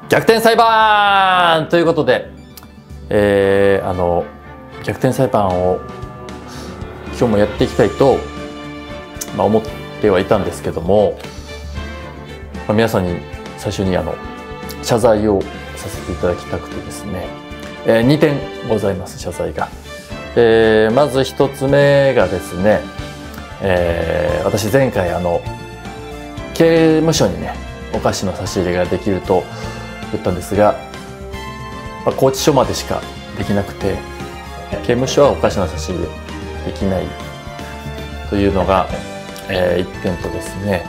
逆転裁判ということで、逆転裁判を今日もやっていきたいと、思ってはいたんですけども、皆さんに最初に謝罪をさせていただきたくてですね、2点ございます、謝罪が。まず1つ目がですね、私前回刑務所にねお菓子の差し入れができると言ったんですが、拘置所までしかできなくて、刑務所はお菓子の差し入れできないというのが、1点とですね、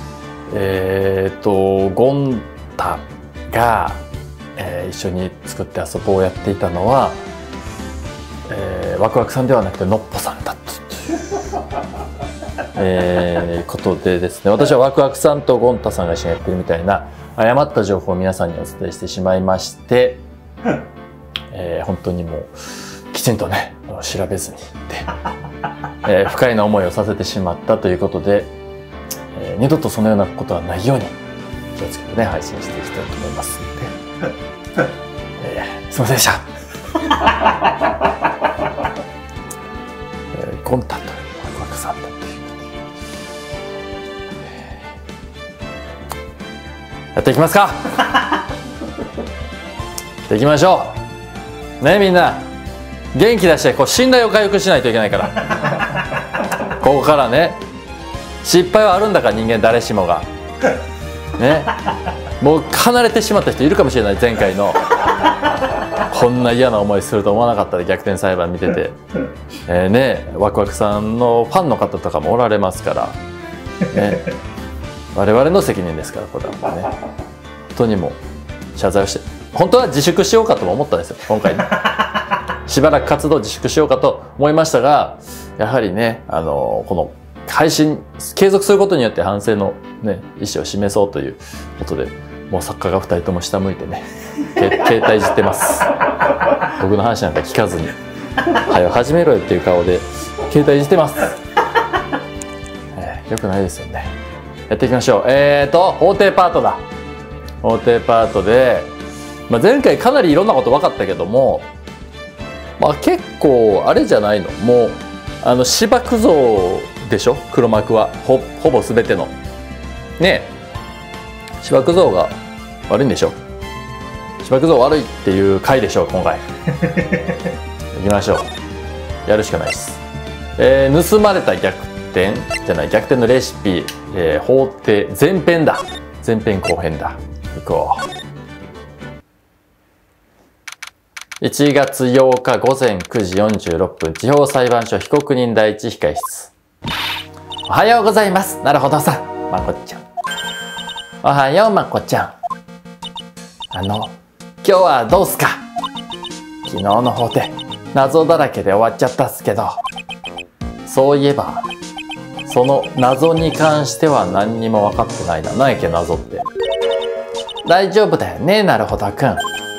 ゴンタが、一緒に作って遊ぼうをやっていたのは、ワクワクさんではなくてのっぽさんだったという、ことでですね、私はワクワクさんとゴンタさんが一緒にやってるみたいな誤った情報を皆さんにお伝えしてしまいまして、本当にもうきちんとね調べずにで、不快な思いをさせてしまったということで、二度とそのようなことはないように気をつけてね配信していきたいと思いますので、すいませんでした。ゴンタとワクワクさんだというやっていきますか。やっていきましょうね。みんな元気出してこう信頼を回復しないといけないからここからね、失敗はあるんだから人間誰しもがね、もう離れてしまった人いるかもしれない。前回のこんな嫌な思いすると思わなかったで、逆転裁判見てて、ね、ワクワクさんのファンの方とかもおられますから、ね、我々の責任ですから、これはもうね、本当にもう謝罪をして、本当は自粛しようかとも思ったんですよ今回ね。しばらく活動自粛しようかと思いましたが、やはりねこの配信継続することによって反省の、ね、意思を示そうということで、もう作家が2人とも下向いてね携帯いじってます。僕の話なんか聞かずに「はよ始めろよ」っていう顔で携帯いじってます。よくないですよね。やっていきましょう。法廷パートだ。法廷パートで、前回かなりいろんなこと分かったけども、結構あれじゃないの、もう芝生像でしょ、黒幕はほぼ全てのね。芝生像が悪いんでしょ。芝生像悪いっていう回でしょ今回。いきましょう。やるしかないです。盗まれた逆転じゃない、逆転のレシピ、法廷前編だ。前編後編だ。行こう。1月8日午前9時46分、地方裁判所被告人第一控室。おはようございます。なるほどさ、まこちゃん。おはよう、まこちゃん。今日はどうすか？昨日の法廷、謎だらけで終わっちゃったっすけど、そういえば、その謎に関しては何にも分かってないな。何やっけ、謎って。大丈夫だよね、なるほどくん。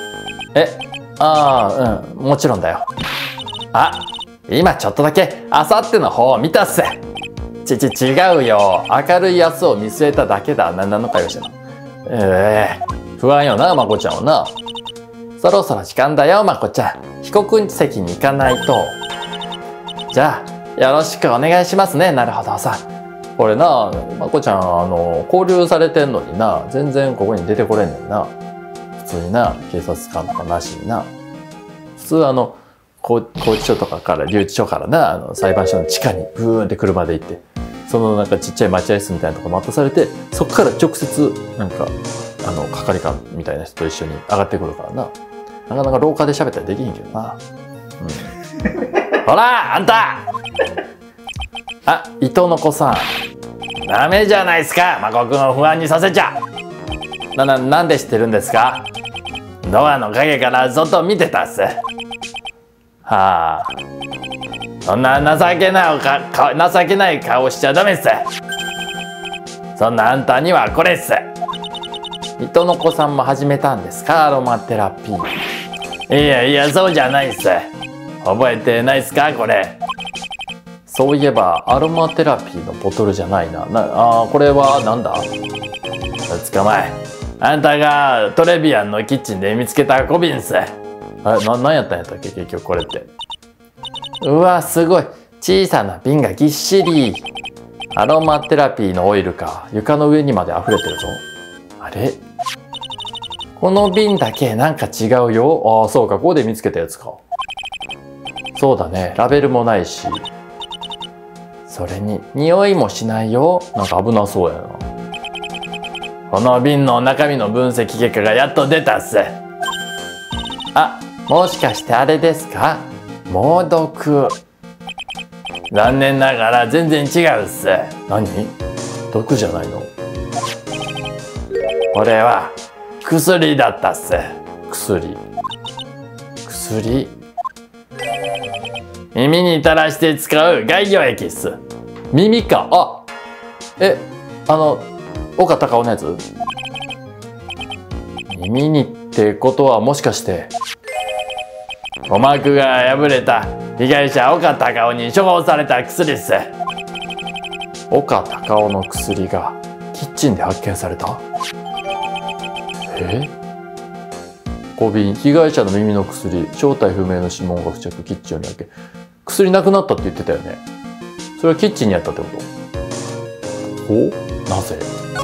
もちろんだよ。今ちょっとだけあさっての方を見たっす。違うよ。明るいやつを見据えただけだ。何の会話してんの？不安よな、まこちゃんはな。そろそろ時間だよ、まこちゃん。被告席に行かないと。じゃあ、よろしくお願いしますね。なるほどさ。これな、まこちゃん、拘留されてんのにな、全然ここに出てこれんねんな。普通にな、警察官とかなしにな。普通拘置所とかから、留置所からな、裁判所の地下にブーンって車で行って、そのなんかちっちゃい待合室みたいなとこ待たされて、そこから直接、なんか、係官みたいな人と一緒に上がってくるからな。なかなか廊下で喋ったらできへんけどな。ほら、あんた！伊藤の子さん。ダメじゃないですか、まこくんを不安にさせちゃ。なんで知ってるんですか？ドアの陰からずっと見てたっす。はあ。そんな情けない顔しちゃダメっす。そんなあんたにはこれっす。伊藤の子さんも始めたんですか、アロマテラピー。いや、そうじゃないっす。覚えてないっすか、これ。そういえば、アロマテラピーのボトルじゃないな。これはなんだ？2日前、 あんたがトレビアンのキッチンで見つけた小瓶っす。何やったんやったっけ結局これって。うわすごい小さな瓶がぎっしり。アロマテラピーのオイルか。床の上にまで溢れてるぞ。あれこの瓶だけなんか違うよ。ああそうかここで見つけたやつか。そうだねラベルもないし、それに匂いもしないよ。なんか危なそうやな。この瓶の中身の分析結果がやっと出たっす。あ、もしかしてあれですか？猛毒。残念ながら全然違うっす。何？毒じゃないの？これは薬だったっす。薬。耳に垂らして使う外用液っす。耳か。あ、岡隆夫のやつ？耳にってことはもしかして鼓膜が破れた被害者岡隆夫に処方された薬っす。岡隆夫の薬がキッチンで発見された？小瓶、被害者の耳の薬、正体不明の指紋が付着、キッチンにあけ。薬なくなったって言ってたよね。それはキッチンにあったってこと？なぜ？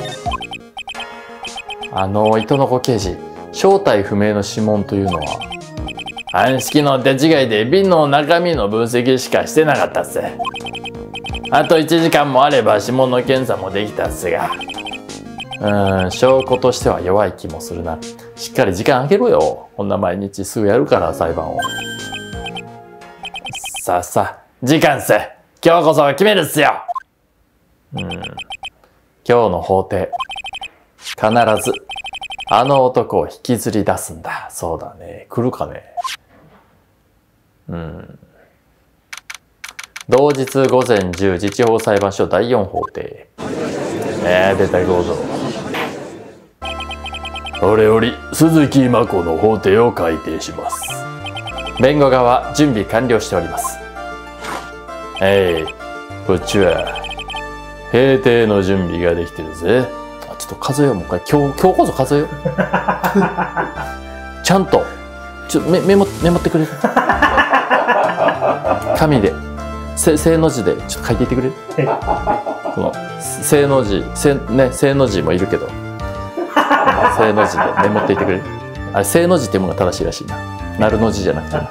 糸の子刑事、正体不明の指紋というのは鑑識の手違いで瓶の中身の分析しかしてなかったっす。あと1時間もあれば指紋の検査もできたっすが、証拠としては弱い気もするな。しっかり時間あげろよ。こんな毎日すぐやるから裁判を。さあ時間っす。今日こそ決めるっすよ。今日の法廷必ずあの男を引きずり出すんだ。そうだね。来るかね。同日午前10時地方裁判所第4法廷。出た合同。これより鈴木真子の法廷を開廷します。弁護側準備完了しております。こっちは閉廷の準備ができてるぜ。ちょっと数えよう。もう一回今日こそ数えよう。ちゃんとメモってくれる？紙で正の字でちょっと書いていってくれる？この正の字正の字もいるけど正の字でメモっていってくれる？あれ正の字っていうものが正しいらしいな。なるの字じゃなくてな。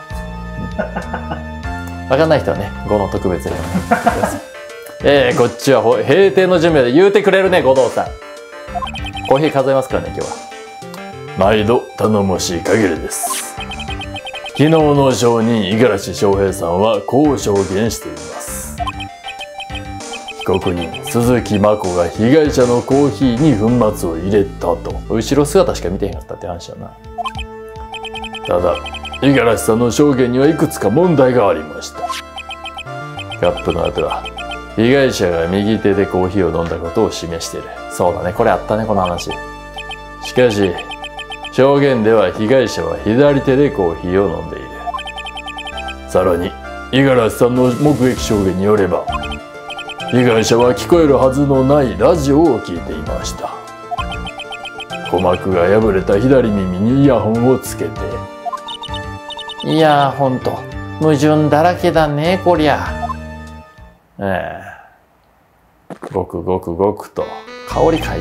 分かんない人はね5の特別でこっちは閉廷の準備で言うてくれるね。護道さんコーヒー数えますからね今日は。毎度頼もしい限りです。昨日の証人五十嵐翔平さんはこう証言しています。被告人鈴木真子が被害者のコーヒーに粉末を入れたと。後ろ姿しか見てへんかったって話やな。ただ五十嵐さんの証言にはいくつか問題がありました。カップの後は被害者が右手でコーヒーを飲んだことを示している。そうだねこれあったねこの話。しかし証言では被害者は左手でコーヒーを飲んでいる。さらに五十嵐さんの目撃証言によれば被害者は聞こえるはずのないラジオを聞いていました。鼓膜が破れた左耳にイヤホンをつけて。いやほんと矛盾だらけだねこりゃ。ごくごくごくと香り嗅い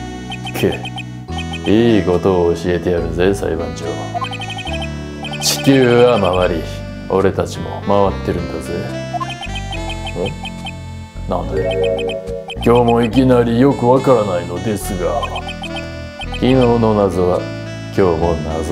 で。いいことを教えてやるぜ裁判長。地球は回り俺たちも回ってるんだぜ。なんで今日もいきなりよくわからないのですが、昨日の謎は今日も謎。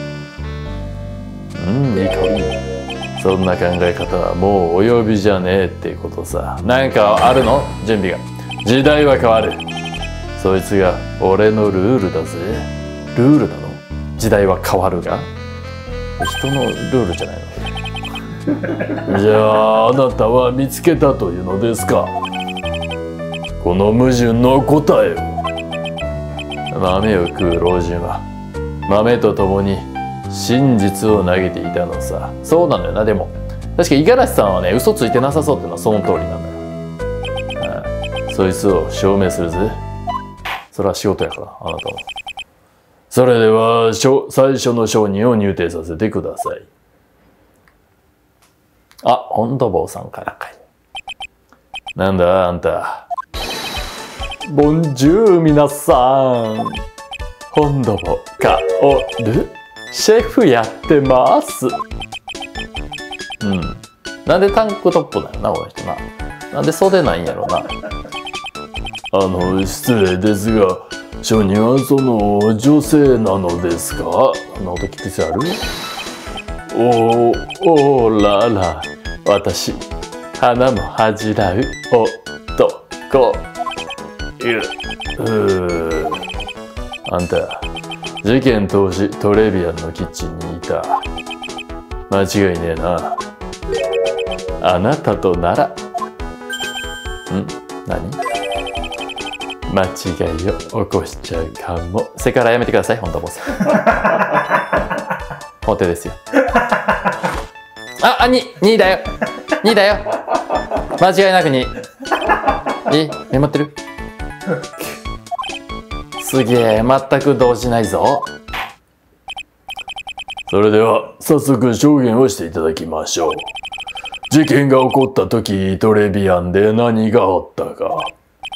いい香り。そんな考え方はもうお呼びじゃねえってことさ。なんかあるの？準備が。時代は変わる。そいつが俺のルールだぜ。ルールなの？時代は変わるが人のルールじゃないの？じゃああなたは見つけたというのですか？この矛盾の答えを。豆を食う老人は豆と共に真実を投げていたのさ。そうなのよな。でも確か五十嵐さんはね嘘ついてなさそうっていうのはその通りなのよ。そいつを証明するぜ。それは仕事やからあなたも。 それでは最初の商人を入廷させてください。あ、本土坊さんからかい。なんだあんた。ボンジュール皆さん。本土坊カオルシェフやってます。なんでタンクトップだよなこの人な。なんで袖ないんやろな。失礼ですが、商人はその女性なのですか？そんな音聞く必要ある？おらら、私、花も恥じらう男。あんた、事件当時トレビアンのキッチンにいた。間違いねえな。あなたとなら。何？間違いを起こしちゃうかも。セクハラやめてください、本当ボス。法廷ですよ。2だよ。2だよ。間違いなく2。メモってる？すげえ、全く動じないぞ。それでは、早速証言をしていただきましょう。事件が起こった時、トレビアンで何があったか。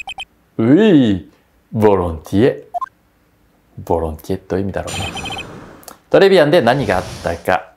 ボロンティエ。ボロンティエという意味だろうな。トレビアンで何があったか。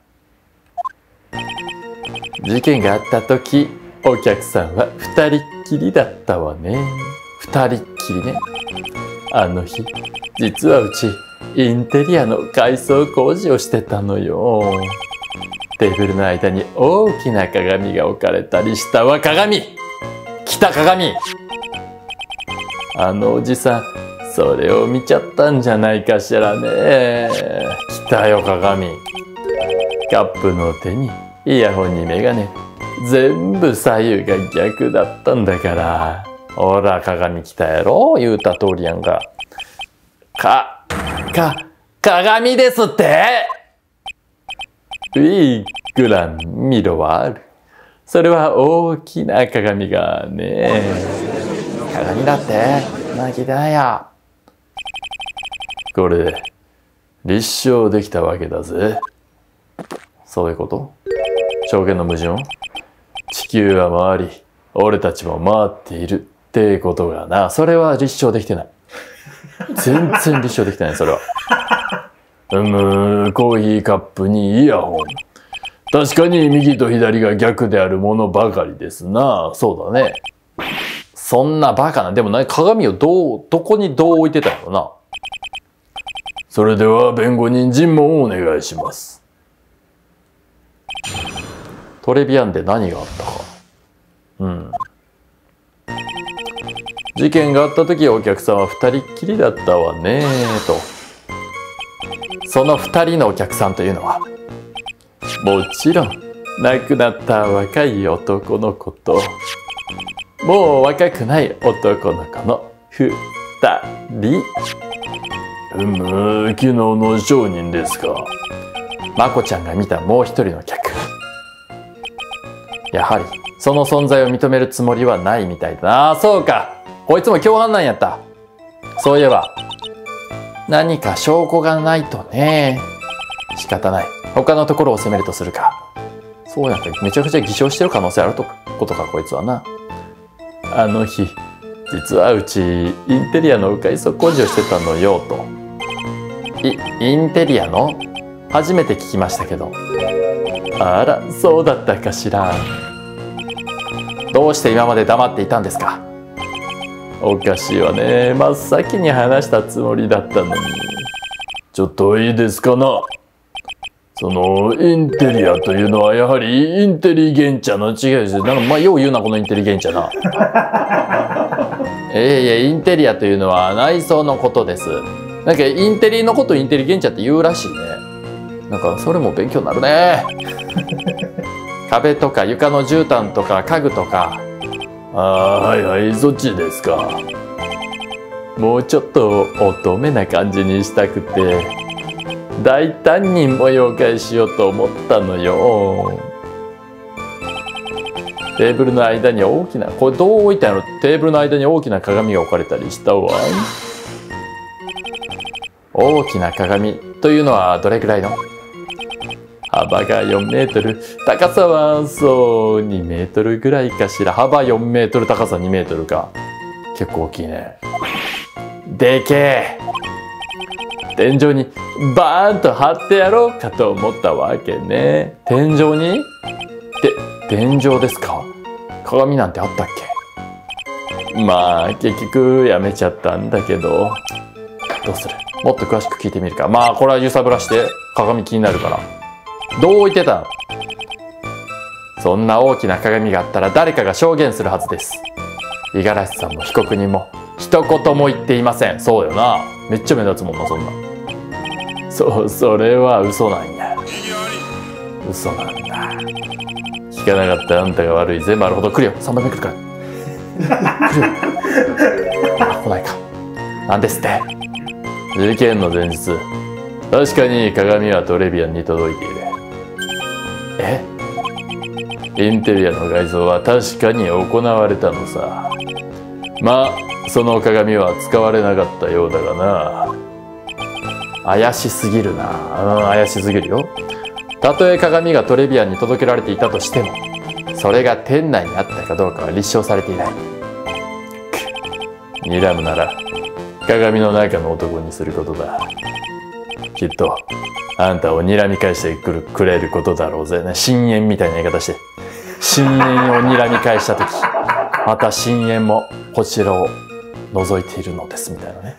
事件があった時、お客さんは2人っきりだったわね。2人っきりね。あの日、実はうち、インテリアの改装工事をしてたのよ。テーブルの間に大きな鏡が置かれたりしたわ。鏡！北鏡！あのおじさん、それを見ちゃったんじゃないかしらね。来たよ、鏡。カップの手に、イヤホンにメガネ。全部左右が逆だったんだから。ほら、鏡来たやろ言うた通りやんか。鏡ですってグランミロワール。それは大きな鏡がね。鏡だって泣きだよ。これで立証できたわけだぜ。そういうこと？証言の矛盾？地球は回り、俺たちも回っているってことがな。それは立証できてない。全然立証できてない、それは。コーヒーカップにイヤホン。確かに右と左が逆であるものばかりですな。そうだね。そんなバカな。でも鏡をどこにどう置いてたんやろな。それでは弁護人尋問をお願いします。トレビアンで何があったか。事件があった時お客さんは2人っきりだったわねと。その2人のお客さんというのは、もちろん亡くなった若い男の子と、もう若くない男の子の2人。昨日の商人ですか。まこちゃんが見たもう一人の客。やはりその存在を認めるつもりはないみたいだな。あ、そうか。こいつも共犯なんやった。そういえば何か証拠がないとね。仕方ない。他のところを責めるとするか。そうやんか。めちゃくちゃ偽証してる可能性あることか、こいつはな。あの日、実はうちインテリアの改装工事をしてたのよと。インテリアの？初めて聞きましたけど。あら、そうだったかしら。どうして今まで黙っていたんですか？おかしいわね。真っ先に話したつもりだったのに。ちょっといいですかな。そのインテリアというのはやはりインテリゲンチャの違いです。よう言うな、このインテリゲンチャな。インテリアというのは内装のことです。なんかインテリのことインテリゲンチャって言うらしいね。なんかそれも勉強になるね。壁とか床の絨毯とか家具とか。はいはい、そっちですか。もうちょっと乙女な感じにしたくて、大胆に模様替えしようと思ったのよ。テーブルの間に大きな、これどう置いたんやろ。テーブルの間に大きな鏡が置かれたりしたわ。 大きな鏡というのはどれくらいの？幅が4メートル、高さはそう2メートルぐらいかしら。幅4メートル、高さ2メートルか。結構大きいね。でけえ。天井にバーンと貼ってやろうかと思ったわけね。天井に？天井ですか？鏡なんてあったっけ？まあ結局やめちゃったんだけど、どうする？もっと詳しく聞いてみるか。まあこれは揺さぶらして鏡気になるから。どう置いてたの？そんな大きな鏡があったら誰かが証言するはずです。五十嵐さんも被告人も一言も言っていません。そうよな。めっちゃ目立つもんな、そんな。それは嘘なんや。嘘なんだ。聞かなかったあんたが悪い。全部あるほど来るよ。3番目来るから。来るよ。来ないか。なんですって。事件の前日、確かに鏡はトレビアンに届いている。インテリアの改造は確かに行われたのさ。まあその鏡は使われなかったようだがな。怪しすぎるな。怪しすぎるよ。たとえ鏡がトレビアンに届けられていたとしても、それが店内にあったかどうかは立証されていない。睨むなら鏡の中の男にすることだ。きっとあんたを睨み返してくれることだろうぜ。深淵みたいな言い方して、深淵を睨み返した時、また深淵もこちらを覗いているのですみたいなね。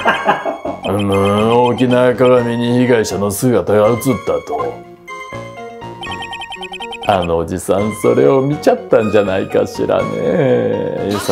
大きな鏡に被害者の姿が映ったと。あのおじさんそれを見ちゃったんじゃないかしらね、揺さ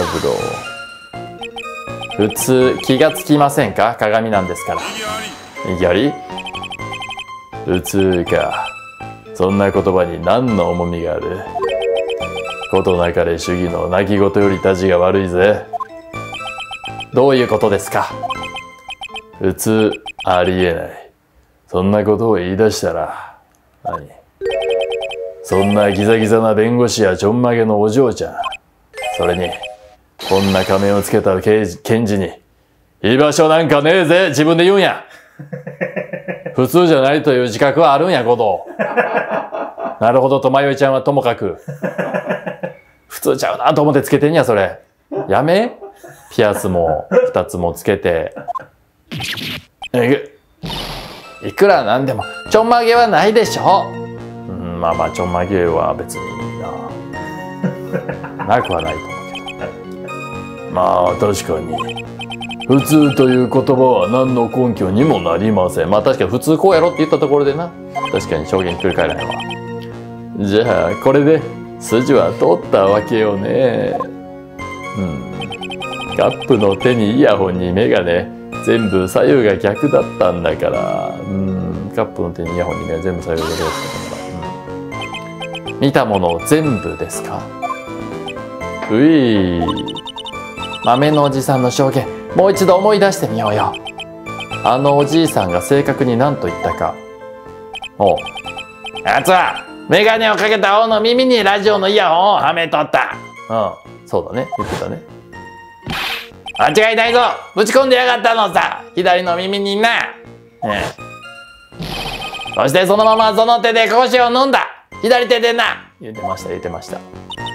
ぶろう。普通気がつきませんか？鏡なんですから。いきなり普通か。そんな言葉に何の重みがある？ことなかれ主義の泣き言よりたちが悪いぜ。どういうことですか？普通ありえない。そんなことを言い出したら、何？そんなギザギザな弁護士やちょんまげのお嬢ちゃん、それにこんな仮面をつけた検事に居場所なんかねえぜ。自分で言うんや。普通じゃないという自覚はあるんや、こと。なるほどと、まよいちゃんはともかく普通ちゃうなと思ってつけてんや。それやめ。ピアスも2つもつけて、いくらなんでもちょんまげはないでしょ。まあまあちょんまげは別になくはないと思うけど、まあ確かに普通という言葉は何の根拠にもなりません。まあ確かに普通こうやろって言ったところでな、確かに証言繰り返らないわ。じゃあこれで筋は通ったわけよね。カップの手にイヤホンにメガネ、全部左右が逆だったんだから。カップの手にイヤホンにメガネ、全部左右が逆だったんだから。見たもの全部ですか？うい。豆のおじさんの証言、もう一度思い出してみようよ。あのおじいさんが正確に何と言ったか。おう。やつはメガネをかけた方の耳にラジオのイヤホンをはめとった。そうだね。言ってたね。間違いないぞ。ぶち込んでやがったのさ。左の耳にな。そしてそのままその手で腰を飲んだ。左手でな。言ってました。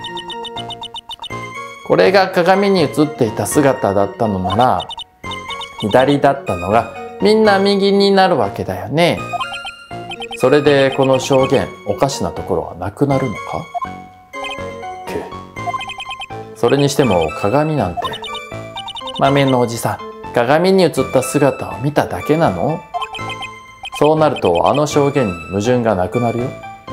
これが鏡に映っていた姿だったのなら、左だったのがみんな右になるわけだよね。それでこの証言、おかしなところはなくなるのか？それにしても鏡なんて、豆のおじさん、鏡に映った姿を見ただけなの？そうなるとあの証言に矛盾がなくなるよ。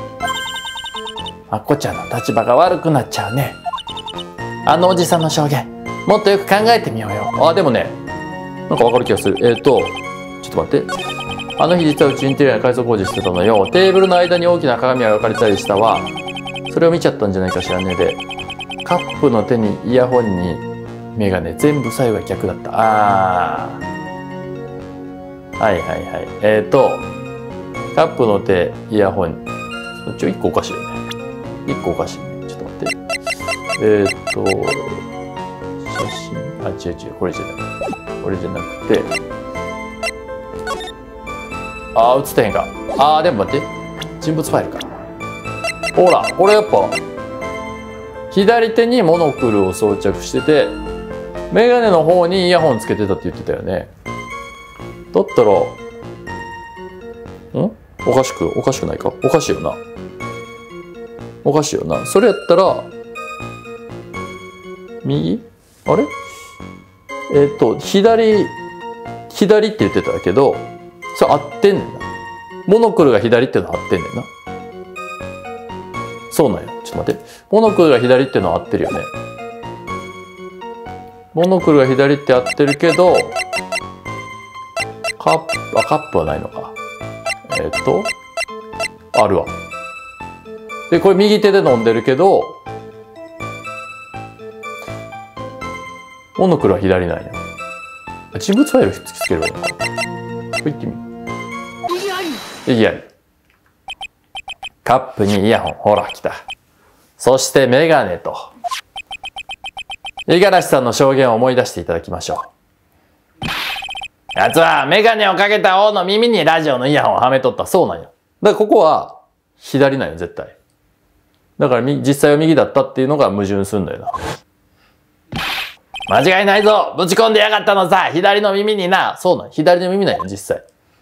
まこちゃんの立場が悪くなっちゃうね。あのおじさんの証言、もっとよく考えてみようよ。でもね、なんかわかる気がする。ちょっと待って。あの日実はうちインテリアに改装工事してたのよ。テーブルの間に大きな鏡が置かれたりしたわ。それを見ちゃったんじゃないかしらね。で、カップの手にイヤホンにメガネ、全部左右が逆だった。カップの手、イヤホン。1個おかしいよね。1個おかしいね。ちょっと待って。写真。違う。これじゃなくて。 あー、映ってへんか。あー、でも待って。人物ファイルか。ほら、これやっぱ、左手にモノクルを装着してて、メガネの方にイヤホンつけてたって言ってたよね。だったら、おかしくないか。おかしいよな。おかしいよな。それやったら、右あれ左って言ってたけど、それ合ってんねんな。モノクルが左っていうのは合ってんねんな。そうなんよ。ちょっと待って。モノクルが左っていうのは合ってるよね。モノクルが左って合ってるけど、カップはないのか。あるわ。で、これ右手で飲んでるけど、モノクルは左なんや。人物ファイル突きつければいいのか。これいってみる。意義あり。カップにイヤホン。ほら、来た。そしてメガネと。五十嵐さんの証言を思い出していただきましょう。やつはメガネをかけた王の耳にラジオのイヤホンをはめとった。そうなんや。だからここは左なんよ、絶対。だから実際は右だったっていうのが矛盾するんだよな。間違いないぞ、ぶち込んでやがったのさ、左の耳にな。そうなん、左の耳なんよ、実際。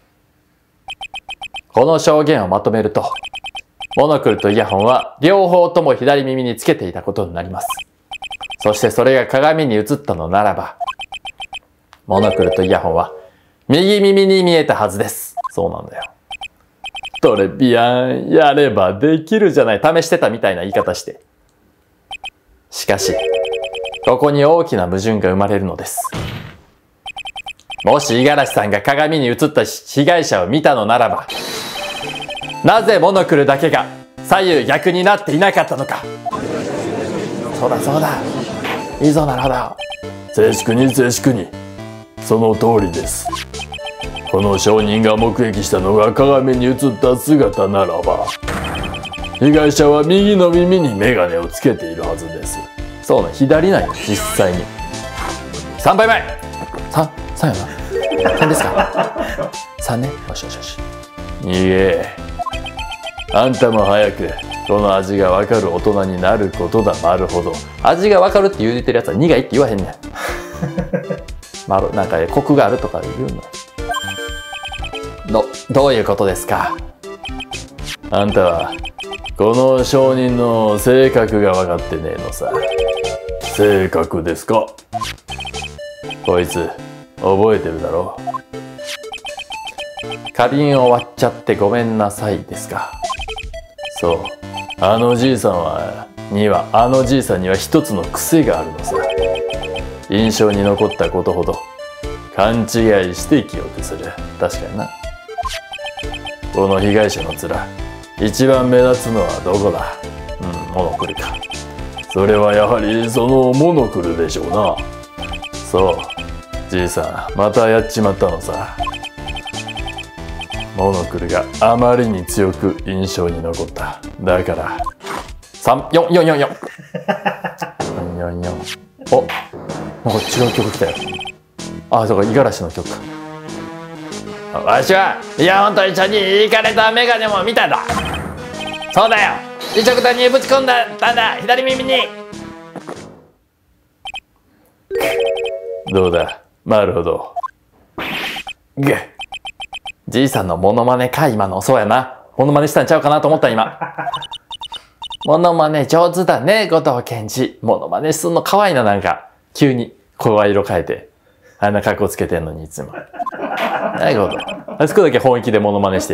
この証言をまとめると、モノクルとイヤホンは両方とも左耳につけていたことになります。そしてそれが鏡に映ったのならば、モノクルとイヤホンは右耳に見えたはずです。そうなんだよ。トレビアン、やればできるじゃない。試してたみたいな言い方して。しかし、ここに大きな矛盾が生まれるのです。もし五十嵐さんが鏡に映った被害者を見たのならば、なぜモノクルだけが左右逆になっていなかったのか。そうだそうだ。いいぞ、なるほど。 静粛に静粛に。その通りです。この証人が目撃したのが鏡に映った姿ならば、被害者は右の耳にメガネをつけているはずです。 そうね、左なんよ、実際に。3杯前 3やな。3ですか。3ね。よしよしよし。 いいえ。あんたも早くこの味がわかる大人になることだ。なるほど。 味がわかるって言うてるやつは苦いって言わへんねん。なんかコクがあるとか言うの。どういうことですか。 あんたはこの証人の性格が分かってねえのさ。性格ですか。こいつ覚えてるだろ。 花瓶を割っちゃってごめんなさいですか。 そう、あのじいさんには一つの癖があるのさ。印象に残ったことほど勘違いして記憶する。 確かにな。 この被害者の面、一番目立つのはどこだ。 モノクルか。 それはやはりそのモノクルでしょうな。そう、じいさんまたやっちまったのさ。モノクルがあまりに強く印象に残った。だから 44444お、なんか違う曲来たよ。あ、そうか、五十嵐の曲か。 わしはイヤホンと一緒にイカれたメガネも見たんだ。そうだよ、一直単にぶち込んだんだ、左耳に。 どうだ、なるほど。 じいさんのモノマネか、今の。そうやな。モノマネしたんちゃうかなと思った、今。モノマネ上手だね、後藤健二。モノマネすんの可愛いな、なんか。急に声色変えて。あんな格好つけてんのに、いつも。なるほど。あそこだけ本気でモノマネして。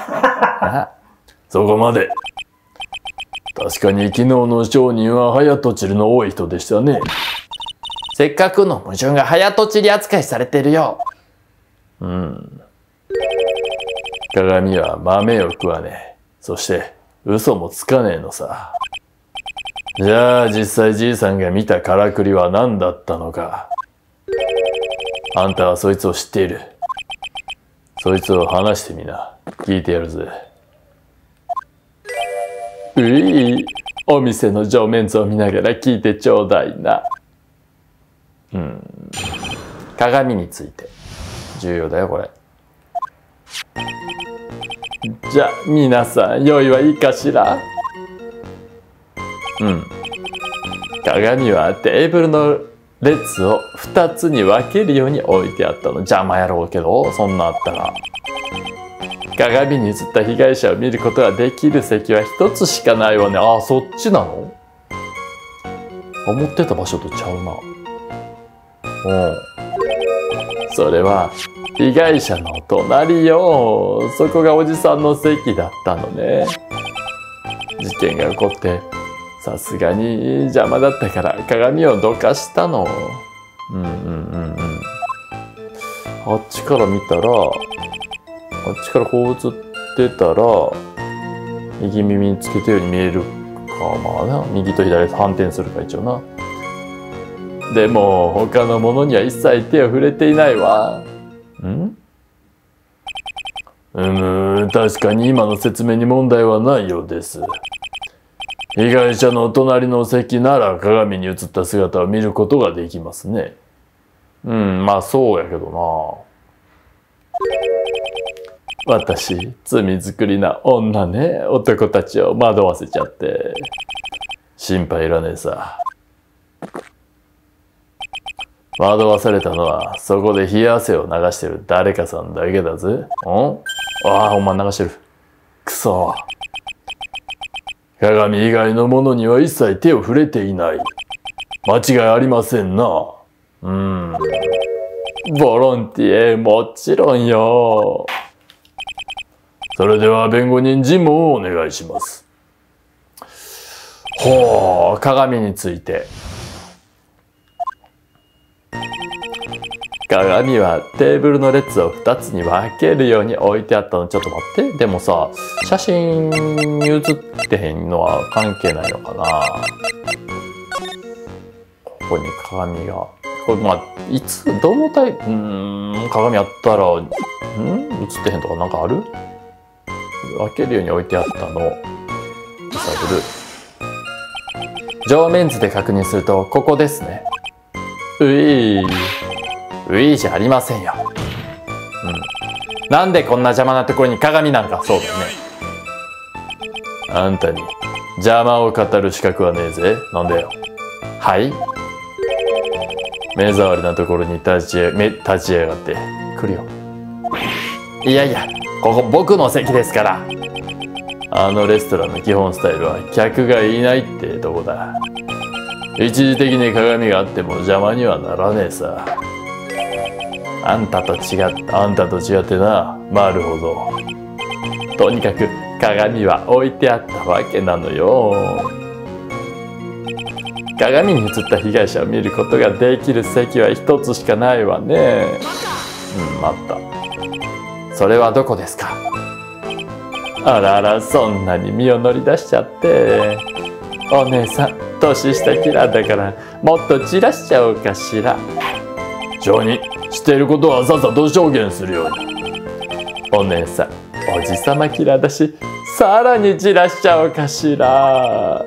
そこまで。確かに昨日の証人は早とちりの多い人でしたね。 せっかくの矛盾が早とちり扱いされてるよ。 鏡は豆を食わねえ。そして嘘もつかねえのさ。じゃあ実際じいさんが見たからくりは何だったのか。あんたはそいつを知っている。そいつを話してみな。聞いてやるぜ。お店の上面図を見ながら聞いてちょうだいな。 鏡について重要だよ、これ。 じゃあ皆さん用意はいいかしら。鏡はテーブルの列を2つに分けるように置いてあったの。邪魔やろうけど、そんなあったら。鏡に映った被害者を見ることができる席は1つしかないわね。あ、そっちなの？思ってた場所とちゃうな。それは被害者の隣よ。そこがおじさんの席だったのね。事件が起こってさすがに邪魔だったから鏡をどかしたの。あっちから見たら、あっちからこう映ってたら右耳につけたように見えるか。まあな、右と左で反転するか一応な。でも他のものには一切手を触れていないわ。確かに今の説明に問題はないようです。被害者の隣の席なら鏡に映った姿を見ることができますね。まあそうやけどな。私、罪作りな女ね。男たちを惑わせちゃって。心配いらねえさ。惑わされたのは、そこで冷や汗を流してる誰かさんだけだぜ。ああ、お前流してる。くそ。鏡以外のものには一切手を触れていない。間違いありませんな。ボロンティエ、もちろんよ。それでは弁護人尋問をお願いします。ほう、鏡について。鏡はテーブルの列を2つに分けるように置いてあったの。ちょっと待って。でもさ、写真に写ってへんのは関係ないのかな。ここに鏡が。これまあ、いつ、どのタイプ、鏡あったら、映ってへんとかなんかある？分けるように置いてあったの。探る。上面図で確認すると、ここですね。ウィーじゃありませんよ。なんでこんな邪魔なところに鏡なんか。そうだよね。あんたに邪魔を語る資格はねえぜ。なんだよ。はい。目障りなところに立ち上がってくるよ。いやいや、ここ僕の席ですから。あのレストランの基本スタイルは客がいないってとこだ。一時的に鏡があっても邪魔にはならねえさ。あんたと違ってな。なるほど。とにかく鏡は置いてあったわけなのよ。鏡に映った被害者を見ることができる席は一つしかないわね。あった。それはどこですか？あらあら、そんなに身を乗り出しちゃって。お姉さん、年下キラーだからもっと散らしちゃおうかしら。証人、していることはさっさと証言するように。お姉さん、おじさまキラーだし、さらに散らしちゃおうかしら。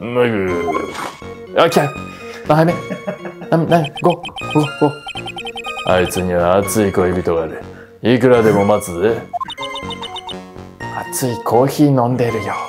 あ、来た。早め。あいつには熱い恋人がある。いくらでも待つぜ。熱いコーヒー飲んでるよ。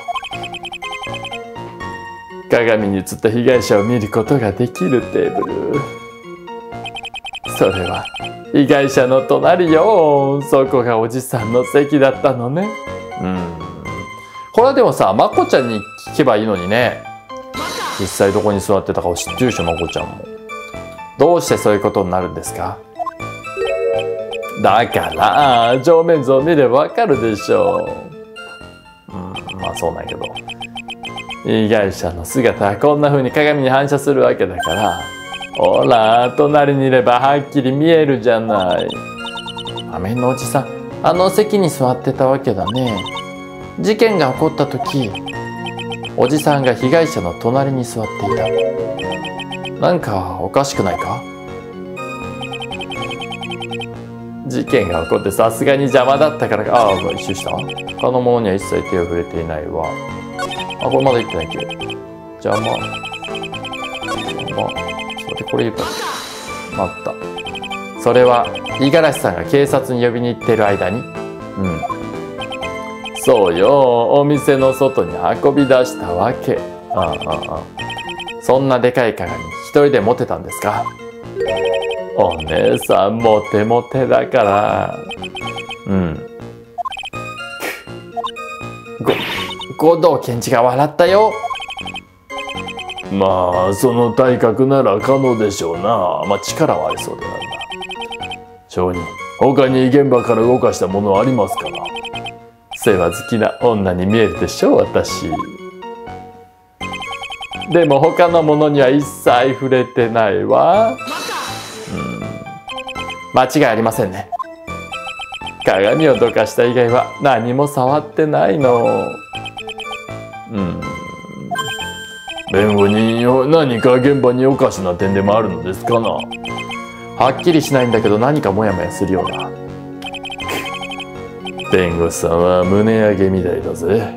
鏡に映った被害者を見ることができるテーブル。それは被害者の隣よ。そこがおじさんの席だったのね。これはでもさ、まこちゃんに聞けばいいのにね。実際どこに座ってたかを知ってるでしょ、まこちゃんも。どうしてそういうことになるんですか？だから上面図を見ればわかるでしょう。まあそうなんやけど、被害者の姿はこんな風に鏡に反射するわけだから、ほら隣にいればはっきり見えるじゃない。仮面のおじさん、あの席に座ってたわけだね。事件が起こった時、おじさんが被害者の隣に座っていた。なんかおかしくないか？事件が起こってさすがに邪魔だったからか。ああ、一周した。他のものには一切手を触れていないわ。あ、これまだ言ってないっけ？邪魔。ちょっと待って、これ言った。待った。それは五十嵐さんが警察に呼びに行ってる間に、 そうよ、お店の外に運び出したわけ。 そんなでかい鏡一人で持ってたんですか？ お姉さんモテモテだから。 護道賢治が笑ったよ。 まあその体格なら可能でしょうな。まあ力はありそうでなんだ。証人、他に現場から動かしたものはありますかな？世話好きな女に見えるでしょう、私。でも他のものには一切触れてないわ。 間違いありませんね。 鏡をどかした以外は何も触ってないの。弁護人よ、何か現場におかしな点でもあるのですかな？ はっきりしないんだけど何かモヤモヤするような。 弁護士さんは胸上げみたいだぜ。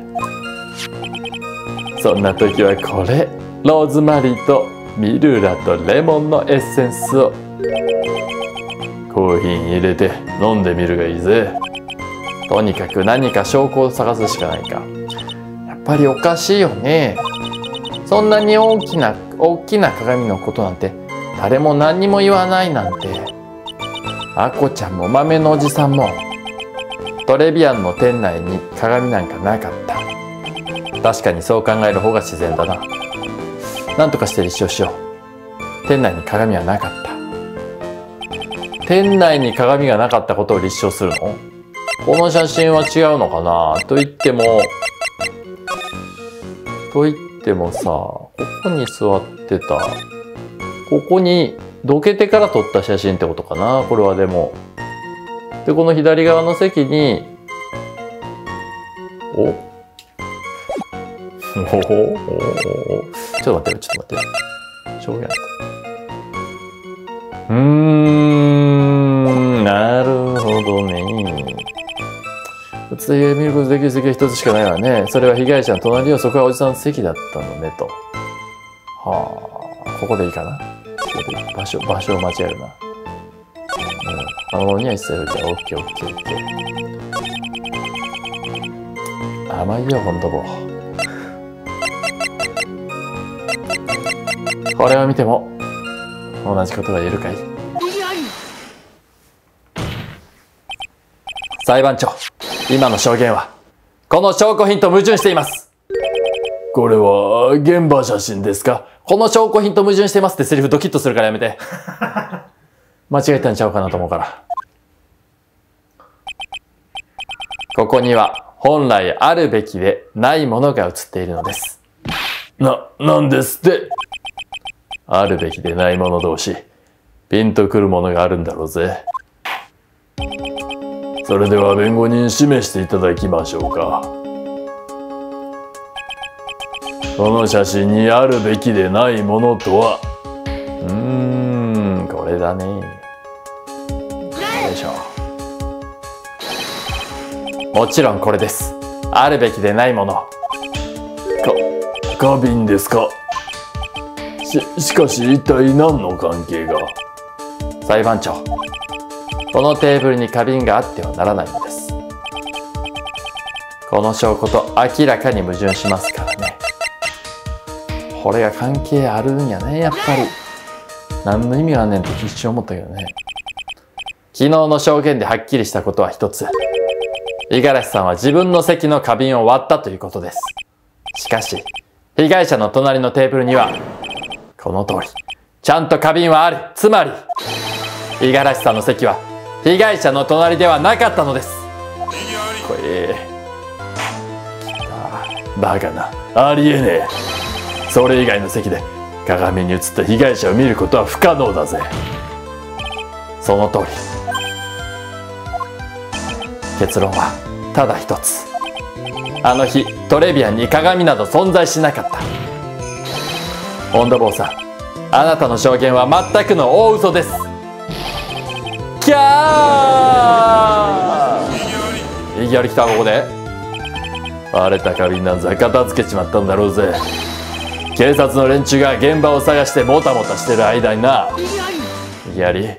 そんな時はこれ、ローズマリーとミルラとレモンのエッセンスをコーヒーに入れて飲んでみるがいいぜ。 とにかく何か証拠を探すしかないか。やっぱりおかしいよね。そんなに大きな鏡のことなんて誰も何にも言わないなんて。あこちゃんも豆のおじさんもトレビアンの店内に鏡なんかなかった。確かにそう考える方が自然だな。なんとかして立証しよう。店内に鏡はなかった。店内に鏡がなかったことを立証するの？この写真は違うのかな？と言ってもさ、ここに座ってた、ここにどけてから撮った写真ってことかな、これは。でもでこの左側の席にちょっと待って。証言あった。なるほどね。普通で見ることできる席は一つしかないわね。それは被害者の隣を、そこはおじさんの席だったのねと。はあ、ここでいいかな。場所を間違えるな。あのままには一切置いて、オッケー。甘いよ、ほんとも。これを見ても同じことが言えるかい？裁判長、今の証言はこの証拠品と矛盾しています。 これは現場写真ですか？ この証拠品と矛盾していますってセリフドキッとするからやめて。間違えたんちゃうかなと思うから。ここには本来あるべきでないものが写っているのです。 なんですって？ あるべきでないもの同士、ピンとくるものがあるんだろうぜ。 それでは弁護人示していただきましょうか。この写真にあるべきでないものとは？ これだね。よいしょ。もちろんこれです。あるべきでないもの。 花瓶ですか？しかし一体何の関係が？ 裁判長、このテーブルに花瓶があってはならないのです。この証拠と明らかに矛盾しますからね。これが関係あるんやね、やっぱり。何の意味があんねんって一瞬思ったけどね。昨日の証言ではっきりしたことは一つ。五十嵐さんは自分の席の花瓶を割ったということです。しかし、被害者の隣のテーブルには、この通り、ちゃんと花瓶はある。つまり、五十嵐さんの席は被害者の隣ではなかったのです。 これ、バカな、ありえねえ。それ以外の席で鏡に映った被害者を見ることは不可能だぜ。 その通り。結論はただ一つ。あの日トレビアンに鏡など存在しなかった。フォンドボーさん、あなたの証言は全くの大嘘です。キャー！意義ありきた。ここで割れた花瓶なんざ片付けちまったんだろうぜ。警察の連中が現場を探してもたもたしてる間にな。 意義あり？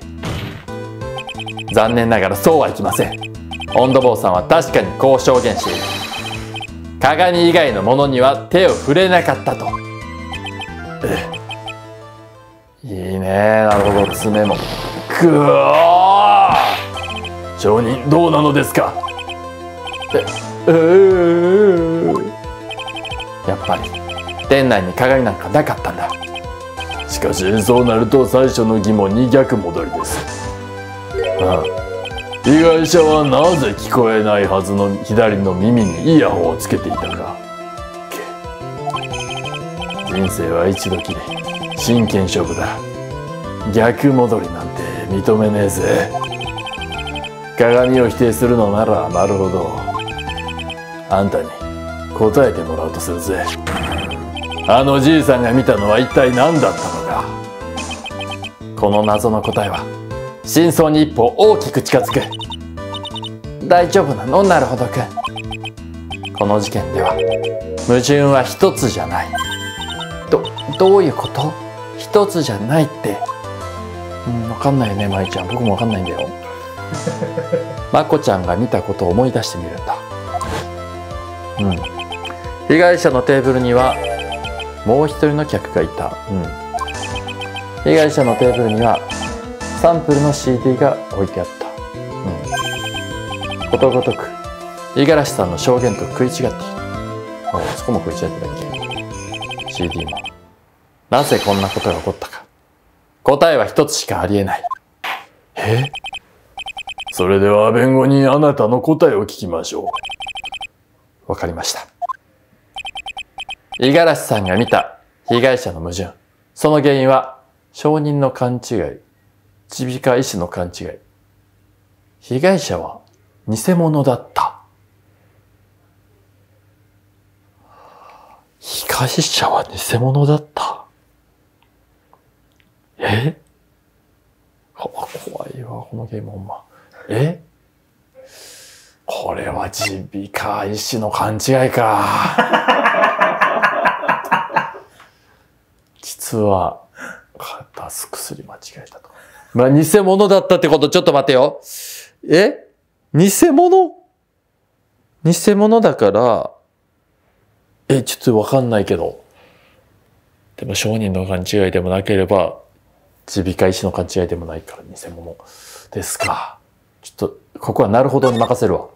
残念ながらそうはいきません。フォンドボーさんは確かにこう証言している。 鏡以外のものには手を触れなかったと。いいね、なるほど。爪もくわー。 証人どうなのですか？ やっぱり店内に鏡なんかなかったんだ。 しかしそうなると最初の疑問に逆戻りです。被害者はなぜ聞こえないはずの左の耳にイヤホンをつけていたか。人生は一度きり、真剣勝負だ。逆戻りなんて認めねえぜ。鏡を否定するのならなるほど。あんたに答えてもらおうとするぜ。あのじいさんが見たのは一体何だったのか。 この謎の答えは真相に一歩大きく近づく。大丈夫なの？なるほどくん。この事件では矛盾は一つじゃない。どういうこと？一つじゃないって。分かんないよね、舞ちゃん。僕も分かんないんだよ。まこちゃんが見たことを思い出してみるんだ。被害者のテーブルにはもう一人の客がいた。被害者のテーブルにはサンプルの CD が置いてあった。ことごとく五十嵐さんの証言と食い違っている。そこも食い違ってたっけ？ CD も。なぜこんなことが起こったか。答えは一つしかありえない。 それでは弁護人、あなたの答えを聞きましょう。わかりました。五十嵐さんが見た被害者の矛盾。その原因は証人の勘違い、耳鼻科医師の勘違い。被害者は偽物だった。被害者は偽物だった。怖いわ、このゲームほんま。これは耳鼻科医師の勘違いか。実は肩す薬間違えたと。偽物だったってこと。ちょっと待てよ。偽物だから、ちょっとわかんないけど。でも証人の勘違いでもなければ、耳鼻科医師の勘違いでもないから偽物ですか。ちょっと、ここはなるほどに任せるわ。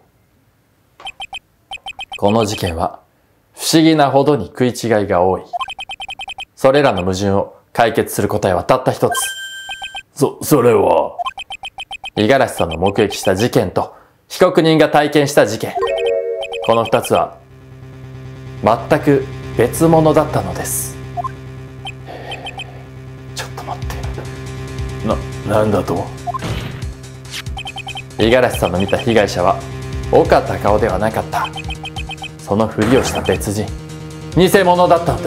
この事件は、不思議なほどに食い違いが多い。それらの矛盾を解決する答えはたった一つ。 それは、 五十嵐さんの目撃した事件と、被告人が体験した事件。この二つは、全く別物だったのです。ちょっと待って。 なんだと？ 五十嵐さんの見た被害者は岡隆夫ではなかった。そのふりをした別人、偽物だったのです。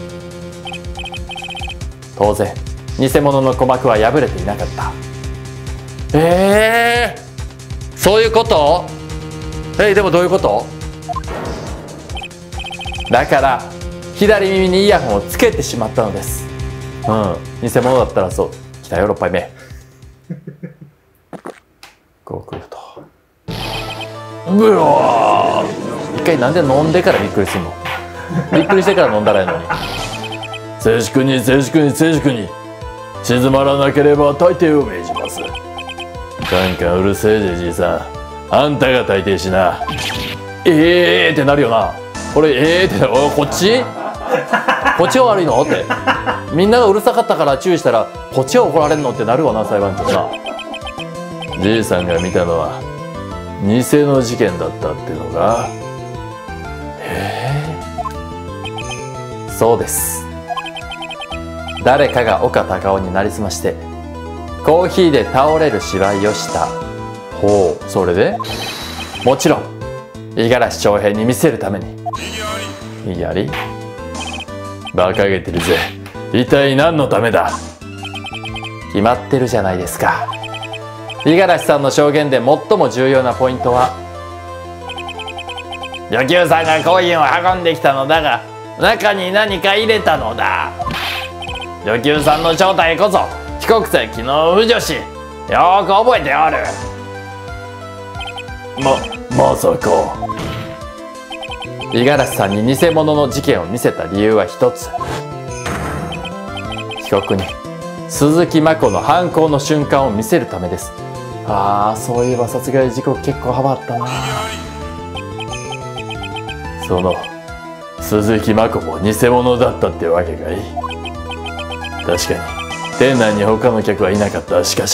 当然偽物の鼓膜は破れていなかった。そういうこと？でもどういうこと？だから左耳にイヤホンをつけてしまったのです。偽物だったらそう。来たよ、6杯目。こう来ると。一回なんで飲んでからびっくりするの？びっくりしてから飲んだらいいのに。 静粛に静まらなければ退廷を命じます。カンカンうるせえぜじいさん。あんたが退廷しな。 ってなるよな。これってこっちが悪いのって。みんながうるさかったから注意したらこっちが怒られるのってなるわな、裁判長な。 じいさんが見たのは偽の事件だったってのか？ そうです。誰かが岡隆夫になりすましてコーヒーで倒れる芝居をした。それでもちろん五十嵐翔平に見せるために。異議あり？ 馬鹿げてるぜ。一体何のためだ？ 決まってるじゃないですか。五十嵐さんの証言で最も重要なポイントは、 女給さんがコーヒーを運んできたのだが中に何か入れたのだ。女給さんの正体こそ被告席の婦女子。よーく覚えておる。 まさか。 五十嵐さんに偽物の事件を見せた理由は一つ。被告に鈴木真子の犯行の瞬間を見せるためです。ああ、そういえば殺害時刻結構幅あったな。 その鈴木真子も偽物だったってわけかい。確かに店内に他の客はいなかった。しかし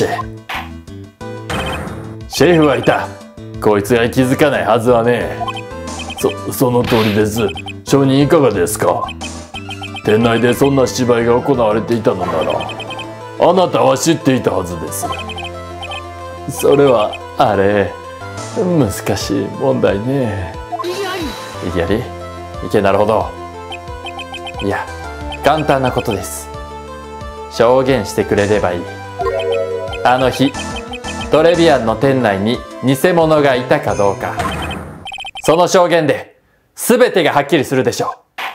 シェフはいた。こいつが気づかないはずはねえ。その通りです。証人いかがですか。店内でそんな芝居が行われていたのならあなたは知っていたはずです。 それはあれ、難しい問題ね。いきなりなるほど。いや、簡単なことです。証言してくれればいい。あの日トレビアンの店内に偽物がいたかどうか、その証言で全てがはっきりするでしょ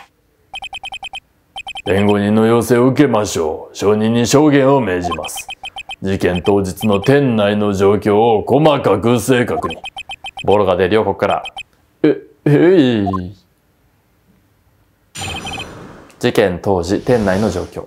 う。弁護人の要請を受けましょう。証人に証言を命じます。事件当日の店内の状況を細かく正確に。 ボロが出両国から事件当時店内の状況。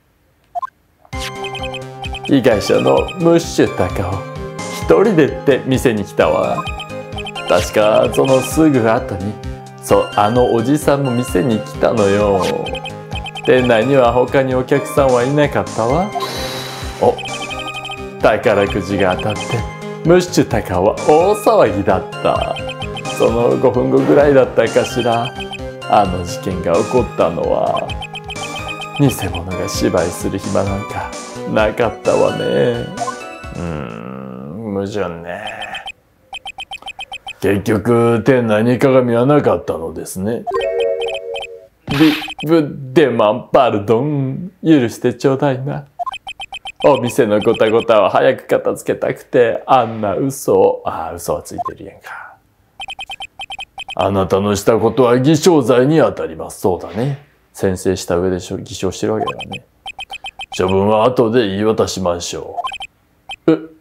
被害者のムッシュタカを一人でって店に来たわ。確かそのすぐ後にあのおじさんも店に来たのよ。店内には他にお客さんはいなかったわ。お、宝くじが当たってムッシュタカは大騒ぎだった。その5分後ぐらいだったかしら。あの事件が起こったのは偽物が芝居する暇なんかなかったわね。 矛盾ね。結局店内に鏡はなかったのですね。 デマンパルドン、許してちょうだいな。お店のごたごたは早く片付けたくてあんな嘘を。嘘はついてるやんか。 あなたのしたことは偽証罪にあたります。 そうだね。宣誓した上で偽証してるわけだね。 処分は後で言い渡しましょう。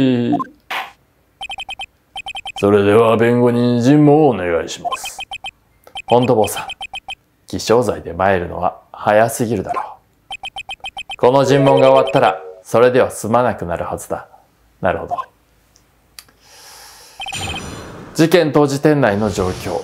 それでは弁護人尋問をお願いします。 本当坊さん、偽証罪で参るのは早すぎるだろう。この尋問が終わったらそれでは済まなくなるはずだ。なるほど。事件当時店内の状況。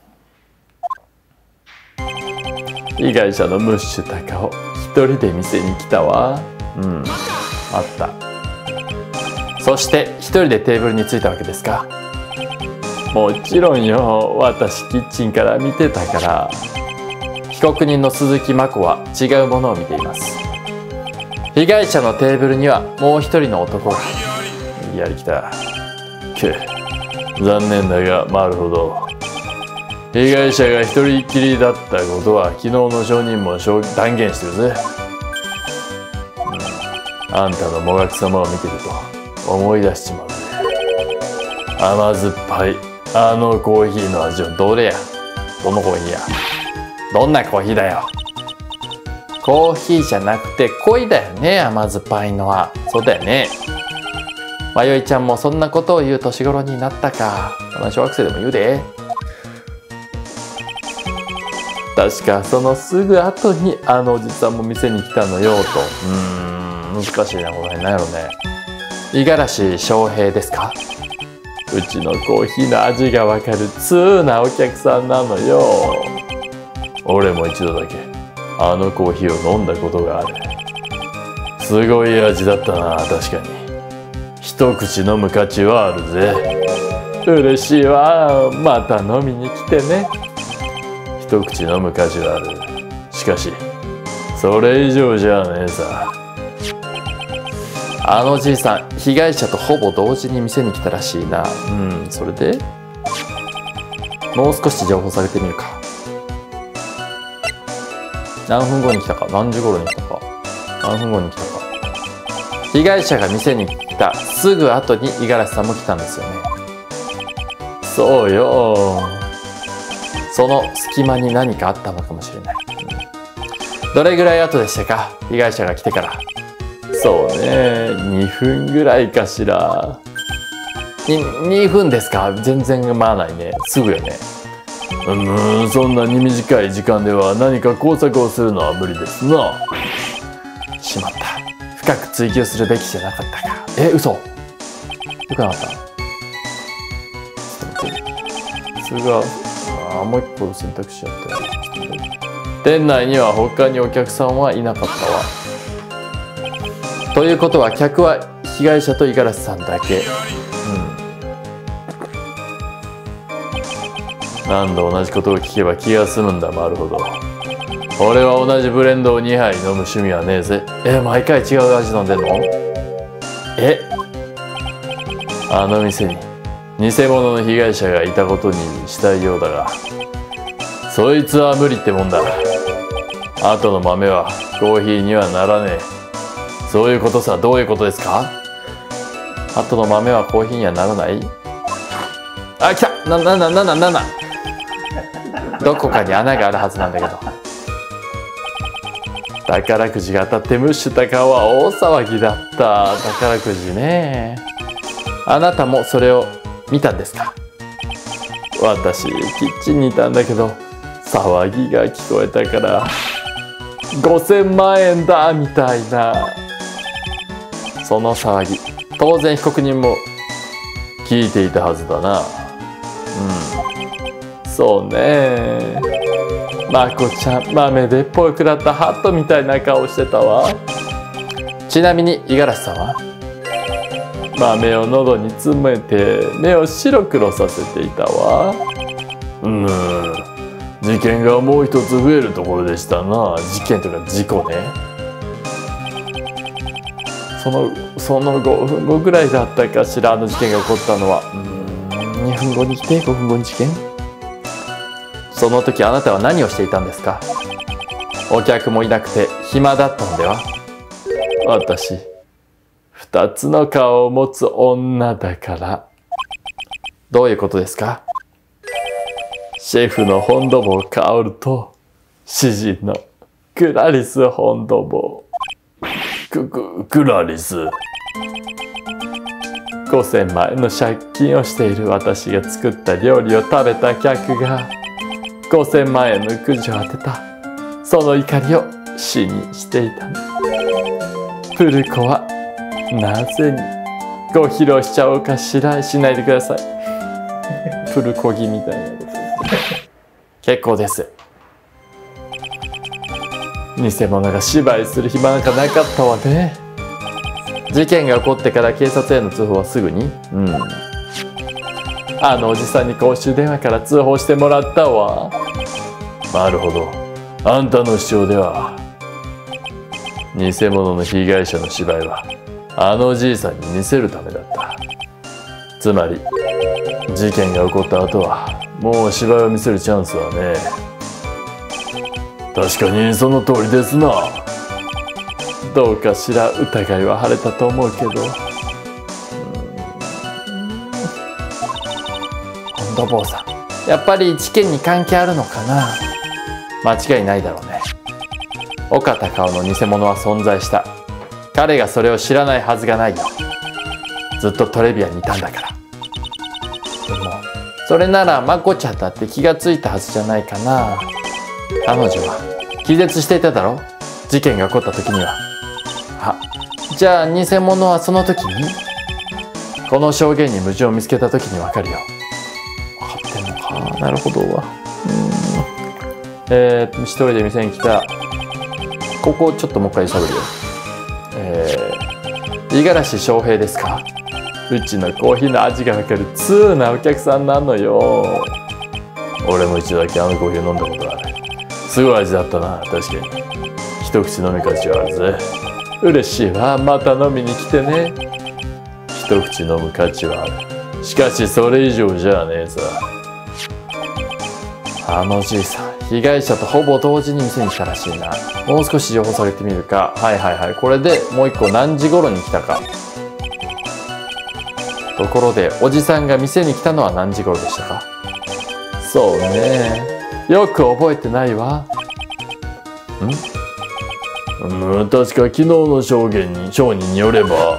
被害者のムッシュタカを一人で店に来たわ。あった。そして一人でテーブルに着いたわけですか。もちろんよ。私キッチンから見てたから。被告人の鈴木真子は違うものを見ています。被害者のテーブルにはもう一人の男が。 やりきた。残念だが、なるほど。被害者が一人きりだったことは昨日の証人も断言してるぜ。あんたのもがき様を見てると思い出しちまうね。甘酸っぱいあのコーヒーの味を。 どれや。どのコーヒーや。どんなコーヒーだよ。コーヒーじゃなくて恋だよね、甘酸っぱいのは。そうだよね。まよいちゃんもそんなことを言う年頃になったか。小学生でも言うで。確かそのすぐ後にあのおじさんも店に来たのよと。難しいな、この辺。なんやろね。五十嵐翔平ですか。うちのコーヒーの味がわかる通なお客さんなのよ。 俺も一度だけあのコーヒーを飲んだことがある。すごい味だったな。確かに一口飲む価値はあるぜ。 嬉しいわ。また飲みに来てね。 一口飲む価値はある。しかしそれ以上じゃねえさ。 あのじいさん、被害者とほぼ同時に店に来たらしいな。それでもう少し情報下げてみるか。何分後に来たか、何時頃に来たか、何分後に来たか。被害者が店に来たすぐ後に五十嵐さんも来たんですよね。そうよ。その隙間に何かあったのかもしれない。どれぐらい後でしたか、被害者が来てから。そうね、2分ぐらいかしら。2分ですか。全然まあないね。すぐよね。 そんなに短い時間では何か工作をするのは無理ですな。 しまった。深く追求するべきじゃなかったか。嘘。よくなかった。 それがもう一個選択肢あったよ。店内には他にお客さんはいなかったわ。 ということは客は被害者と五十嵐さんだけ。 何度同じことを聞けば気が済むんだ。なるほど。俺は同じブレンドを2杯飲む趣味はねえぜ。 毎回違う味飲んでんの？ あの店に偽物の被害者がいたことにしたいようだが、そいつは無理ってもんだ。後の豆はコーヒーにはならねえ。 そういうことさ。どういうことですか？後の豆はコーヒーにはならない？来た。どこかに穴があるはずなんだけど。 宝くじが当たってムッシュ高尾は大騒ぎだった。宝くじね。 あなたもそれを見たんですか？ 私キッチンにいたんだけど、騒ぎが聞こえたから5000万円だみたいな。 その騒ぎ、当然被告人も聞いていたはずだな。そうね。まこちゃん、豆でっぽくなったハットみたいな顔してたわ。 ちなみに五十嵐さんは豆を喉に詰めて目を白黒させていたわ。事件がもう一つ増えるところでしたな。 事件とか事故ね。 その5分後ぐらいだったかしら、あの事件が起こったのは。 2分後に来て5分後に事件。その時あなたは何をしていたんですか？お客もいなくて暇だったのでは？ 私2つの顔を持つ女だから。 どういうことですか？ シェフのフォンドボー薫と詩人のクラリス・フォンドボー。クラリス。5000万円の借金をしている私が作った料理を食べた客が5000万円のくじを当てた。その怒りを詩にしていたの。プルコはなぜにご披露しちゃおうかしないでください。プルコギみたいなこと結構です。 偽物が芝居する暇なんかなかったわね。 事件が起こってから警察への通報はすぐに？ あのおじさんに公衆電話から通報してもらったわ。なるほど。あんたの主張では偽物の被害者の芝居はあのおじいさんに見せるためだった。つまり事件が起こった後はもう芝居を見せるチャンスはね。確かにその通りですな。どうかしら疑いは晴れたと思うけど。 フォンドボーさん、やっぱり事件に関係あるのかな？間違いないだろうね。岡高尾の偽物は存在した。彼がそれを知らないはずがないよ。ずっとトレビアにいたんだから。でもそれならまこちゃんだって気がついたはずじゃないかな。彼女は気絶していただろ、事件が起こった時には。じゃあ偽物はその時に？この証言に矛盾を見つけた時に分かるよ。分かってんのか。なるほどわ。一人で店に来た。ここちょっともう一回探るよ。五十嵐翔平ですか？ うちのコーヒーの味がわかる通なお客さんなのよ。俺も一度だけあのコーヒー飲んだことある。すごい味だったな。確かに一口飲み価値はあるぜ。嬉しいわ。また飲みに来てね。一口飲む価値はある。しかしそれ以上じゃねえさ。 あのじいさん、被害者とほぼ同時に店に来たらしいな。もう少し情報下げてみるか。これでもう一個何時頃に来たか。ところでおじさんが店に来たのは何時頃でしたか？ そうね、よく覚えてないわ。確か昨日の証人によれば、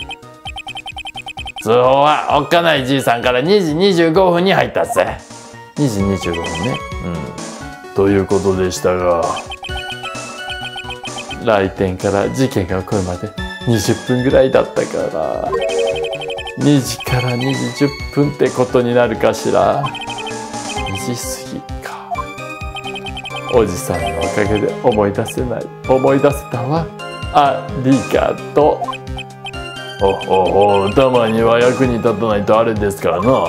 通報はおっかないじいさんから2時25分に入ったぜ。 2時25分ね。 ということでしたが、 来店から事件が起こるまで20分ぐらいだったから2時から2時10分ってことになるかしら。2時過ぎか。おじさんのおかげで思い出せたわ。ありがとう。 たまには役に立たないとあれですからな。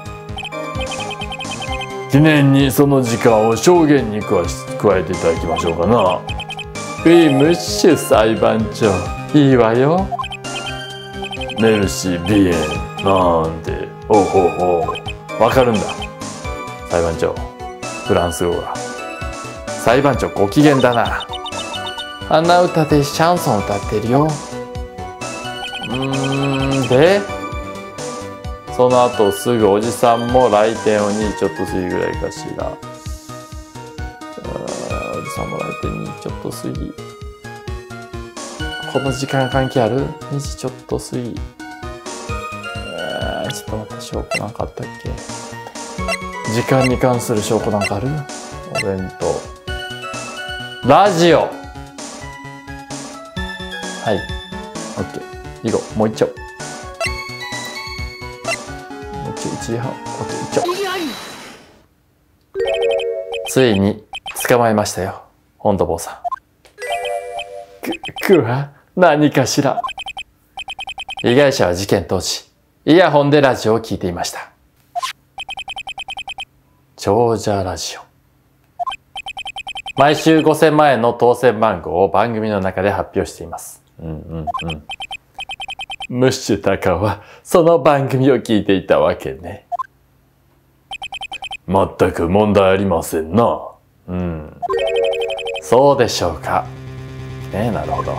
記念にその時間を証言に加えていただきましょうかな。 ムッシュ裁判長、いいわよ。 メルシービエンなんて。 わかるんだ裁判長、フランス語が。裁判長ご機嫌だな。鼻歌でシャンソン歌ってるよ。でその後すぐおじさんも来店を2時ちょっと過ぎぐらいかしら。おじさんも来店2時ちょっと過ぎ。この時間関係ある ?2 時ちょっと過ぎ。ちょっと待って、証拠なんかあったっけ。時間に関する証拠なんかある？お弁当。ラジオ。はい。オッケー。いこう。もう一丁。1時半。オッケー。一丁。ついに捕まえましたよ。本土坊さん。は何かしら。被害者は事件当時、イヤホンでラジオを聞いていました。長者ラジオ。毎週5000万円の当選番号を番組の中で発表しています。ムッシュタカはその番組を聞いていたわけね。 全く問題ありませんな。 そうでしょうか。なるほど。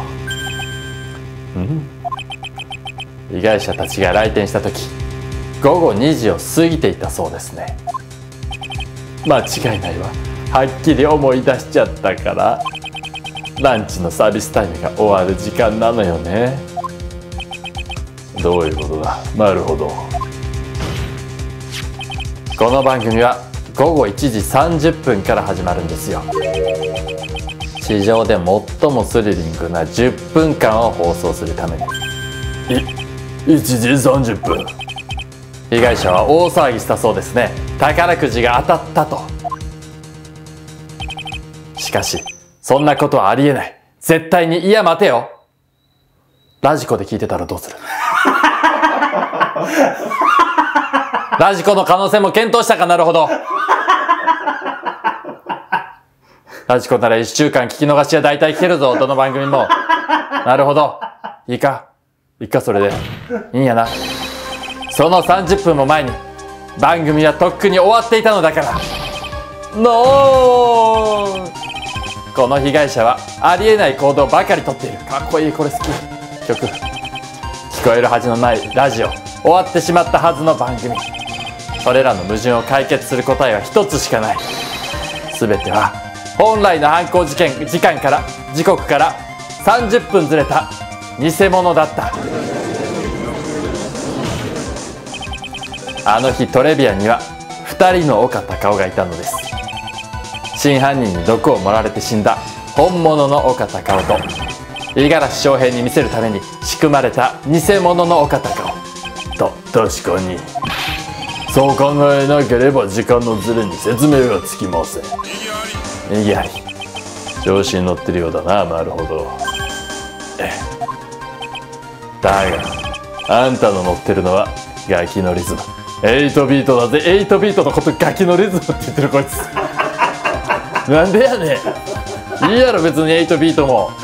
被害者たちが来店した時、午後2時を過ぎていたそうですね。間違いないわ。はっきり思い出しちゃったから。ランチのサービスタイムが終わる時間なのよね。 どういうことだ。なるほど。 この番組は午後1時30分から始まるんですよ。地上で最もスリリングな10分間を放送するために。 1時30分。 被害者は大騒ぎしたそうですね。宝くじが当たったと。しかしそんなことはありえない。絶対に。いや待てよ。ラジコで聞いてたらどうする？ラジコの可能性も検討したか。なるほど。ラジコなら1週間聞き逃しは大体聞けるぞ。どの番組も。なるほど。いいかそれで。いいんやな。その30分も前に番組はとっくに終わっていたのだから。ノー。この被害者はありえない行動ばかりとっている。かっこいい。これ好き。曲。聞こえるはずのないラジオ。終わってしまったはずの番組。それらの矛盾を解決する答えは一つしかない。すべては本来の犯行時刻から30分ずれた偽物だった。あの日トレビアンには2人の岡隆夫がいたのです。真犯人に毒を盛られて死んだ本物の岡隆夫と、五十嵐翔平に見せるために仕組まれた偽物の岡隆夫と。 確かにそう考えなければ時間のズレに説明がつきません。 意義あり。 調子に乗ってるようだな。なるほど。 だがあんたの乗ってるのはガキのリズム。8ビートだぜ。8ビートのことガキのリズムって言ってるこいつ。なんでやねん。いいやろ別に8ビートも。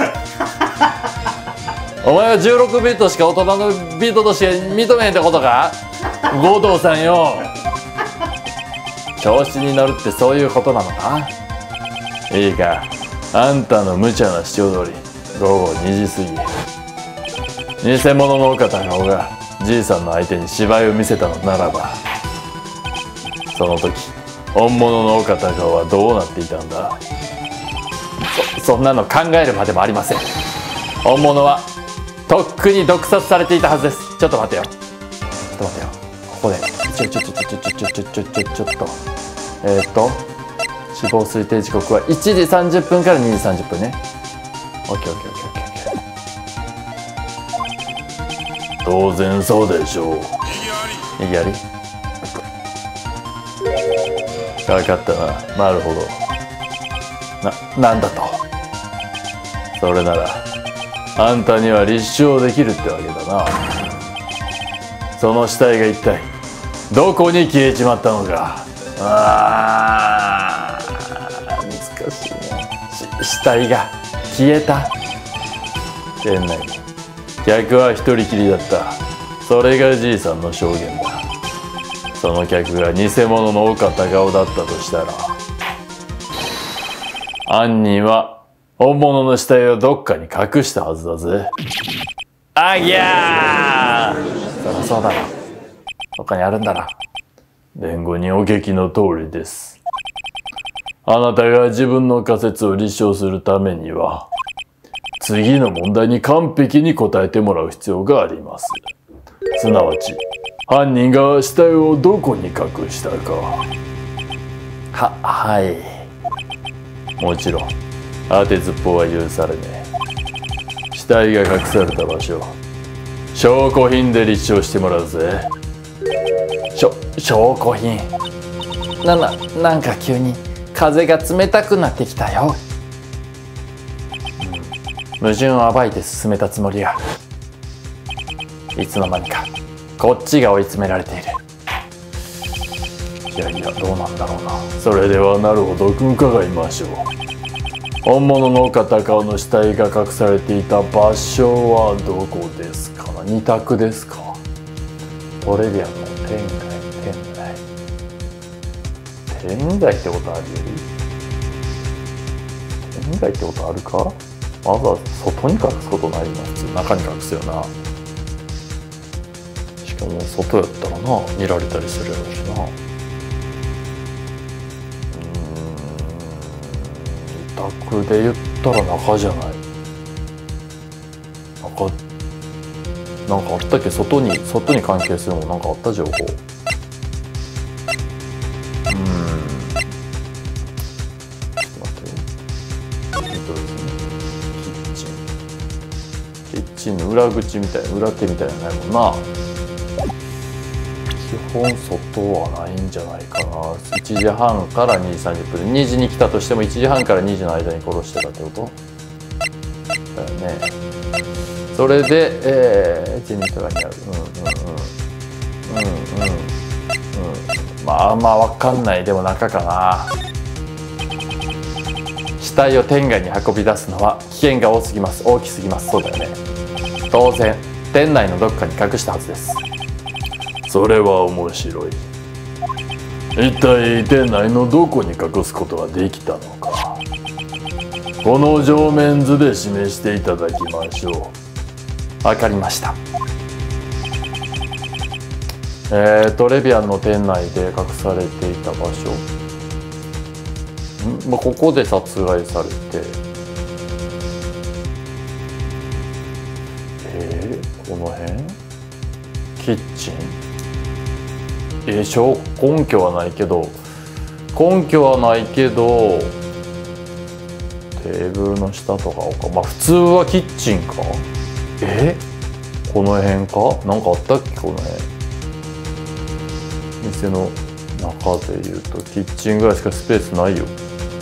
お前は16ビートしか大人のビートとして認めへんってことか。護道さんよ。調子に乗るってそういうことなのか。いいか、あんたの無茶な主張通り午後2時過ぎ、偽物の岡隆夫がじいさんの相手に芝居を見せたのならば、その時本物の岡隆夫はどうなっていたんだ。そんなの考えるまでもありません。本物はとっくに毒殺されていたはずです。ちょっと待てよ。ここでちょっと死亡推定時刻は1時30分から2時30分ね。オッケーオッケーオッケーオッケー。 当然そうでしょう。 いきやり分かったな。なるほど。なんだと。 それならあんたには立証できるってわけだな。その死体が一体どこに消えちまったのか。 難しいね。死体が消えた。 店内に客は一人きりだった。それがじいさんの証言だ。その客が偽物の岡隆夫だったとしたら、犯人は本物の死体をどっかに隠したはずだぜ。 あぎゃー、そりゃそうだろ。どっかにあるんだろ。 弁護人お聞きの通りです。あなたが自分の仮説を立証するためには、次の問題に完璧に答えてもらう必要があります。すなわち、犯人が死体をどこに隠したか。 はい。 もちろん、当てずっぽうは許されねえ。死体が隠された場所、証拠品で立証してもらうぜ。 証拠品。なんか急に風が冷たくなってきたよ。矛盾を暴いて進めたつもりが、いつの間にかこっちが追い詰められている。 いやどうなんだろうな。それではなるほど伺いましょう。本物の岡隆夫の死体が隠されていた場所はどこですかな。二択ですか。 トレビアンの店外ってことあるよ。店外ってことあるか。まずは外に隠すことないな。普通中に隠すよな。しかも外やったらな、見られたりするやろうしな。二択で言ったら中じゃない。なんかあったっけ。外に関係するもんなんかあった情報。キッチンの裏口みたいな、裏手みたいなのないもんな。基本外はないんじゃないかな。1時半から2時30分で、2時に来たとしても1時半から2時の間に殺してたってことだよね。それで、ジェニトラにある。まあ分かんない。でも中かな。死体を店外に運び出すのは危険が大きすぎます。そうだよね。当然店内のどっかに隠したはずです。 それは面白い。一体店内のどこに隠すことができたのか。この上面図で示していただきましょう。わかりました。トレビアンの店内で隠されていた場所。ここで殺害されて、この辺キッチン。根拠はないけど、テーブルの下とかか。まあ普通はキッチンか。この辺か。なんかあったっけ。この辺店の中でいうとキッチンぐらいしかスペースないよ。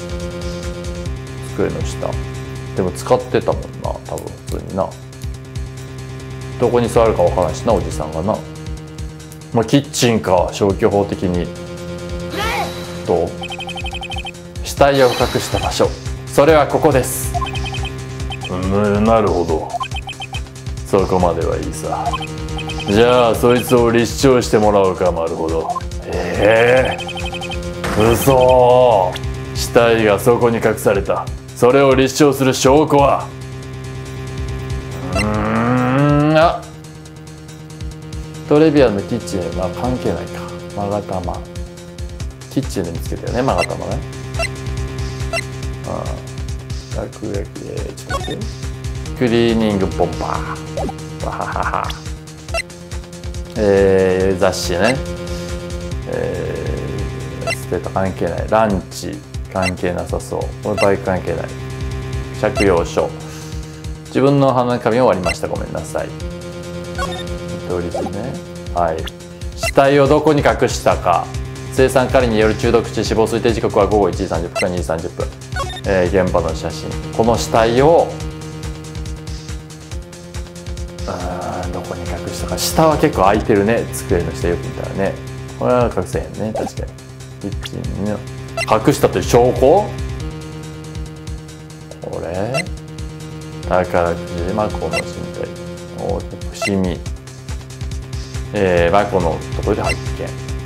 机の下でも使ってたもんな、多分普通にな。どこに座るかわからないしな、おじさんがな。まあキッチンか。消去法的にと死体を隠した場所、それはここです。 なるほど。そこまではいいさ。じゃあそいつを立証してもらおうか。丸ほど。 嘘。 死体がそこに隠された。それを立証する証拠は。 トレビアンのキッチンは関係ないか。勾玉キッチンで見つけたよね、勾玉ね。落書きでちょっと待って。クリーニングポンパー。わははは。雑誌ね。スしてた関係ない。ランチ関係なさそう。これバイク関係ない。借用書。自分の鼻紙終わりました。ごめんなさい。見取り図ね。はい。死体をどこに隠したか。青酸カリによる中毒死、死亡推定時刻は午後1時30分から2時30分。現場の写真。この死体をどこに隠したか。下は結構空いてるね。机の下よく見たらね。これは隠せへんね。確かに。キッチンに隠したという証拠。これ宝くじ、マコの身体、伏見、マコのところで発見。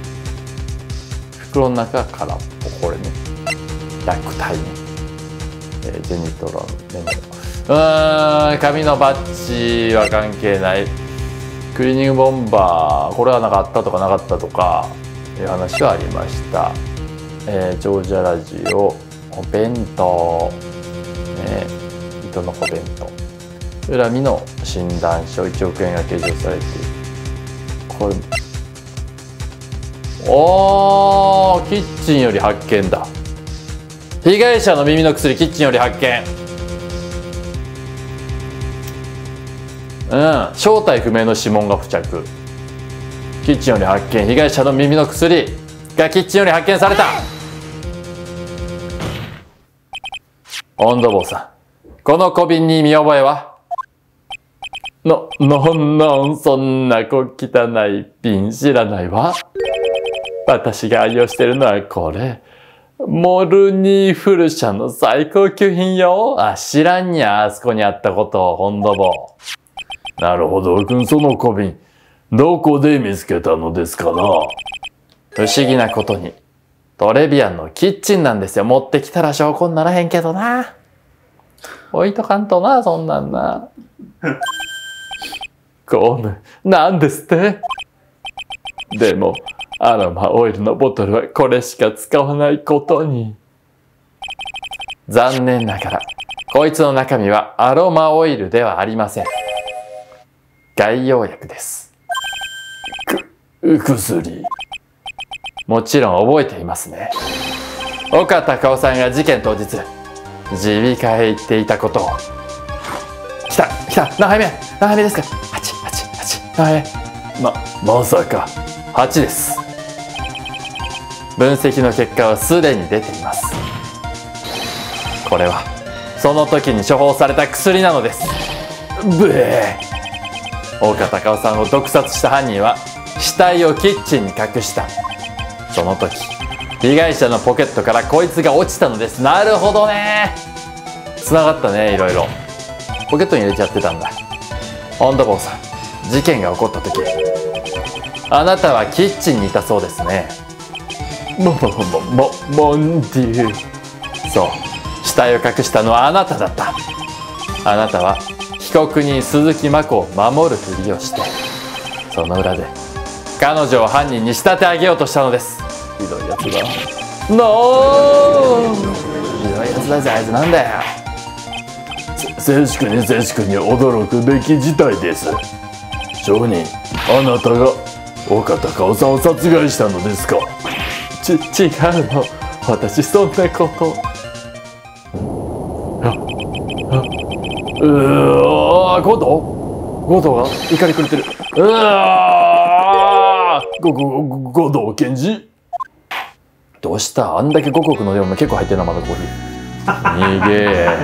袋の中は空っぽ。これね、虐待ね。ジェニトロンメモ。紙のバッジは関係ない。クリーニングボンバー、これはなんかあったとかなかったとかいう話はありました。長者ラジオ、お弁当、ね、糸の子弁当、恨みの診断書、1億円が計上されている。これ、おー、キッチンより発見だ。被害者の耳の薬、キッチンより発見。正体不明の指紋が付着。キッチンより発見。被害者の耳の薬がキッチンより発見された。温度坊さん、この小瓶に見覚えは？そんな小汚い瓶知らないわ。私が愛用してるのはこれ。モルニーフル社の最高級品よ。知らんにゃ、あそこにあったことを、温度坊。 なるほど、君、その小瓶、どこで見つけたのですかな？ 不思議なことに、トレビアンのキッチンなんですよ。持ってきたら証拠にならへんけどな。置いとかんとな、そんなんな。 ゴム、なんですって？でも、アロマオイルのボトルはこれしか使わないことに。 残念ながら、こいつの中身はアロマオイルではありません。外用薬です。 薬。 もちろん覚えていますね。岡隆夫さんが事件当日、耳鼻科へ行っていたことを。来た何杯目ですか？ 8何杯目。まさか。 8です。分析の結果はすでに出ています。これはその時に処方された薬なのです。 ブエー。岡隆夫さんを毒殺した犯人は死体をキッチンに隠した。その時被害者のポケットからこいつが落ちたのです。なるほどね。つながったね。いろいろポケットに入れちゃってたんだ。温度坊さん、事件が起こった時、あなたはキッチンにいたそうですね。 モンデュ。 そう、死体を隠したのはあなただった。あなたは被告人鈴木真子を守るふりをして、その裏で彼女を犯人に仕立て上げようとしたのです。 ひどいやつだ。 ひどいやつだぜ、あいつ。なんだよ。 静粛に驚くべき事態です。証人、あなたが岡隆夫さんを殺害したのですか？ 違うの。私そんなこと。ゴドが怒り狂ってる。 護道検事、 どうした？あんだけ五穀の量も結構入ってるな、まだコーヒー。逃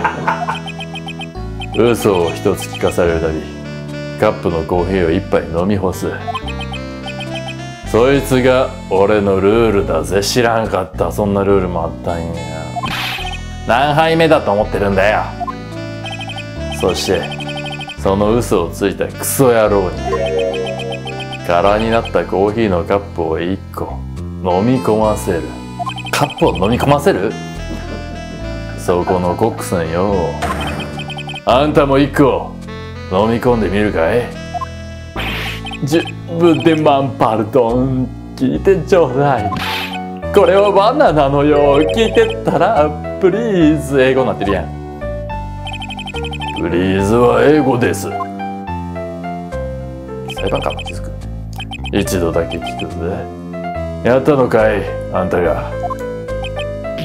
げ。 嘘を一つ聞かされるたびカップのコーヒーを一杯飲み干す。そいつが俺のルールだぜ。 知らんかった。そんなルールもあったんや。何杯目だと思ってるんだよ。 そしてその嘘をついたクソ野郎に空になったコーヒーのカップを1個飲み込ませる。 カップを飲み込ませる？ そこのコックさんよ、あんたも1個飲み込んでみるかい？ ブデマンパルドン、聞いてちょうだい。これは罠なのよ。聞いてったらプリーズ。英語になってるやん。 プリーズは英語です。 裁判官の気づく。 一度だけ聞くぜ。やったのかい、あんたが。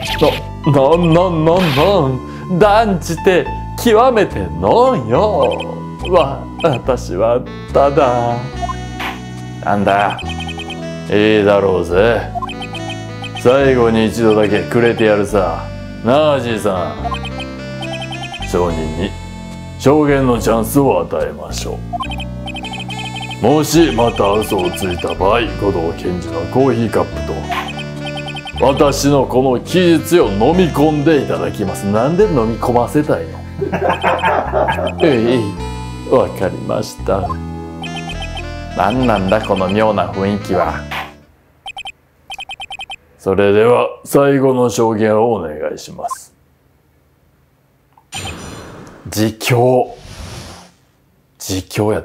断じて極めてのんよ。私はただ。 なんだ。 いいだろうぜ。最後に一度だけくれてやるさ。なあじいさん。証人に証言のチャンスを与えましょう。もしまた嘘をついた場合、護道検事のコーヒーカップと私のこの記述を飲み込んでいただきます。なんで飲み込ませたいの？わかりました。 なんなんだこの妙な雰囲気は。 それでは最後の証言をお願いします。自供やって。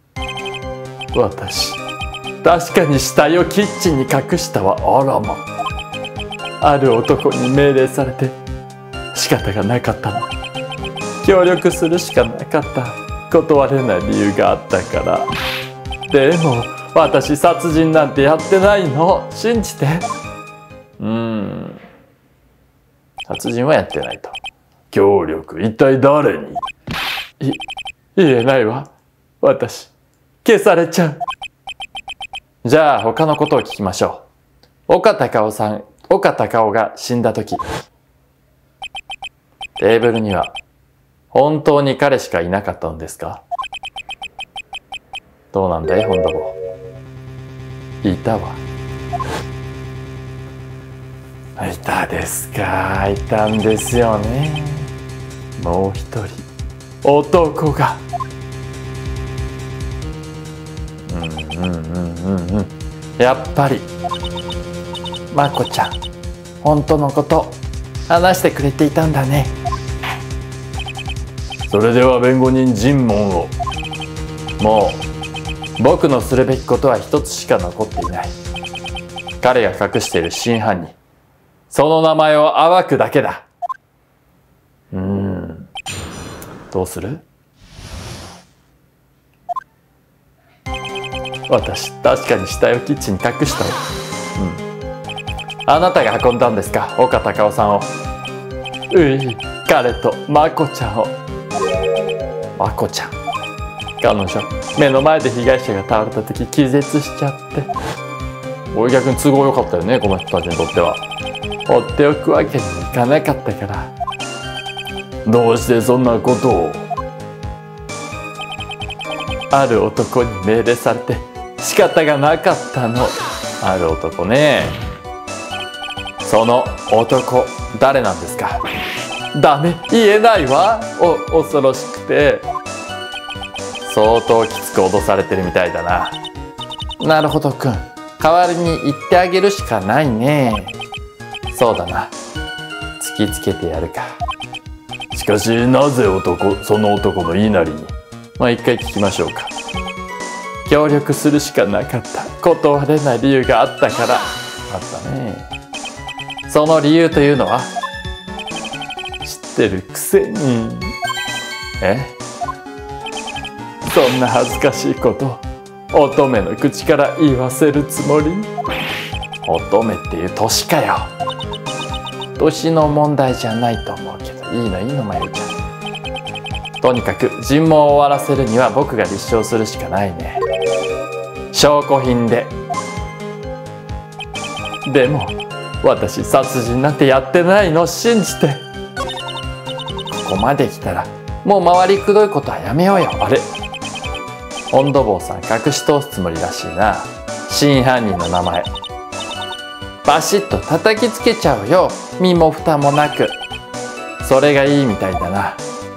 私確かに死体をキッチンに隠したわ。あらま。ある男に命令されて仕方がなかったの。協力するしかなかった。断れない理由があったから。でも私殺人なんてやってないの。信じて。 殺人はやってないと。 協力、一体誰に？ 言えないわ。私消されちゃう。じゃあ他のことを聞きましょう。岡隆夫が死んだ時、テーブルには本当に彼しかいなかったのですか？どうなんだい本田坊。いたわ。いたですか。いたんですよね。もう一人男が。やっぱりまこちゃん本当のこと話してくれていたんだね。 それでは弁護人尋問を。 もう僕のするべきことは一つしか残っていない。彼が隠している真犯人、その名前を暴くだけだ。どうする？私確かに死体をキッチンに隠したわ。あなたが運んだんですか、岡隆夫さんを。彼とまこちゃんを。まこちゃん、彼女目の前で被害者が倒れた時気絶しちゃって。逆に都合良かったよね、この人たちにとっては。放っておくわけにもいかなかったから。 どうしてそんなことを？ ある男に命令されて仕方がなかったの。ある男ね。その男誰なんですか？ダメ、言えないわ。恐ろしくて。相当きつく脅されてるみたいだな。なるほどくん、代わりに言ってあげるしかないね。そうだな、突きつけてやるか。 しかしなぜその男の言いなりに？ 一回聞きましょうか。協力するしかなかった。断れない理由があったから。あったね。その理由というのは？知ってるくせに。そんな恥ずかしいこと乙女の口から言わせるつもり？乙女っていう年かよ。年の問題じゃないと思うけど。いいのまゆちゃん。とにかく尋問を終わらせるには僕が立証するしかないね。証拠品で。でも私殺人なんてやってないの、信じて。ここまで来たらもう回りくどいことはやめようよ。あれ、温度坊さん隠し通すつもりらしいな。真犯人の名前バシッと叩きつけちゃうよ、身も蓋もなく。それがいいみたいだな。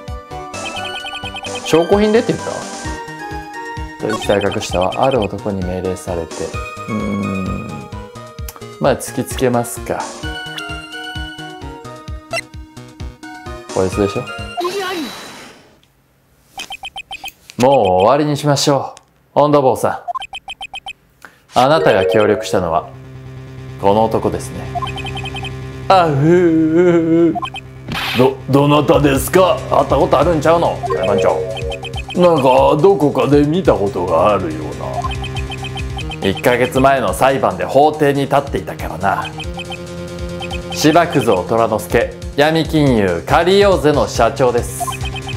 証拠品でって言った？死体隠したはある男に命令されて。突きつけますか。こいつでしょ。もう終わりにしましょう。温度坊さん、あなたが協力したのはこの男ですね。 どなたですか？ 会ったことあるんちゃうの、裁判長。 なんかどこかで見たことがあるような。 1ヶ月前の裁判で法廷に立っていたからな。 芝久蔵虎之助、闇金融カリオーゼの社長です。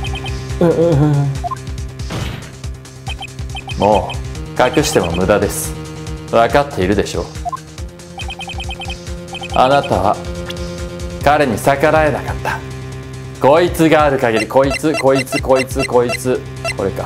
もう隠しても無駄です。分かっているでしょう。あなたは彼に逆らえなかった。こいつがある限り、こいつこれか。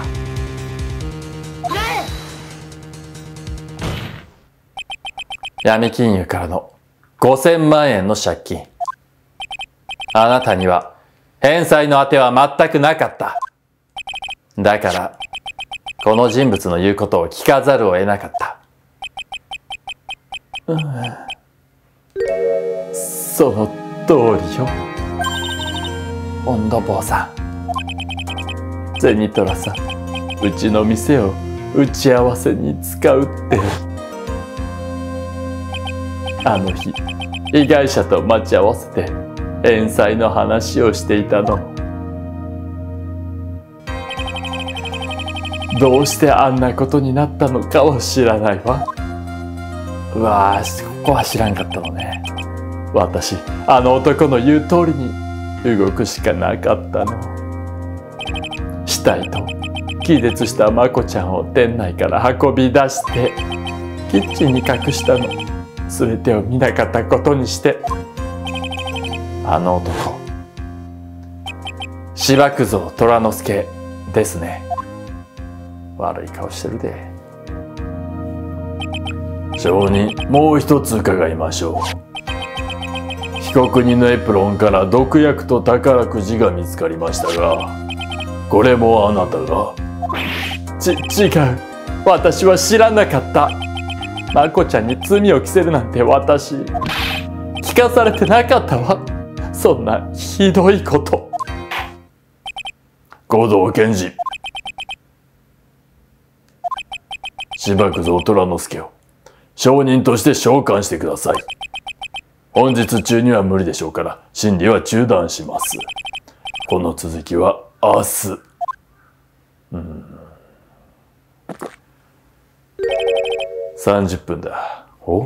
闇金融からの5000万円の借金、あなたには返済の当ては全くなかった。だからこの人物の言うことを聞かざるを得なかった。その通りよ。温度坊さん、ゼニトラさん、うちの店を打ち合わせに使うって。あの日被害者と待ち合わせて返済の話をしていたの。どうしてあんなことになったのかは知らないわ。うわー、ここは知らんかったのね。私、あの男の言う通りに動くしかなかったの。死体と気絶したまこちゃんを店内から運び出してキッチンに隠したの。全てを見なかったことにして。あの男、芝久蔵虎之助ですね。悪い顔してるで。 証人、もう一つ伺いましょう。被告人のエプロンから毒薬と宝くじが見つかりましたが、これもあなたが？ 違う。私は知らなかった。まこちゃんに罪を着せるなんて私、聞かされてなかったわ。そんなひどいこと。 護道検事、芝久蔵虎之助を証人として召喚してください。本日中には無理でしょうから審理は中断します。この続きは明日。30分だ。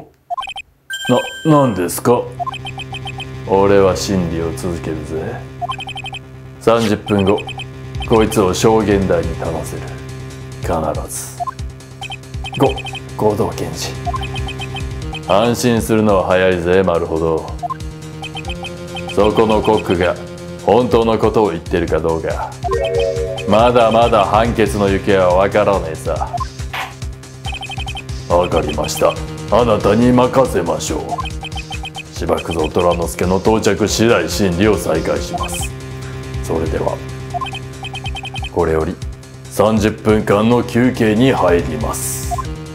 何ですか？俺は審理を続けるぜ。30分後、こいつを証言台に立たせる。必ず。護道検事。安心するのは早いぜ、丸ほど。そこのコックが本当のことを言ってるかどうか、まだまだ判決の行方はわからねえさ。わかりました。あなたに任せましょう。芝久蔵虎之助の到着次第審理を再開します。それではこれより30分間の休憩に入ります。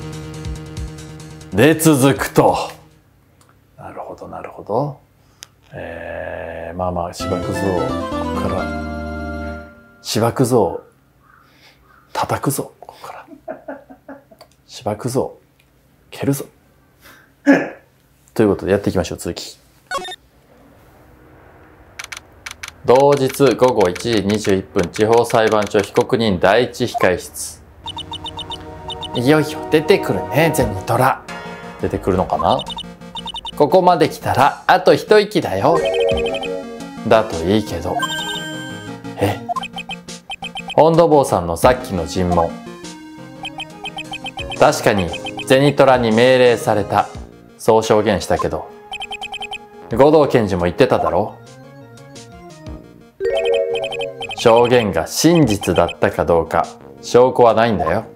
で続くと。なるほどなるほど。まあまあ芝久蔵、ここから芝久蔵叩くぞ。ここから芝久蔵蹴るぞということでやっていきましょう。続き。同日午後1時21分、地方裁判所被告人第一控室。いよいよ出てくるね、ゼニトラ。出てくるのかな。ここまで来たらあと一息だよ。だといいけど。本土坊さんのさっきの尋問、確かにゼニトラに命令された、そう証言したけど、護道検事も言ってただろ。証言が真実だったかどうか証拠はないんだよ。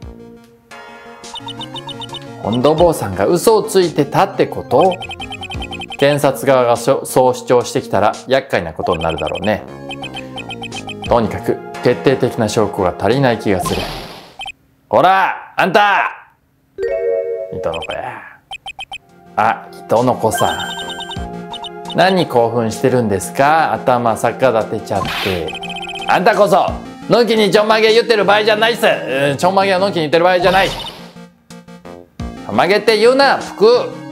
本土坊さんが嘘をついてたってこと？検察側がそう主張してきたら厄介なことになるだろうね。とにかく決定的な証拠が足りない気がする。ほらあんた、糸の子や。あ、糸の子さん、何興奮してるんですか？頭逆立てちゃって。あんたこそのんきにちょんまげ言ってる場合じゃないっす。ちょんまげをのんきに言ってる場合じゃない。曲げて言うな、服。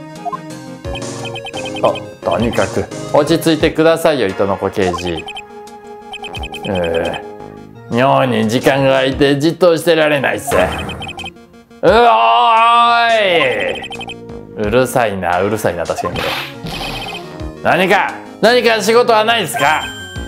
とにかく落ち着いてくださいよ、糸の子刑事。妙に時間が空いてじっとしてられないっす。おーい、うるさいな確かに。 何か仕事はないですか？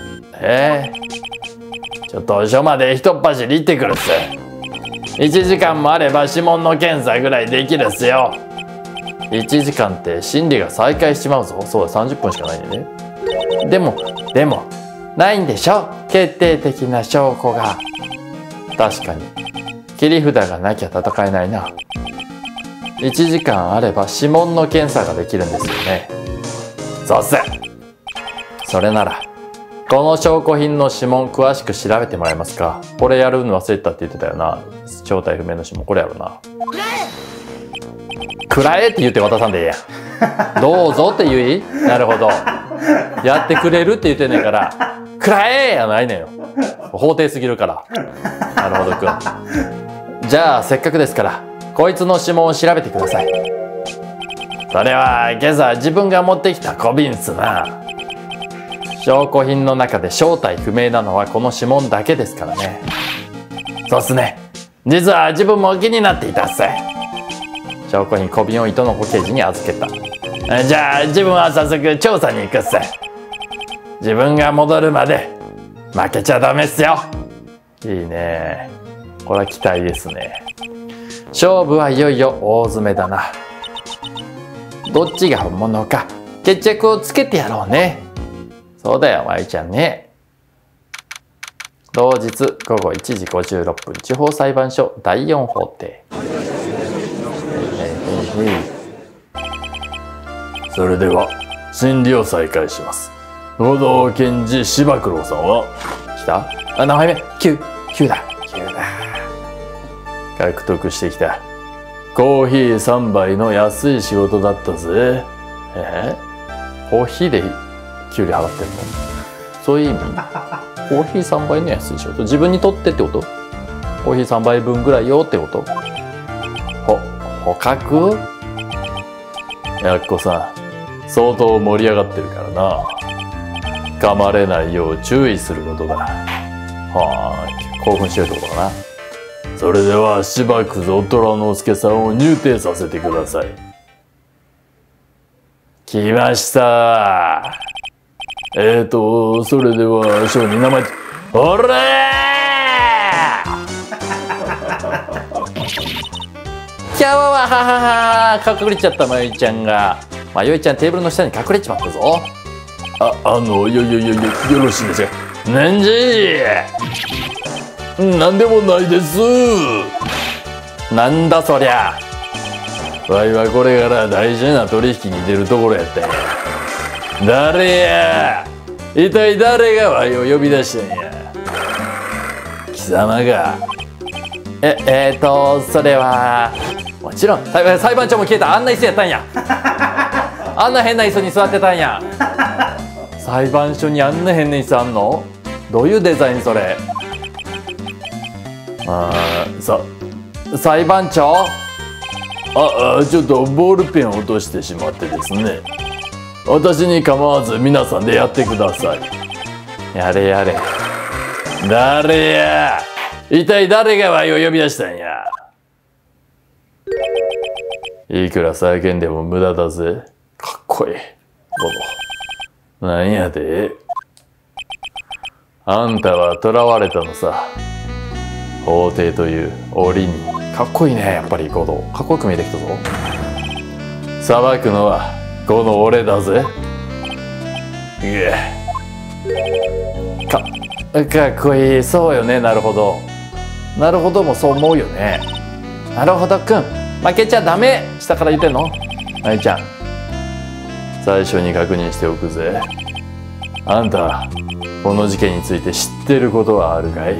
ちょっと署までひとっ走り行ってくるっす。1時間もあれば指紋の検査ぐらいできるっすよ。1時間って審理が再開しちまうぞ。そうだ、30分しかないんでね。でもないんでしょ、決定的な証拠が。確かに切り札がなきゃ戦えないな。1時間あれば指紋の検査ができるんですよね。そうっす。それならこの証拠品の指紋詳しく調べてもらえますか？これやるの忘れてたって言ってたよな。正体不明の指紋、これやろな。くらえって言って渡さんでええやん。どうぞって言い、なるほど。やってくれるって言ってんねんから、くらえやないねんよ。法廷すぎるから。なるほどくん。じゃあせっかくですからこいつの指紋を調べてください。それは今朝自分が持ってきた小瓶っすな。証拠品の中で正体不明なのはこの指紋だけですからね。そうっすね。実は自分も気になっていたっす。証拠品小瓶を糸の子刑事に預けた。じゃあ自分は早速調査に行くっす。自分が戻るまで負けちゃダメっすよ。いいね。これは期待ですね。勝負はいよいよ大詰めだな。どっちが本物か決着をつけてやろうね。そうだよ、まゆちゃんね。同日午後1時56分、地方裁判所第4法廷。それでは審理を再開します。護道検事柴九郎さんは来た？何杯目？9だ。獲得してきたコーヒー3杯の安い仕事だったぜ。コーヒーで給料払ってんの？そういう意味？コーヒー3杯の安い仕事、自分にとってってこと？コーヒー3杯分ぐらいよってこと？捕獲？やっこさん、相当盛り上がってるからな。噛まれないよう注意することだ。興奮してるってことだな。それではしばくぞ虎之助さんを入廷させてください。来ました。それでは証人名前、おらキャワワハハハ、隠れちゃったまゆいちゃんが。まゆいちゃんテーブルの下に隠れちまったぞ。よろしいですよ。なんじー、なんでもないです。なんだそりゃ。わいはこれから大事な取引に出るところやったんや。誰や、一体誰がわいを呼び出したんや。貴様が。それはもちろん裁判長も消えた。あんな椅子やったんや。あんな変な椅子に座ってたんや。裁判所にあんな変な椅子あんの？どういうデザインそれ？裁判長？ちょっとボールペンを落としてしまってですね。私に構わず皆さんでやってください。やれやれ。誰や？一体誰がわいを呼び出したんや。いくら叫んでも無駄だぜ。かっこいい。なんやで。あんたは囚われたのさ。法廷という檻に。かっこいいね、やっぱり行動。かっこよく見えてきたぞ。裁くのはこの俺だぜ。かっこいい。そうよね。なるほど。なるほどもそう思うよね。なるほどくん。負けちゃダメ。下から言ってんの？まゆちゃん。最初に確認しておくぜ。あんた、この事件について知ってることはあるかい？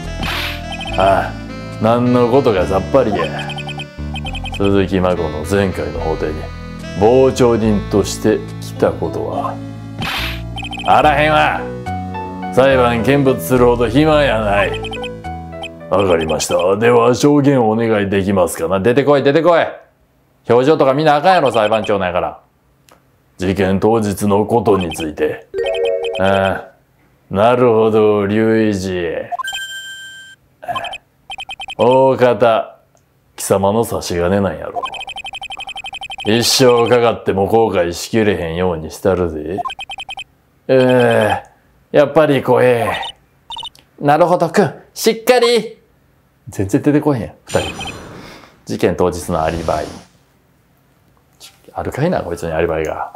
何のことかさっぱりや。鈴木真子の前回の法廷に傍聴人として来たことは？あらへんわ。裁判見物するほど暇やない。わかりました。では証言をお願いできますかな。出てこい出てこい。表情とか見なあかんやろ、裁判長なんやから。事件当日のことについて。なるほど、龍一寺。大方貴様の差し金なんやろ。 一生かかっても後悔しきれへんようにしたるぜ。 やっぱり怖え。なるほどくん、しっかり。全然出てこへん、二人。事件当日のアリバイ。あるかいな、こいつにアリバイが。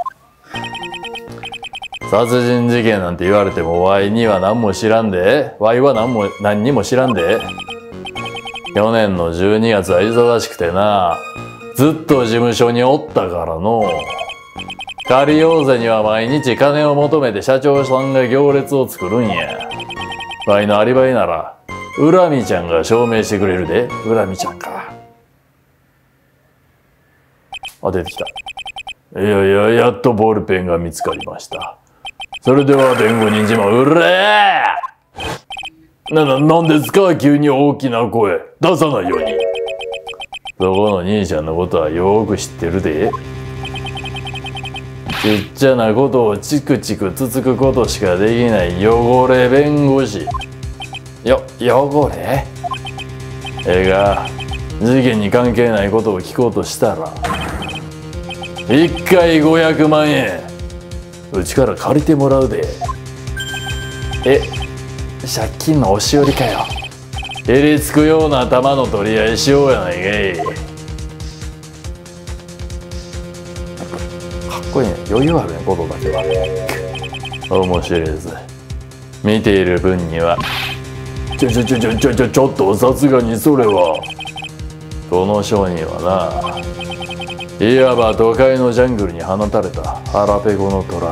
殺人事件なんて言われてもワイには何も知らんで。ワイは何にも知らんで。去年の12月は忙しくてな、ずっと事務所におったからの。仮用税には毎日金を求めて社長さんが行列を作るんや。ワイのアリバイなら、恨みちゃんが証明してくれるで。 恨みちゃんか。 あ、出てきた。やっとボールペンが見つかりました。それでは弁護人島、うれー！なんですか急に大きな声。出さないように。そこの兄ちゃんのことはよく知ってるで。ちっちゃなことをチクチクつつくことしかできない汚れ弁護士。 汚れ？ 事件に関係ないことを聞こうとしたら、1回500万円、うちから借りてもらうで。 借金の押し売りかよ。 えりつくような玉の取り合いしようやないかい。 かっこいいね。余裕あるね、ことだけは。 面白いです。見ている分には。ちょっとさすがにそれは。この商人はな、いわば都会のジャングルに放たれた腹ペコの虎。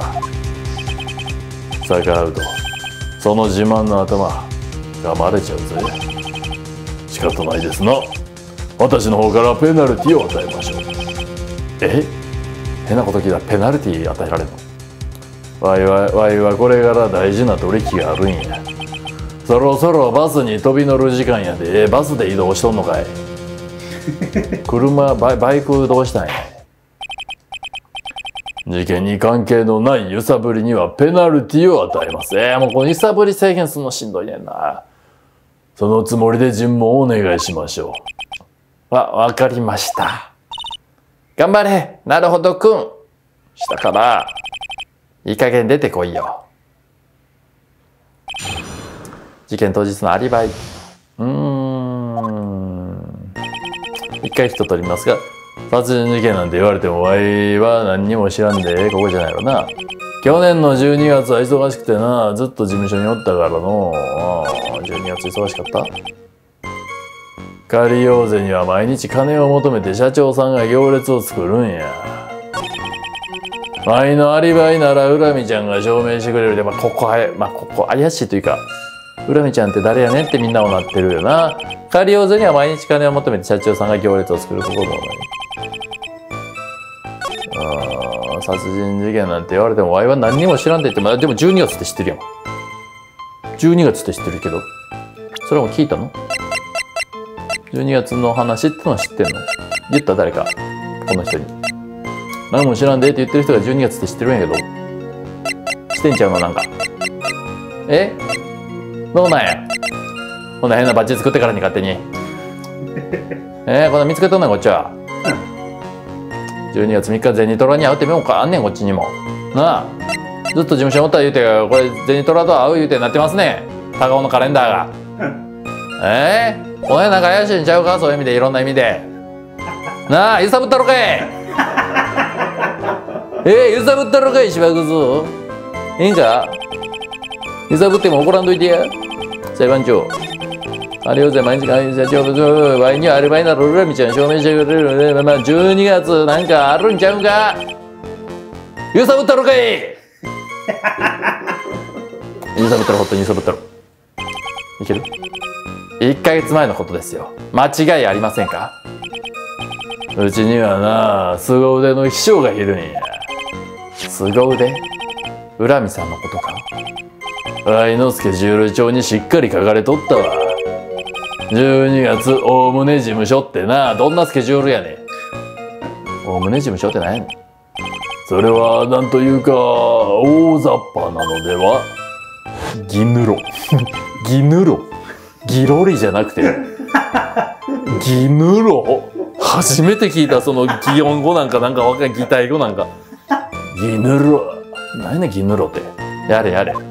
逆らうと、その自慢の頭、がまれちゃうぜ。仕方ないですな。私の方からペナルティを与えましょう。 変なこと聞いたらペナルティ与えられるの？ わいはこれから大事な取引があるんや。そろそろバスに飛び乗る時間やで。バスで移動しとんのかい。バイクどうしたんや。事件に関係のない揺さぶりにはペナルティを与えます。 もうこの揺さぶり制限するのしんどいねんな。 そのつもりで尋問をお願いしましょう。わかりました。頑張れ、なるほどくん。したから、いい加減出てこいよ。事件当日のアリバイ。 一回人取りますが、殺人事件なんて言われてもわいは何にも知らんで、ここじゃないろな。去年の12月は忙しくてな、ずっと事務所におったからの。 12月忙しかった？ 仮用税には毎日金を求めて社長さんが行列を作るんや。ワイのアリバイなら恨みちゃんが証明してくれるで、 ここ怪しいというか、恨みちゃんって誰やねんってみんなもなってるよな。仮用税には毎日金を求めて社長さんが行列を作ることもない。 殺人事件なんて言われてもワイは何にも知らんって言っても、 でも12月って知ってるやん。12月って知ってるけど、それも聞いたの？ 12 月の話ってのは知ってんの？言った誰か、この人に。 何も知らんでって言ってる人が12月って知ってるんやけど。 してんちゃうのなんか。どうなんや。こんな変なバッジ作ってからに勝手に。こんな見つけとんねんこっちは。12月3日銭虎に会うってみようかあんねんこっちにも。なあ。ずっと事務所におったら言うて、これ銭虎と会う言うてなってますね。高尾のカレンダーが。この辺なんか怪しいんちゃうか、そういう意味で、いろんな意味で。なあ、揺さぶったろかい。揺さぶったろかい、しばくぞ。いいんか。揺さぶっても怒らんといてや。裁判長。あれを毎日会社長、ワイにはアリバイなら恨みちゃん証明してくれるので、12月なんかあるんちゃうんか。揺さぶったろかい。揺さぶったろ、ほっと揺さぶったろ。いける？1ヶ月前のことですよ。間違いありませんか？ うちにはな、凄腕の秘書がいるんや。 凄腕？恨みさんのことか？ ワイのスケジュール帳にしっかり書かれとったわ。12月大棟事務所ってな、 どんなスケジュールやねん。大棟事務所って何やねん。 それはなんというか大雑把なのでは。 ギヌロギヌロギロリじゃなくてギヌロ初めて聞いた、その擬音語なんかなんかわかんない、擬態語なんか。ギヌロ。何やねんギヌロって。やれやれ。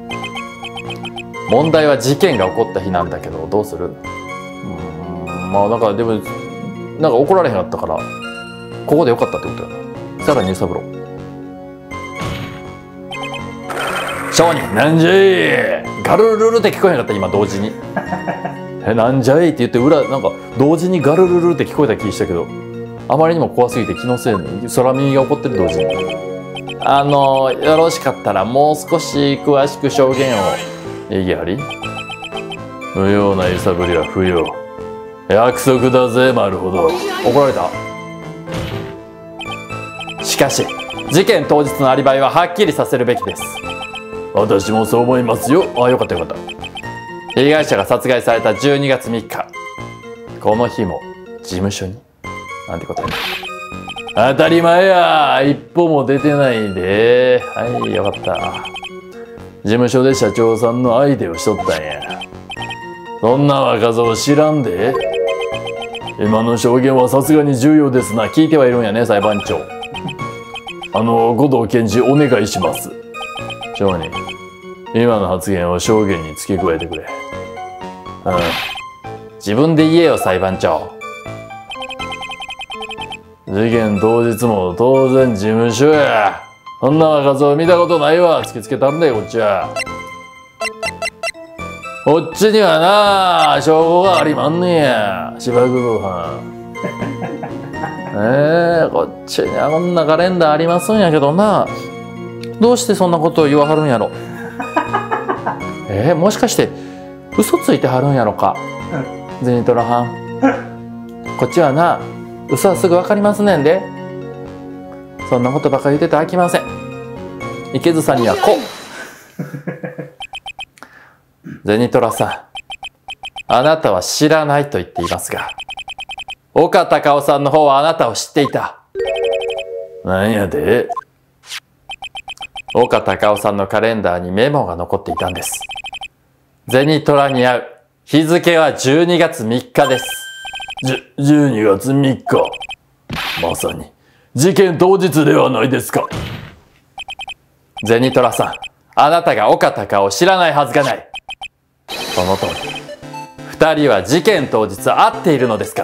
問題は事件が起こった日なんだけど、どうする？まあなんかでも、なんか怒られへんかったから、ここでよかったってことやな。さらに揺さぶろう。商人、なんじゃい、ガルルルって聞こえへんかった今同時に。なんじゃいって言ってなんか同時にガルルルって聞こえた気したけど、あまりにも怖すぎて気のせいに空耳が起こってる同時に。よろしかったらもう少し詳しく証言を。意義あり？無用な揺さぶりは不要。約束だぜ、なるほど。怒られた？しかし、事件当日のアリバイははっきりさせるべきです。私もそう思いますよ。あ、よかったよかった。被害者が殺害された12月3日。この日も事務所に。なんてことや。当たり前や。一歩も出てないで。はい、よかった。事務所で社長さんの相手をしとったんや。そんな若造知らんで。今の証言はさすがに重要ですな。聞いてはいるんやね、裁判長。護道検事お願いします。証人、今の発言を証言に付け加えてくれ。自分で言えよ、裁判長。事件当日も当然事務所や。そんな若造見たことないわ。突きつけたんだよ、こっちは。こっちにはな、証拠がありまんねや。芝生造犯。こっちにはこんなカレンダーありますんやけどな。どうしてそんなことを言わはるんやろ。もしかして嘘ついてはるんやろか。ゼニトラ犯。こっちはな、嘘はすぐ分かりますねんで。そんなことばかり言ってて飽きません。池津さんにはこう。ゼニトラさん、あなたは知らないと言っていますが、岡隆夫さんの方はあなたを知っていた。なんやで？岡隆夫さんのカレンダーにメモが残っていたんです。ゼニトラに会う日付は12月3日です。 12月3日。まさに事件当日ではないですか。 ゼニトラさん、あなたが岡隆夫を知らないはずがない。その通り、二人は事件当日会っているのですから。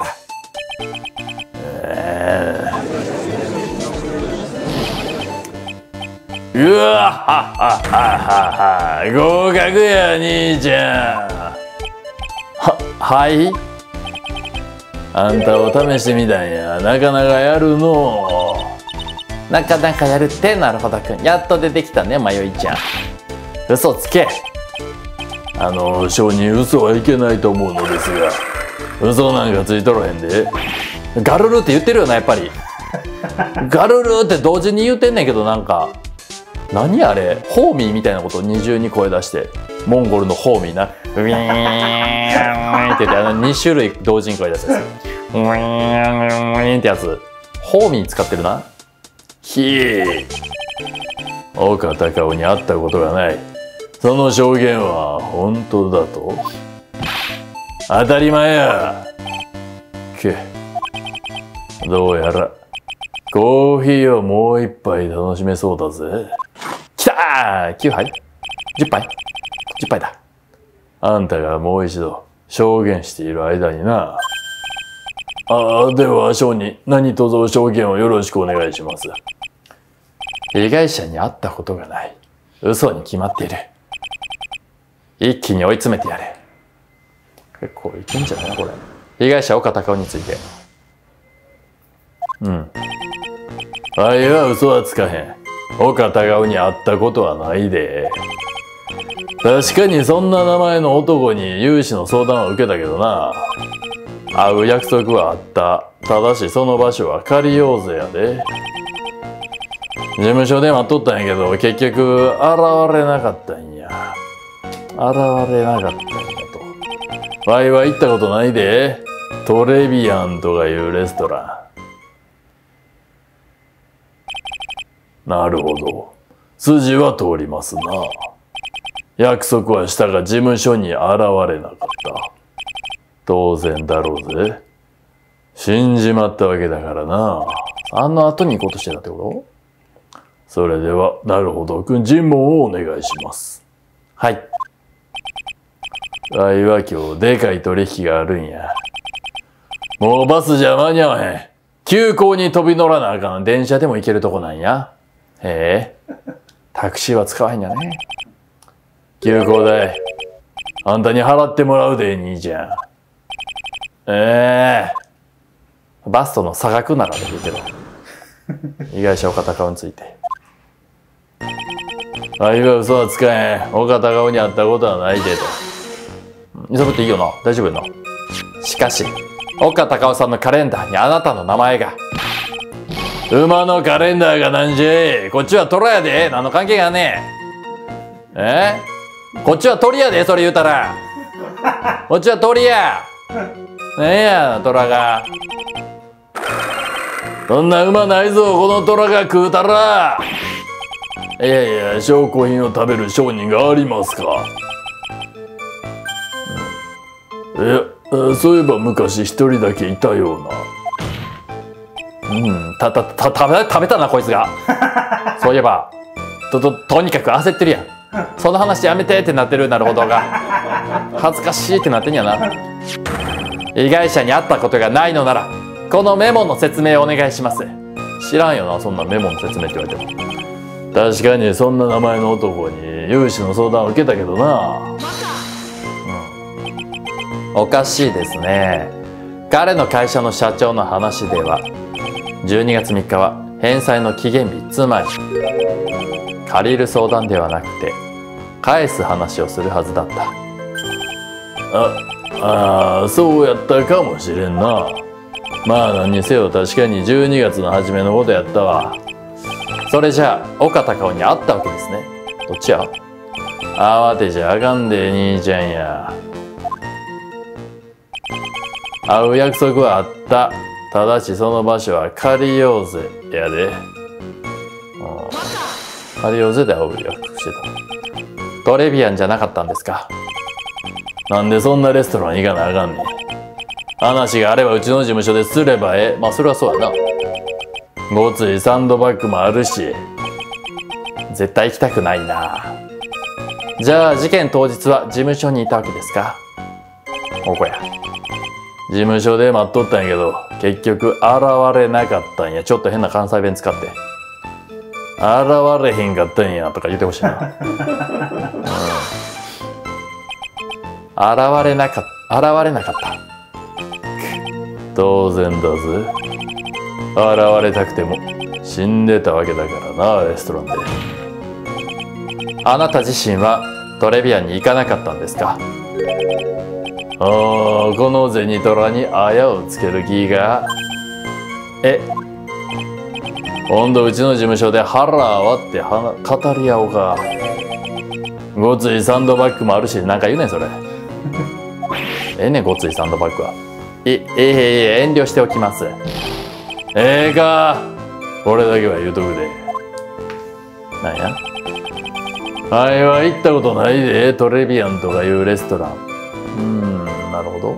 うわはははは、合格や兄ちゃん。 はい。 あんたを試してみたんや。なかなかやるの。 なかなかやるって。なるほどくん、やっと出てきたね、迷いちゃん。嘘つけ。 証人、嘘はいけないと思うのですが、嘘なんかついとらへんで。 ガルルって言ってるよな、やっぱり。ガルルって同時に言うてんねんけど、なんか何あれ、ホーミーみたいなことを二重に声出して、モンゴルのホーミーな、ウィーンって言って、2種類同時に声出すやつ。ウィーンってやつ、ホーミー使ってるな。 岡隆夫に会ったことがない。その証言は本当だと？当たり前や。どうやらコーヒーをもう一杯楽しめそうだぜ。 きたー！ 9 杯 ?10 杯 ?10 杯だ。 あんたがもう一度証言している間にな。では証人、何卒証言をよろしくお願いします。 被害者に会ったことがない。嘘に決まっている。一気に追い詰めてやれ。結構いけんじゃないこれ。被害者岡隆夫について。 あいは嘘はつかへん。岡隆夫に会ったことはないで。確かにそんな名前の男に融資の相談は受けたけどな。会う約束はあった。ただしその場所は借りようぜやで。事務所で待っとったんやけど、結局現れなかったんや。現れなかったんやと。わいは行ったことないで。トレビアンとかいうレストラン。なるほど。筋は通りますな。約束はしたが事務所に現れなかった。当然だろうぜ。 死んじまったわけだからな。 あの後に行こうとしてたってこそれでは、なるほどくん、尋問をお願いします。 と？はい。 わいは今日、でかい取引があるんや。もうバスじゃ間に合わへん。急行に飛び乗らなあかん。電車でも行けるとこなんや。 へえ。タクシーは使わへんやね。 急行代、あんたに払ってもらうで、兄ちゃん。 バスとの差額ならできるけど。被害者岡高尾について。 あいは嘘はつかへん。岡高尾に会ったことはないでと。 急ぐっていいよな。大丈夫よな。しかし、岡高尾さんのカレンダーにあなたの名前が。 馬のカレンダーがなんじゃい。こっちは虎やで。何の関係があんねん。こっちは鳥やで、それ言うたら。こっちは鳥や。なんや、虎が。そんな馬ないぞ、この虎が食うたら。いやいや、証拠品を食べる商人がありますか。そういえば昔一人だけいたような。 食べたな、こいつが。そういえば、とにかく焦ってるやん。その話やめてってなってる、なるほどが。恥ずかしいってなってんやな。被害者に会ったことがないのなら、このメモの説明をお願いします。知らんよな、そんなメモの説明って言われても。 確かにそんな名前の男に融資の相談を受けたけどな。 おかしいですね。彼の会社の社長の話では、12月3日は返済の期限日、つまり借りる相談ではなくて返す話をするはずだった。 そうやったかもしれんな。まあ何にせよ確かに12月の初めのことやったわ。 それじゃあ岡高尾に会ったわけですね。どっちや？ 慌てちゃあかんで、兄ちゃんや。会う約束はあった。ただしその場所は借りようぜやで。 借りようぜで会う約束してた。トレビアンじゃなかったんですか？ なんでそんなレストラン行かなあかんねん。話があればうちの事務所ですればええ。 まあそれはそうやな。 ごついサンドバッグもあるし。 絶対行きたくないな。じゃあ事件当日は事務所にいたわけですか？おこや。 事務所で待っとったんやけど、結局現れなかったんや。 ちょっと変な関西弁使って。 現れへんかったんやとか言ってほしいな。 現れなかった。 当然だぜ。現れたくても死んでたわけだからな、レストランで。 あなた自身はトレビアンに行かなかったんですか？ この銭虎にあやをつける気が。今度うちの事務所で腹割って語り合おうか。ごついサンドバッグもあるし、なんか言うねんそれ。 ごついサンドバッグは。遠慮しておきます。 これだけは言うとくで。 なんや？ あれは行ったことないで、トレビアンとかいうレストラン。 なるほど。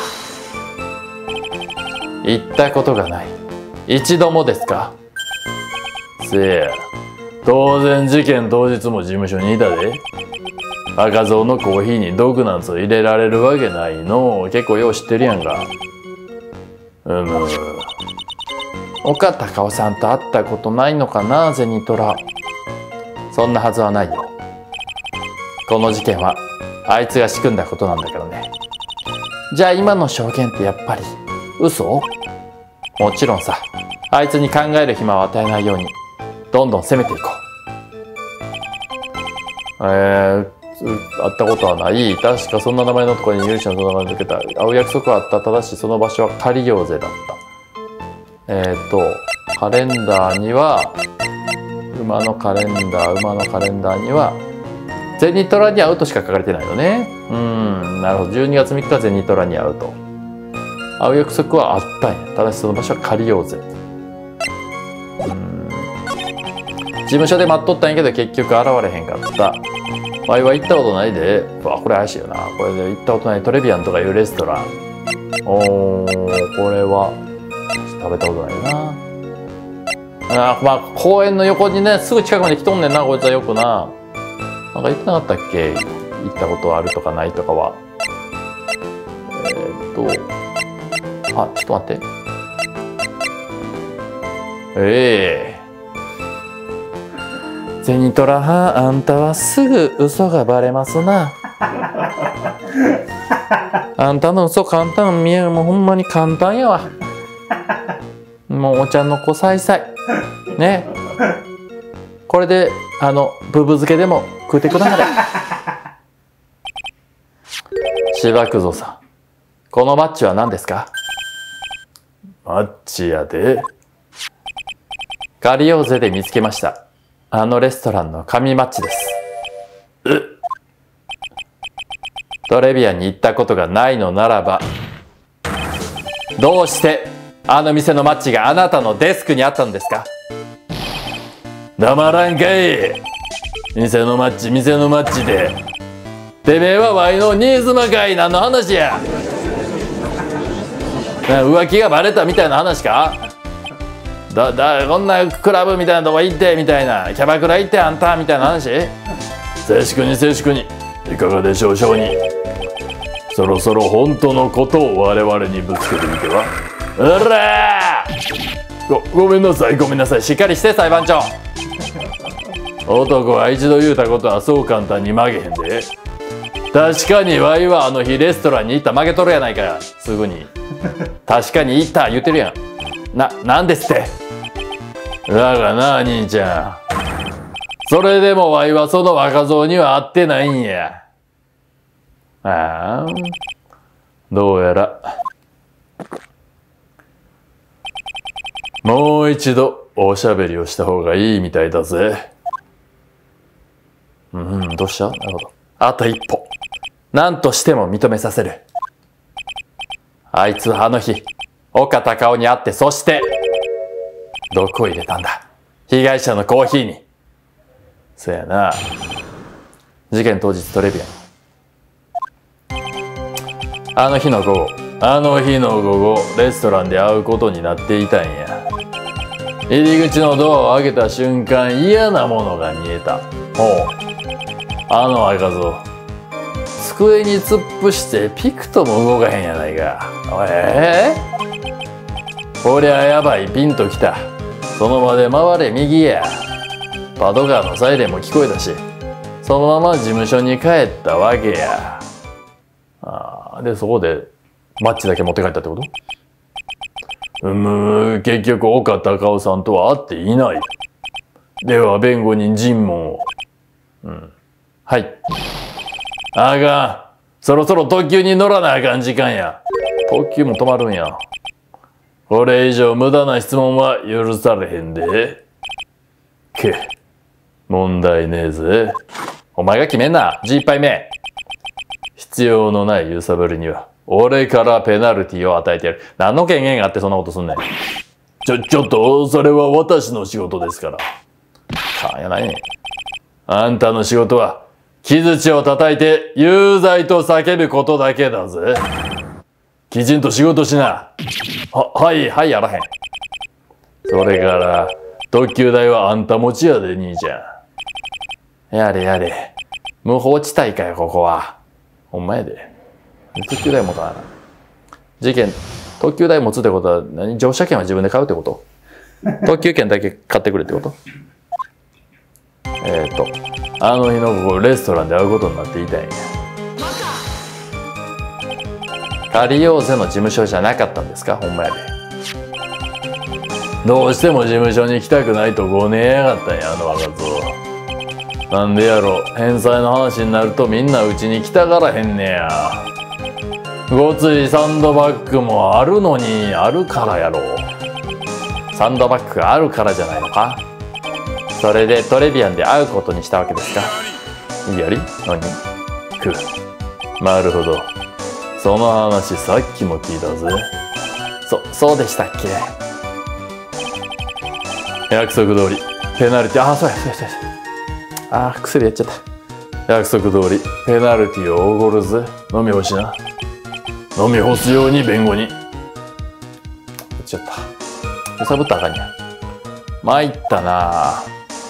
行ったことがない。一度もですか？ せや。当然事件当日も事務所にいたで。赤蔵のコーヒーに毒なんぞ入れられるわけないの。結構よう知ってるやんか。 岡高尾さんと会ったことないのかな、銭虎。そんなはずはないよ。この事件はあいつが仕組んだことなんだからね。じゃあ今の証言ってやっぱり嘘？もちろんさ。あいつに考える暇を与えないようにどんどん攻めていこう。会ったことはない。確かそんな名前のところに融資の相談が受けた。会う約束はあった。ただしその場所は借りようぜだった。カレンダーには馬のカレンダーには銭虎に会うとしか書かれてないのね。なるほど。12月3日銭虎に会うと。会う約束はあったんや。ただしその場所は借りようぜ。事務所で待っとったんやけど結局現れへんかった。ワイは行ったことないで。これ怪しいよな。これで行ったことないトレビアンとかいうレストラン。 おー、これは食べたことないな。まあ公園の横にね、すぐ近くまで来とんねんな、こいつはよくな。なんか言ってなかったっけ、行ったことあるとかないとかは。あ、ちょっと待って。ゼニトラ派、あんたはすぐ嘘がバレますな。あんたの嘘簡単見える、もうほんまに簡単やわ。もうお茶の子さいさいね。これでブブ漬けでも食うてくだされ。芝くぞさん、このマッチは何ですか？ マッチやで。 ガリオーゼで見つけました。あのレストランの紙マッチです。トレビアンに行ったことがないのならば、どうしてあの店のマッチがあなたのデスクにあったんですか？ 黙らんかい。店のマッチで。てめえはワイの新妻かい。何の話や。 浮気がバレたみたいな話か？こんなクラブみたいなとこ行ってみたいな、キャバクラ行ってあんたみたいな話？ 静粛に静粛に。いかがでしょう、商人。そろそろ本当のことを我々にぶつけてみては。 うらー！ごめんなさい、ごめんなさい。しっかりして、裁判長。 男は一度言うたことはそう簡単に曲げへんで。 確かにワイはあの日レストランに行った、負けとるやないかや。すぐに確かに行った言ってるやん。なんですって。 だがな、兄ちゃん、それでもワイはその若造には会ってないんや。ああ、どうやらもう一度おしゃべりをした方がいいみたいだぜ。 どうした？なるほど。あと一歩。何としても認めさせる。あいつはあの日、岡隆夫に会って、そして、毒を入れたんだ。被害者のコーヒーに。 そやな。 事件当日トレビアン。あの日の午後、 レストランで会うことになっていたんや。入り口のドアを開けた瞬間、嫌なものが見えた。あの赤造、机に突っ伏してピクとも動かへんやないか。こりゃやばい、ピンときた。その場で回れ右や。パトカーのサイレンも聞こえたし、そのまま事務所に帰ったわけや。 で、そこでマッチだけ持って帰ったってこと？ 結局岡隆夫さんとは会っていない。では弁護人尋問を。 はい。 あかん。そろそろ特急に乗らなあかん時間や。 特急も止まるんや。 これ以上無駄な質問は許されへんで。問題ねえぜ。 お前が決めんな、11杯目。 必要のない揺さぶりには、俺からペナルティを与えてやる。 何の権限があってそんなことすんねん。 ちょっと、それは私の仕事ですから。 やないねん。 あんたの仕事は、木槌を叩いて有罪と叫ぶことだけだぜ。きちんと仕事しな。 はい、やらへん。 それから、特急代はあんた持ちやで、兄ちゃん。やれ。無法地帯かよ、ここは。 ほんまやで。 特急代持たないな。事件、特急代持つってことは何？乗車券は自分で買うってこと？特急券だけ買ってくれってこと？ あの日の午後レストランで会うことになっていたんや。 カリオーゼの事務所じゃなかったんですか？ほんまやで。 どうしても事務所に来たくないとごねやがったんや、あの若造。なんでやろ、返済の話になるとみんなうちに来たがらへんねや。ごついサンドバッグもあるのにあるからやろ。 サンドバッグがあるからじゃないのか？それでトレビアンで会うことにしたわけですか？ やり？何？なるほど。その話さっきも聞いたぜ。 そうでしたっけ？ 約束通り、ペナルティ、 そうや。薬やっちゃった。 約束通り、ペナルティをおごるぜ。飲み干しな。 飲み干すように弁護人。 言っちゃった。揺さぶったらあかんやん。参ったな。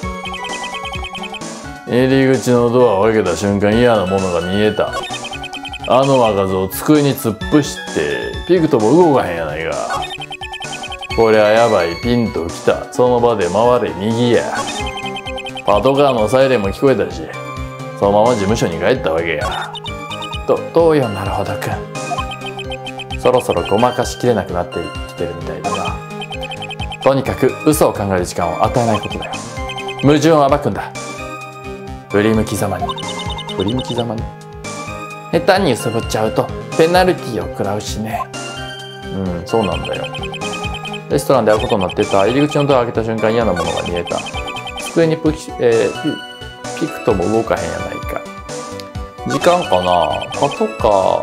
入り口のドアを開けた瞬間嫌なものが見えた。あの若造を机に突っ伏してピクトも動かへんやないか。こりゃやばい、ピンときた。その場で回れ右や。パトカーのサイレンも聞こえたし、そのまま事務所に帰ったわけや。 どうよ、なるほどくん。そろそろごまかしきれなくなってきてるみたいだな。とにかく嘘を考える時間を与えないことだよ。矛盾を暴くんだ。振り向きざまに。振り向きざまに。下手に揺さぶっちゃうとペナルティーを食らうしね。 そうなんだよ。 レストランで会うことになってた。入り口のドアを開けた瞬間嫌なものが見えた。机にピクトも動かへんやないか。時間かな。パトカ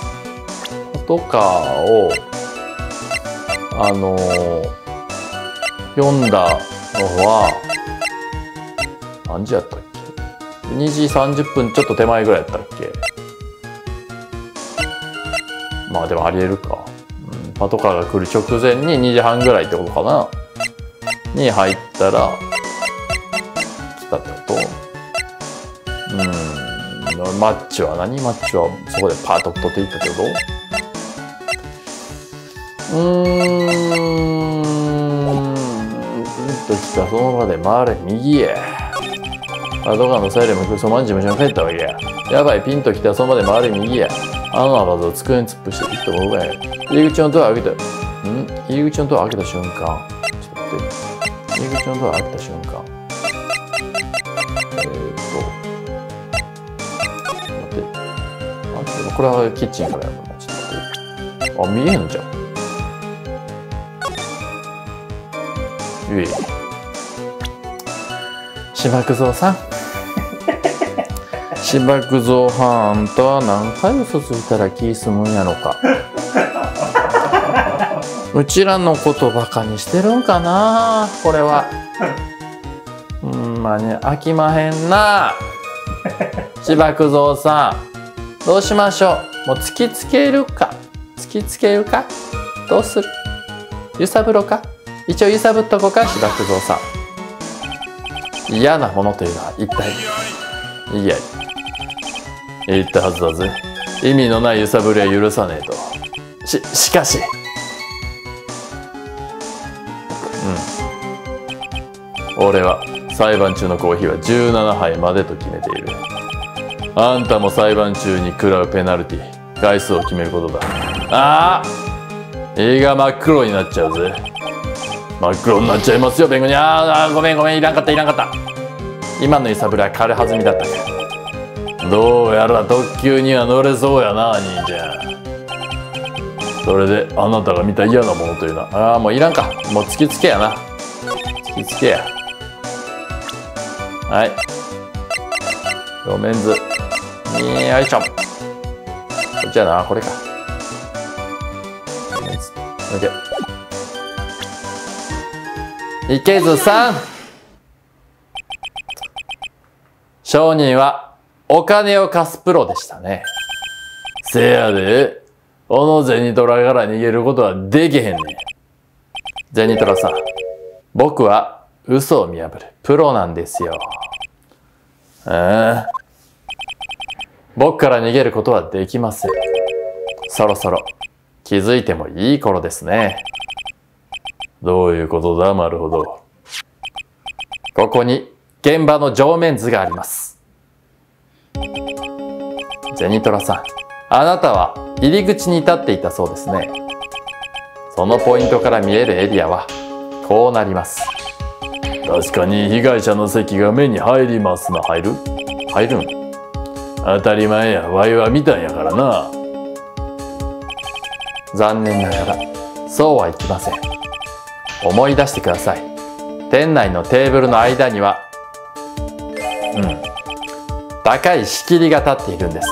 ーを読んだのは何時やったっけ。2時30分ちょっと手前ぐらいやったっけ。まあでもありえるか。パトカーが来る直前に2時半ぐらいってことかなに入ったら来たってこと。マッチはそこでパート取っていったけど、ときた。その場で回れ右へ。パトカーのサイレンもそのまま事務所に帰ったわけや。やばい、ピンときた。その場で回れ右へ。あの赤を机に突っ伏してピッと動かへん。入り口のドアを開けた。入り口のドアを開けた瞬間。ちょっと待って。入り口のドアを開けた瞬間。これはキッチンからやるの。ちょっと待って。見えんじゃん。芝生蔵さん。芝生蔵はんとは何回嘘ついたら気済むんやろか。うちらのことバカにしてるんかな、これは。まあね、飽きまへんな。芝生蔵さん。どうしましょう。もう突きつけるかどうする。揺さぶろうか。一応揺さぶっとこうか。芝生蔵さん。嫌なものというのは一体。いや言ったはずだぜ。意味のない揺さぶりは許さねえと。 しかし俺は裁判中のコーヒーは17杯までと決めている。あんたも裁判中に食らうペナルティ、回数を決めることだ。胃が真っ黒になっちゃうぜ。真っ黒になっちゃいますよ、弁護人。 ごめん、いらんかった。今の揺さぶりは軽はずみだったね。 どうやら特急には乗れそうやな、兄ちゃん。それであなたが見た嫌なものというのは。 もういらんか。もう突きつけやな。突きつけや。はい。路面図。よいしょ。こっちやな、これか。OK。池津さん。商人はお金を貸すプロでしたね。 せやで、この銭虎から逃げることはできへんねん。 銭虎さん、僕は嘘を見破るプロなんですよ。僕から逃げることはできません。そろそろ気づいてもいい頃ですね。 どういうことだ、なるほど。 ここに現場の上面図があります。銭虎さん、あなたは入り口に立っていたそうですね。そのポイントから見えるエリアはこうなります。 確かに被害者の席が目に入りますな。入るん？当たり前や。ワイは見たんやからな。 残念ながらそうはいきません。思い出してください。店内のテーブルの間には高い仕切りが立っているんです。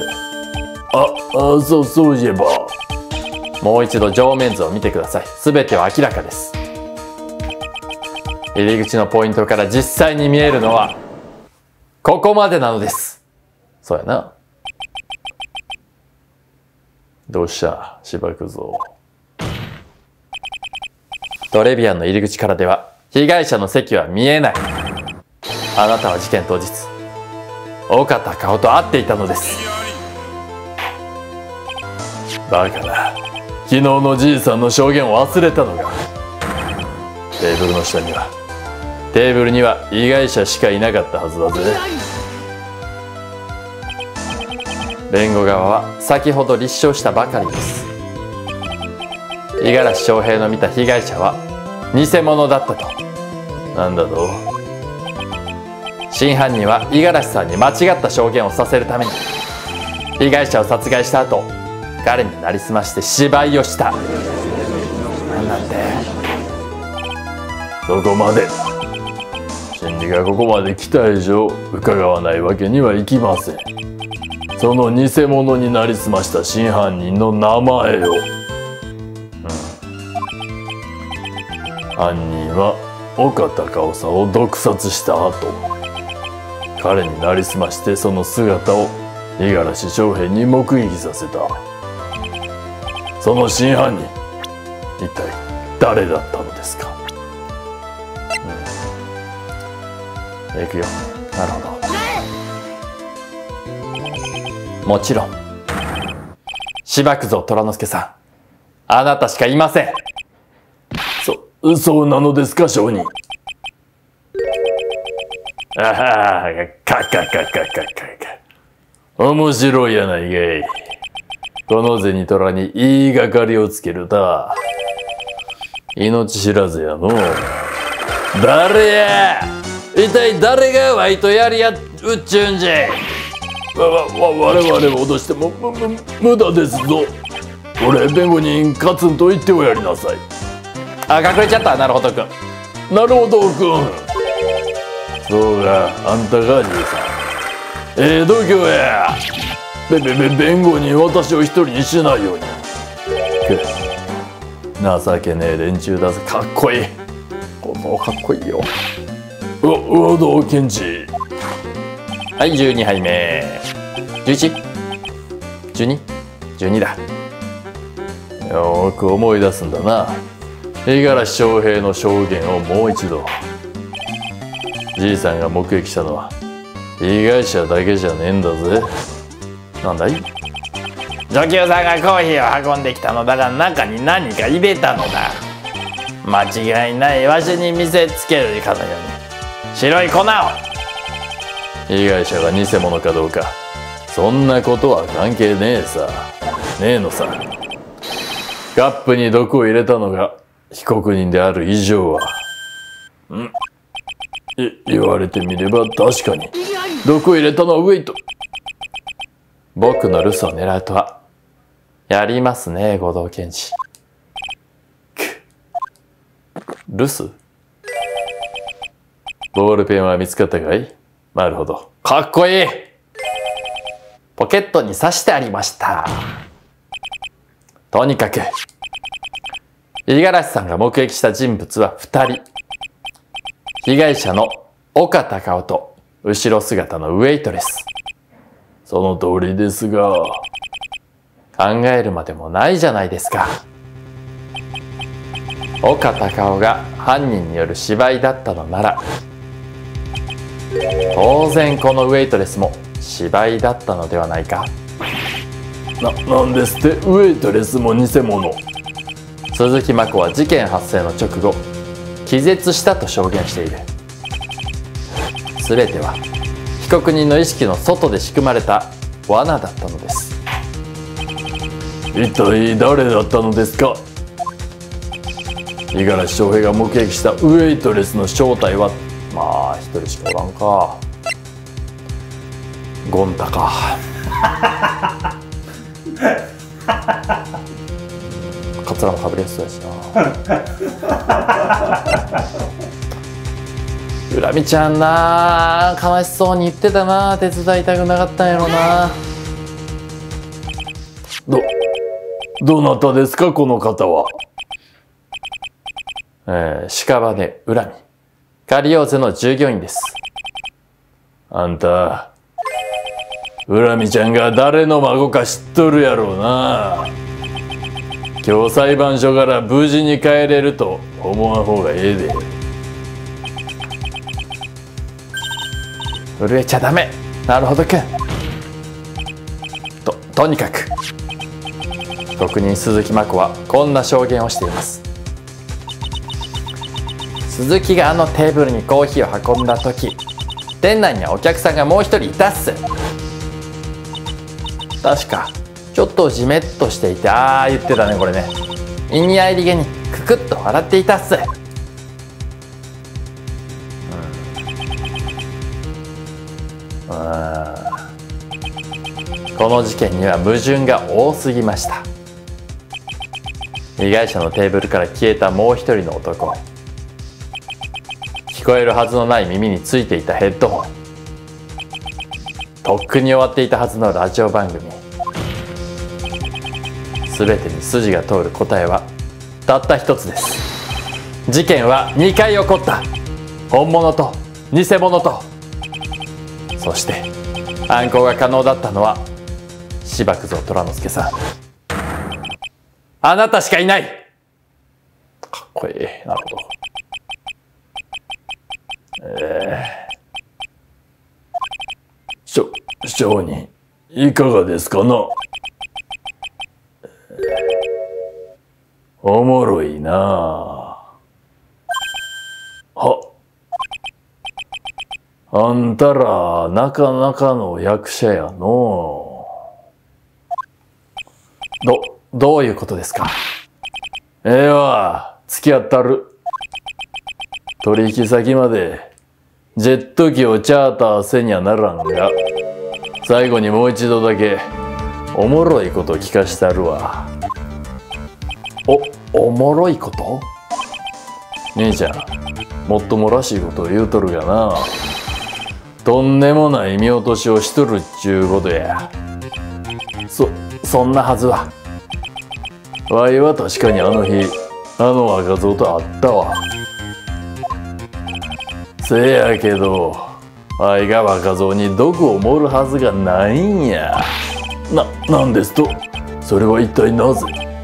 そういえば。 もう一度上面図を見てください。すべては明らかです。入り口のポイントから実際に見えるのはここまでなのです。 そうやな。 どうした芝くぞ。 トレビアンの入り口からでは被害者の席は見えない。あなたは事件当日、岡田顔と会っていたのです。 バカな。昨日のじいさんの証言を忘れたのか。テーブルの下には、テーブルには被害者しかいなかったはずだぜ。 弁護側は先ほど立証したばかりです。五十嵐翔平の見た被害者は偽物だったと。 なんだと。 真犯人は五十嵐さんに間違った証言をさせるために被害者を殺害した後、彼になりすまして芝居をした。なんて。 そこまで。審理がここまで来た以上伺わないわけにはいきません。その偽物になりすました真犯人の名前を。犯人は岡孝夫さんを毒殺した後、彼になりすましてその姿を五十嵐翔平に目撃させた。その真犯人、一体誰だったのですか。 いくよ。なるほど。もちろん芝久蔵虎之介さん、あなたしかいません。 そうなのですか証人。あはか面白いやないかい。この銭虎に言いがかりをつけるた。命知らずやの。誰や。一体誰がワイとやりやうっちゅうんじゃい。我々を脅しても無駄ですぞ。俺弁護人カツンと言っておやりなさい。 あ、隠れちゃった。なるほどくん。 なるほどくん。そうか、あんたがじいさん。度胸や。弁護人私を一人にしないように。情けねえ連中だぜ。かっこいい。 このかっこいいよ。 和道検事。 はい、12杯目。11?12?12 だ。 よく思い出すんだな。五十嵐翔平の証言をもう一度。じいさんが目撃したのは被害者だけじゃねえんだぜ。なんだい。 女給さんがコーヒーを運んできたのだが、中に何か入れたのだ。間違いない。わしに見せつけるかのように白い粉を。 被害者が偽物かどうか、そんなことは関係ねえさ。ねえのさ。カップに毒を入れたのが被告人である以上は。言われてみれば確かに毒を入れたのはウェイト。 僕の留守を狙うとはやりますね、護道検事。 留守。ボールペンは見つかったかい。なるほど、 かっこいい。ポケットに刺してありました。とにかく五十嵐さんが目撃した人物は2人。被害者の岡孝夫と後ろ姿のウェイトレス。 その通りですが、 考えるまでもないじゃないですか。岡孝夫が犯人による芝居だったのなら、当然このウェイトレスも芝居だったのではないか。 なんですって。ウェイトレスも偽物。 鈴木真子は事件発生の直後、気絶したと証言している。全ては被告人の意識の外で仕組まれた罠だったのです。 一体誰だったのですか。五十嵐翔平が目撃したウェイトレスの正体は、 まあ一人しかおらんか。ゴン太か。カツラもかぶりやすそうやしな。恨みちゃんな、悲しそうに言ってたな。手伝いたくなかったんやろな。 どなたですかこの方は。 屍恨みカリオーゼの従業員です。 あんた恨みちゃんが誰の孫か知っとるやろうな。今日裁判所から無事に帰れると思わん方がええで。 震えちゃダメ。なるほどくん。とにかく被告人鈴木真子はこんな証言をしています。鈴木があのテーブルにコーヒーを運んだ時、店内にはお客さんがもう一人いたっす。確かちょっとジメッとしていて、言ってたねこれね。意味合いげにククッと笑っていたっす。この事件には矛盾が多すぎました。被害者のテーブルから消えたもう一人の男、聞こえるはずのない耳についていたヘッドホン、とっくに終わっていたはずのラジオ番組、全てに筋が通る答えはたった一つです。事件は2回起こった。本物と偽物と、そして犯行が可能だったのは芝久蔵虎之介さん、あなたしかいない。かっこいい。なるほど。 証人いかがですかな。おもろいなあ。あんたらなかなかの役者やの。 どういうことですか。 ええわ、付き合ったる。取引先までジェット機をチャーターせにゃならんが、最後にもう一度だけおもろいこと聞かしたるわ。 おもろいこと？ 兄ちゃん、もっともらしいことを言うとるがな。とんでもない見落としをしとるっちゅうことや。 そんなはずは。 わいは確かにあの日、あの若造と会ったわ。せやけど、わいが若造に毒を盛るはずがないんや。なんですと？それは一体なぜ？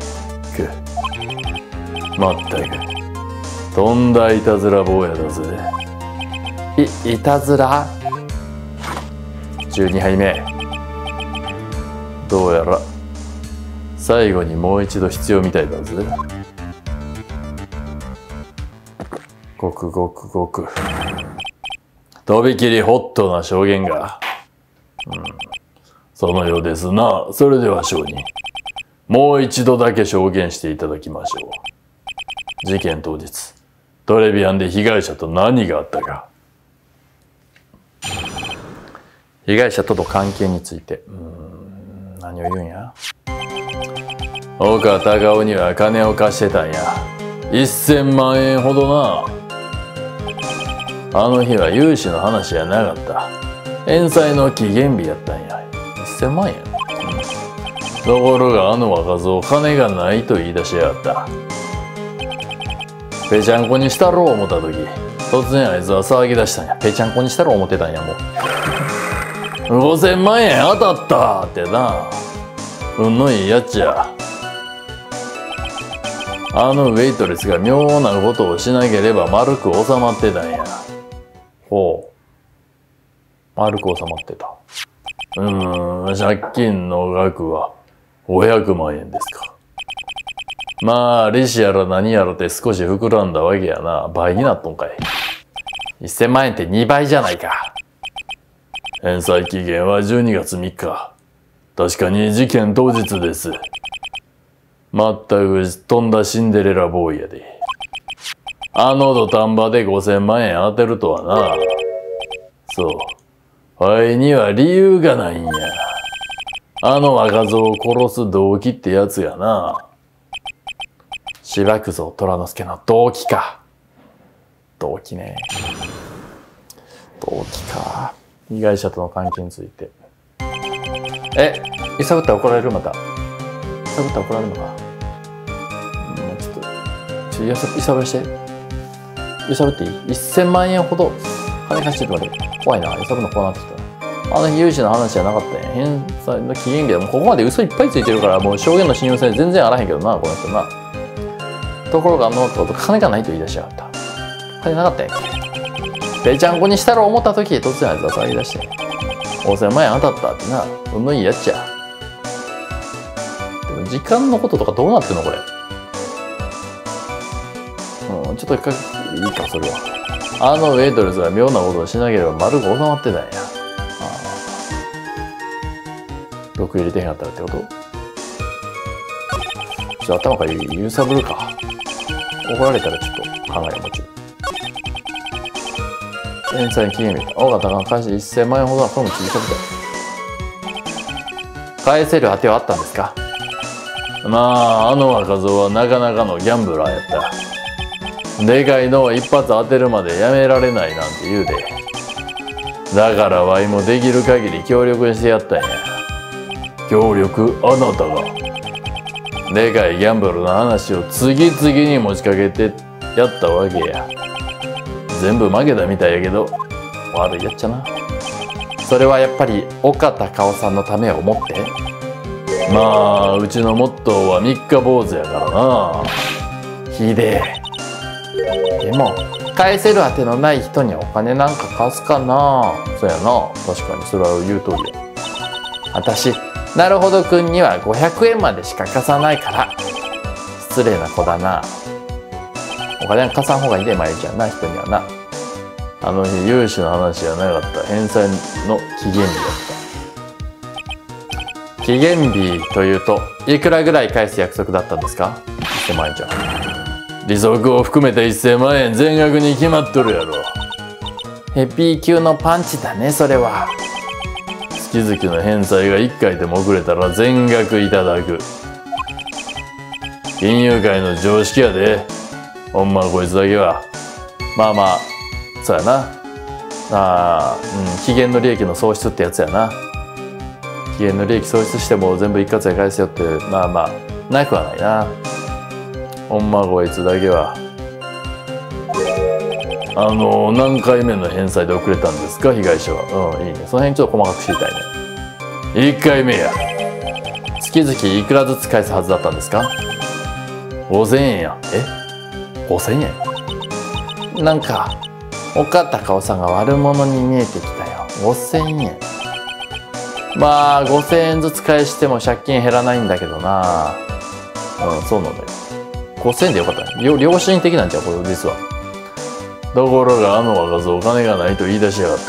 まったく、とんだいたずら坊やだぜ。 いたずら ？12杯目。どうやら最後にもう一度必要みたいだぜ。ごくごくごくとびきりホットな証言が、そのようですな。それでは証人、もう一度だけ証言していただきましょう。事件当日、トレビアンで被害者と何があったか。 被害者との関係について、何を言うんや。 岡隆夫には金を貸してたんや。1000万円ほどな。あの日は融資の話やなかった。返済の期限日やったんや。1000万円。ところがあの若造、金がないと言い出しやがった。ぺちゃんこにしたろう思った時、突然あいつは騒ぎ出したんや。 ぺちゃんこにしたろう思ってたんや。もう 5000万円当たったってな。運のいいやつや。あのウェイトレスが妙なことをしなければ丸く収まってたんや。 ほう。丸く収まってた。 借金の額は500万円ですか。まあ、利子やら何やらって少し膨らんだわけやな。倍になっとんかい。 1000万円って2倍じゃないか。 返済期限は12月3日。確かに事件当日です。まったく飛んだシンデレラボーイやで。あの土壇場で5000万円当てるとはな。そう。わいには理由がないんや。あの若造を殺す動機ってやつやな。 芝久蔵虎之介の動機か。動機ね。動機か。被害者との関係について。揺さぶったら怒られる？また。揺さぶったら怒られるのか。揺さぶりして。揺さぶっていい？ 1000 万円ほど金貸してとかで怖いな。揺さぶるの怖なってきた。 あの日融資の話じゃなかったんや。返済の期限日でもここまで嘘いっぱいついてるから、もう証言の信用性全然あらへんけどな、この人な。ところが金がないと言い出しやがった。金なかったんやっけ。ぺちゃんこにしたろう思った時突然あいつは騒ぎ出して、5000万円当たったってな、運のいいやっちゃ。でも時間のこととかどうなってんのこれ。ちょっと一回いいか、それは。あのウェイトレスが妙なことをしなければ丸く収まってたんや。毒入れてへんかったらってこと。ちょっと頭から揺さぶるか。怒られたらちょっと考えもちろん。返済期限日。尾形が返し1000万円ほどはこれも続けてた。返せる当てはあったんですか。 まあ、あの若造はなかなかのギャンブラーやった。でかいのを一発当てるまでやめられないなんて言うで。だからワイもできる限り協力してやったんや。協力？あなたが。でかいギャンブルの話を次々に持ちかけてやったわけや。全部負けたみたいやけど、悪いやっちゃな。 それはやっぱり岡隆夫さんのためを思って。 まあ、うちのモットーは三日坊主やからな。 ひでえ。でも返せる当てのない人にお金なんか貸すかな。 そうやな。確かにそれは言う通りや。 私なるほどくんには500円までしか貸さないから。失礼な子だな。お金は貸さん方がいいで、まゆちゃんな、人にはな。 あの日融資の話じゃなかった。返済の期限日だった。期限日というといくらぐらい返す約束だったんですか。 1000万円じゃん。利息を含めて1000万円全額に決まっとるやろ。 ヘビー級のパンチだね、それは。 月々の返済が1回でも遅れたら全額いただく。金融界の常識やで。ほんまこいつだけは。 まあまあ、そうやな。期限の利益の喪失ってやつやな。期限の利益喪失しても全部一括で返すよって、まあまあなくはないな。 ほんまこいつだけは。何回目の返済で遅れたんですか、被害者は。 いいね。その辺ちょっと細かく知りたいね。 1回目や。 月々いくらずつ返すはずだったんですか。 5000円や。 5000円。なんか岡隆夫さんが悪者に見えてきたよ。5000円。まあ5000円ずつ返しても借金減らないんだけどな。 そうなんだよ。 5000円でよかったね。良心的なんちゃうこれ実は。 ところがあの若造金がないと言い出しやがった。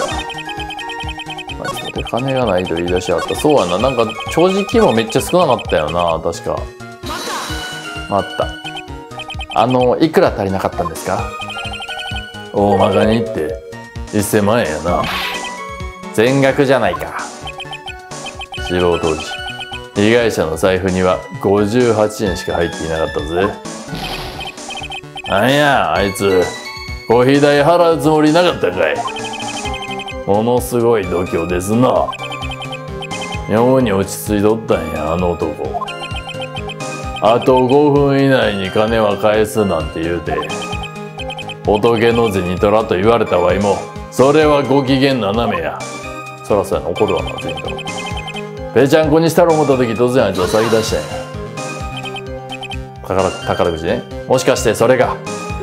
金がないと言い出しやがった。そうやな。なんか正直もめっちゃ少なかったよな。確か。あった。いくら足りなかったんですか。 大まかに言って1000万円やな。 全額じゃないか。 素人時、被害者の財布には58円しか入っていなかったぜ。なんやあいつ、コーヒー代払うつもりなかったかい。ものすごい度胸ですな。妙に落ち着いとったんや、あの男。あと5分以内に金は返すなんて言うて、仏の銭虎と言われたわいも、それはご機嫌斜めや。 そらそうやな。怒るわな、銭虎。 ぺちゃんこにしたろ思った時突然あいつは騒ぎ出したんや。 宝くじね。もしかしてそれが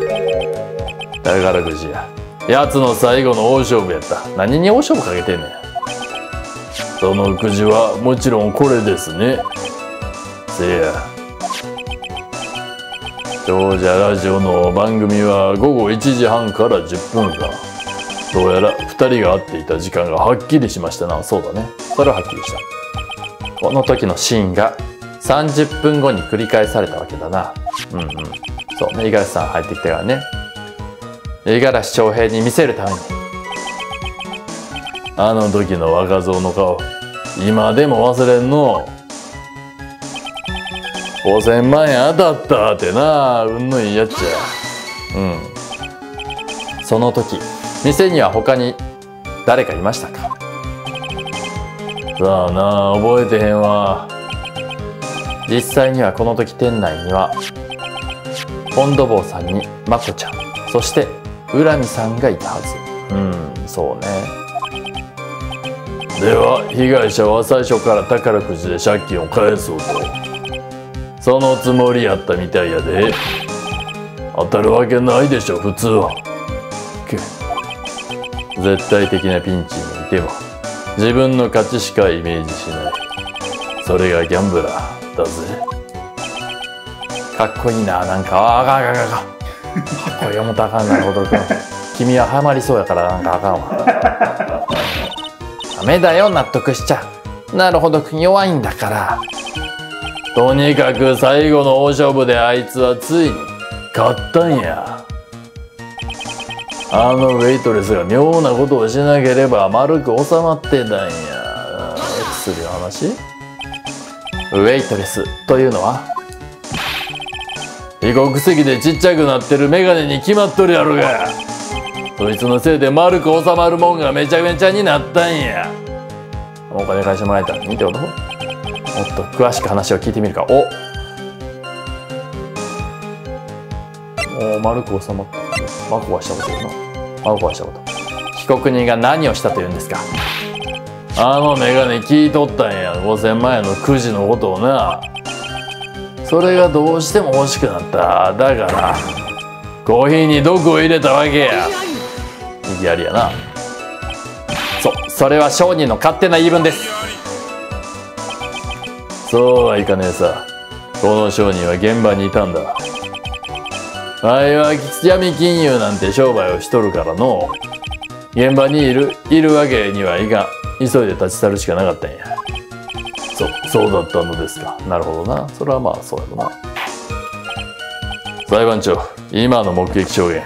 宝くじや。奴の最後の大勝負やった。 何に大勝負かけてんねん。 そのくじはもちろんこれですね。せや。長者ラジオの番組は午後1時半から10分間。どうやら2人が会っていた時間がはっきりしましたな。 そうだね。それははっきりした。この時のシーンが30分後に繰り返されたわけだな。そうね。五十嵐さん入ってきてからね。五十嵐翔平に見せるために。 あの時の若造の顔、今でも忘れんの。5000万円当たったってな。運のいいやっちゃ。 その時店には他に誰かいましたか。 さあな、覚えてへんわ。 実際にはこの時店内にはポンド坊さんにまこちゃん、そして浦美さんがいたはず。そうね。 では被害者は最初から宝くじで借金を返そうとそのつもりやったみたいやで。当たるわけないでしょ普通は。絶対的なピンチにいても自分の勝ちしかイメージしない。それがギャンブラーだぜ。 かっこいいな。なんかあかんあかんあかん。かっこいい思ったらあかんな。ほどくん君はハマりそうやからなんかあかんわ。ダメだよ納得しちゃう。なるほどくん弱いんだから。 とにかく最後の大勝負であいつはついに勝ったんや。あのウェイトレスが妙なことをしなければ丸く収まってたんや。薬の話？ ウェイトレスというのは異国籍でちっちゃくなってるメガネに決まっとるやろが。そいつのせいで丸く収まるもんがめちゃめちゃになったんや。 お金返してもらえたらいいってこと？もっと詳しく話を聞いてみるか。丸く収まった。マコはしたことやな。マコはしたこと。被告人が何をしたというんですか？ あのメガネ聞いとったんや。5000万円のくじのことをな。それがどうしても欲しくなった。だからコーヒーに毒を入れたわけや。 意義ありやな。それは商人の勝手な言い分です。 そうはいかねえさ。この商人は現場にいたんだ。あいは闇金融なんて商売をしとるからの現場にいるわけにはいかん。急いで立ち去るしかなかったんや。そうだったのですか。 なるほどな。それはまあそうやろな。 裁判長、今の目撃証言。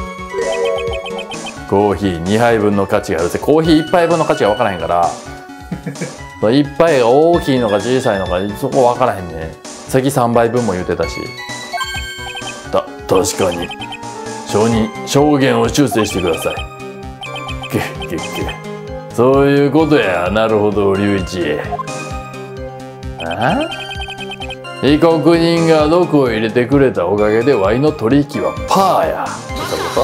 コーヒー2杯分の価値がある。コーヒー1杯分の価値が分からへんから1杯が大きいのか小さいのかそこ分からへんね。次3杯分も言うてたし。 確かに証言を修正してください。そういうことや。なるほど龍一。被告人が毒を入れてくれたおかげでワイの取引はパーや。 そういう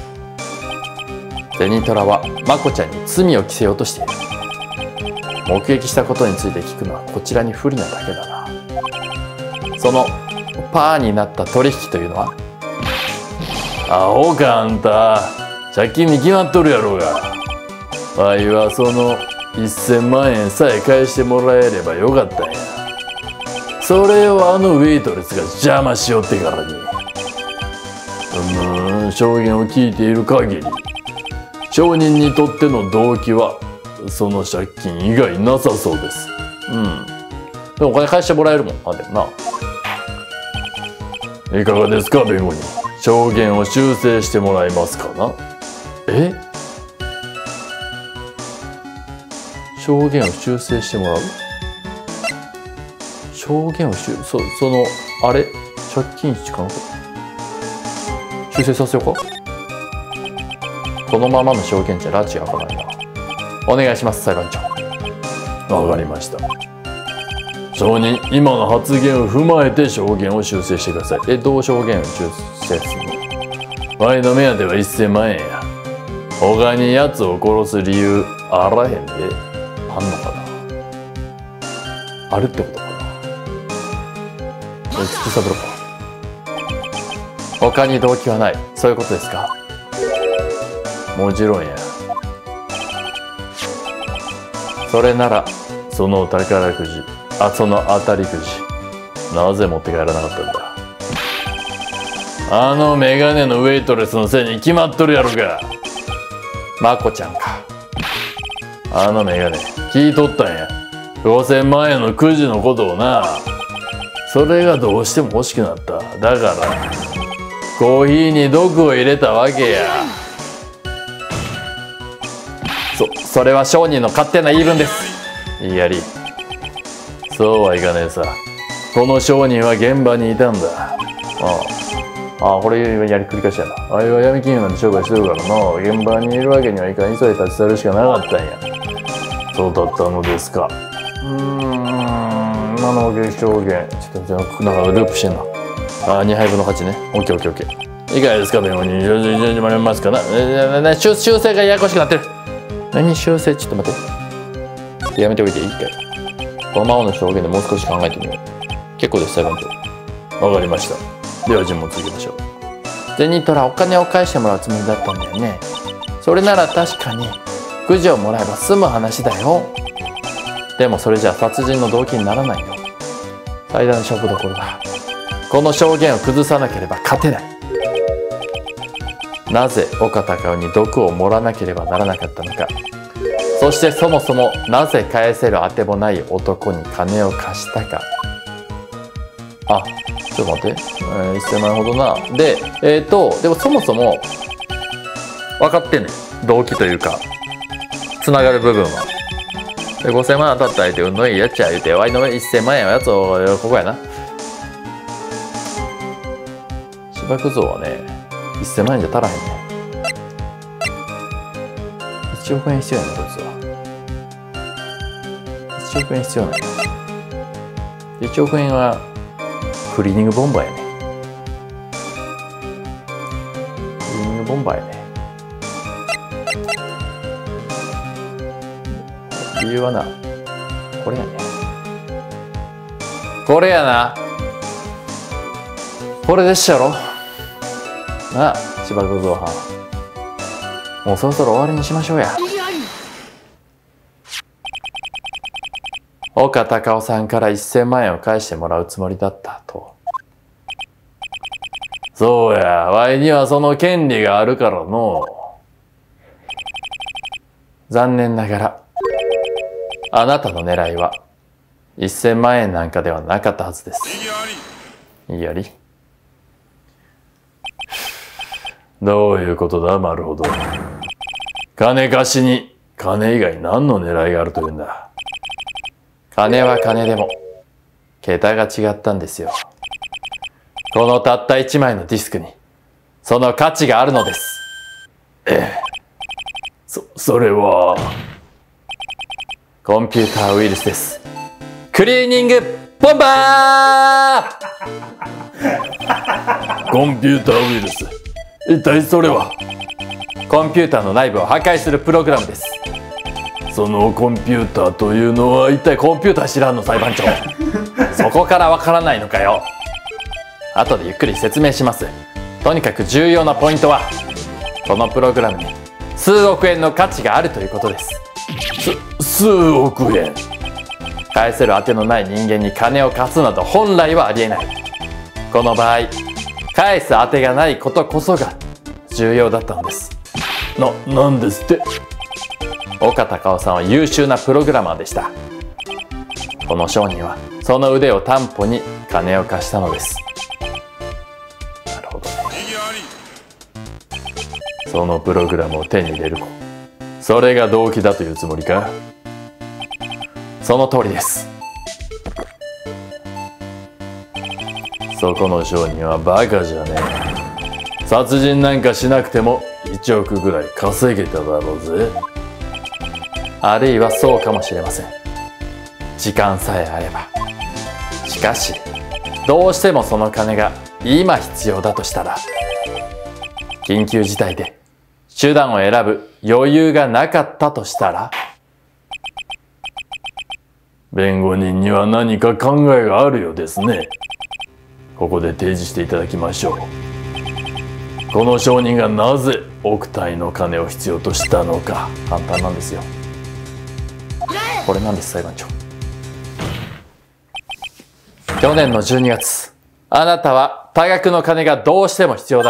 こと？銭虎はまこちゃんに罪を着せようとしている。目撃したことについて聞くのはこちらに不利なだけだな。そのパーになった取引というのは？ アホかあんた。借金に決まっとるやろうが。わいはその1000万円さえ返してもらえればよかったんや。それをあのウェイトレスが邪魔しよってからに。証言を聞いている限り証人にとっての動機はその借金以外なさそうです。 でもお金返してもらえるもん。でもな。いかがですか弁護人。証言を修正してもらえますかな。 証言を修正してもらう？証言をそのあれ借金しかな修正させようか。このままの証言じゃ拉致が開かないな。お願いします裁判長。 わかりました。証人、今の発言を踏まえて証言を修正してください。 どう証言を修正するの？ ワイの目当ては1000万円や。他に奴を殺す理由あらへんで。 あんのかな？あるってことかな。突き探ろうか。他に動機はない。そういうことですか？ もちろんや。 それならその宝くじ、その当たりくじ、なぜ持って帰らなかったんだ。あのメガネのウェイトレスのせいに決まっとるやろが。 まこちゃんか。 あのメガネ聞いとったんや。5000万円のくじのことをな。それがどうしても欲しくなった。だからコーヒーに毒を入れたわけや。 それは商人の勝手な言い分です。 いやり。そうはいかねえさ。この商人は現場にいたんだ。 これやり繰り返しやな。 あいは闇金融なんて商売してるからな。現場にいるわけにはいかん。急いで立ち去るしかなかったんや。そうだったのですか。 今の目撃証言ちょっとなんかループしてんな。2杯分の価値ね。オッケー。 いかがですか弁護人。始まりますかな。 修正がややこしくなってる。何修正？ちょっと待って。 やめておいていいかい。このままの証言でもう少し考えてみよう。結構です、裁判長。 わかりました。では尋問続けましょう。 銭虎、お金を返してもらうつもりだったんだよね。それなら確かにくじをもらえば済む話だよ。でもそれじゃ殺人の動機にならないよ。最大の勝負どころだ。この証言を崩さなければ勝てない。なぜ岡隆夫に毒を盛らなければならなかったのか。そしてそもそもなぜ返せるあてもない男に金を貸したか。あ、ちょっと待って、1000万円ほどな。で、でもそもそも分かってんねん、動機というかつながる部分は。で5000万当たった相手運のいいやっちゃ言うて、ワイの1000万円のやつをここやな。芝生像はね、1000万円じゃ足らへんね。1億円必要やな、こいつは。1億円必要なんや。1億円はクリーニングボンバーやね。クリーニングボンバーやね。理由はな、これやね。これやな。これでっしゃろなあ、芝生造反。もうそろそろ終わりにしましょうや。岡隆夫さんから1000万円を返してもらうつもりだったと。 そうや、ワイにはその権利があるからの。 残念ながらあなたの狙いは1000万円なんかではなかったはずです。いいやり。 どういうことだ、マルほど。金貸しに金以外何の狙いがあるというんだ。 金は金でも桁が違ったんですよ。このたった1枚のディスクにその価値があるのです。 それはコンピューターウイルスです。クリーニングボンバーコンピューターウイルス、一体それは。 コンピューターの内部を破壊するプログラムです。 そのコンピューターというのは一体。 コンピューター知らんの、裁判長。そこからわからないのかよ。後でゆっくり説明します。とにかく重要なポイントはこのプログラムに数億円の価値があるということです。 数億円。 返せる当てのない人間に金を貸すなど本来はありえない。この場合返す当てがないことこそが重要だったのです。 なんですって。 岡隆夫さんは優秀なプログラマーでした。この商人はその腕を担保に金を貸したのです。なるほどね。 そのプログラムを手に入れる、それが動機だというつもりか。 その通りです。 そこの商人はバカじゃねえ。殺人なんかしなくても1億ぐらい稼げただろうぜ。 あるいはそうかもしれません。時間さえあれば。しかしどうしてもその金が今必要だとしたら、緊急事態で手段を選ぶ余裕がなかったとしたら。 弁護人には何か考えがあるようですね。ここで提示していただきましょう。この証人がなぜ億単位の金を必要としたのか。 簡単なんですよ。これなんです、裁判長。去年の12月、あなたは多額の金がどうしても必要だった。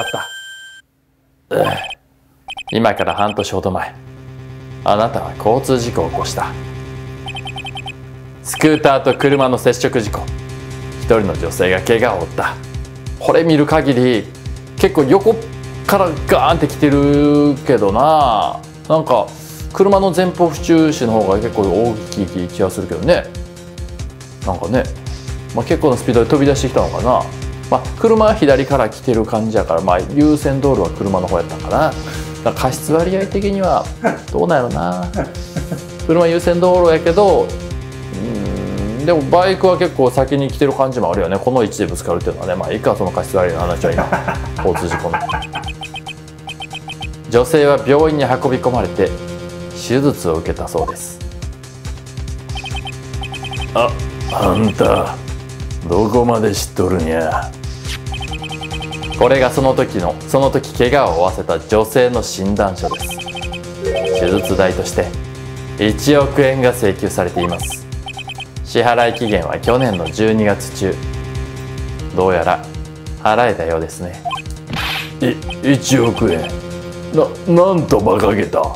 今から半年ほど前、あなたは交通事故を起こした。スクーターと車の接触事故。一人の女性が怪我を負った。これ見る限り結構横からガーンって来てるけどな。なんか車の前方不注視の方が結構大きい気がするけどね。なんかね、結構なスピードで飛び出してきたのかな。車は左から来てる感じやから、優先道路は車の方やったんかな。だから過失割合的にはどうなんやろな。車優先道路やけど、でもバイクは結構先に来てる感じもあるよね。この位置でぶつかるっていうのはね。いいか、その過失割合の話は今。交通事故の。女性は病院に運び込まれて手術を受けたそうです。 あんたどこまで知っとるんや。 これがその時怪我を負わせた女性の診断書です。手術代として1億円が請求されています。支払い期限は去年の12月中。どうやら払えたようですね。 1億円なんと馬鹿げた。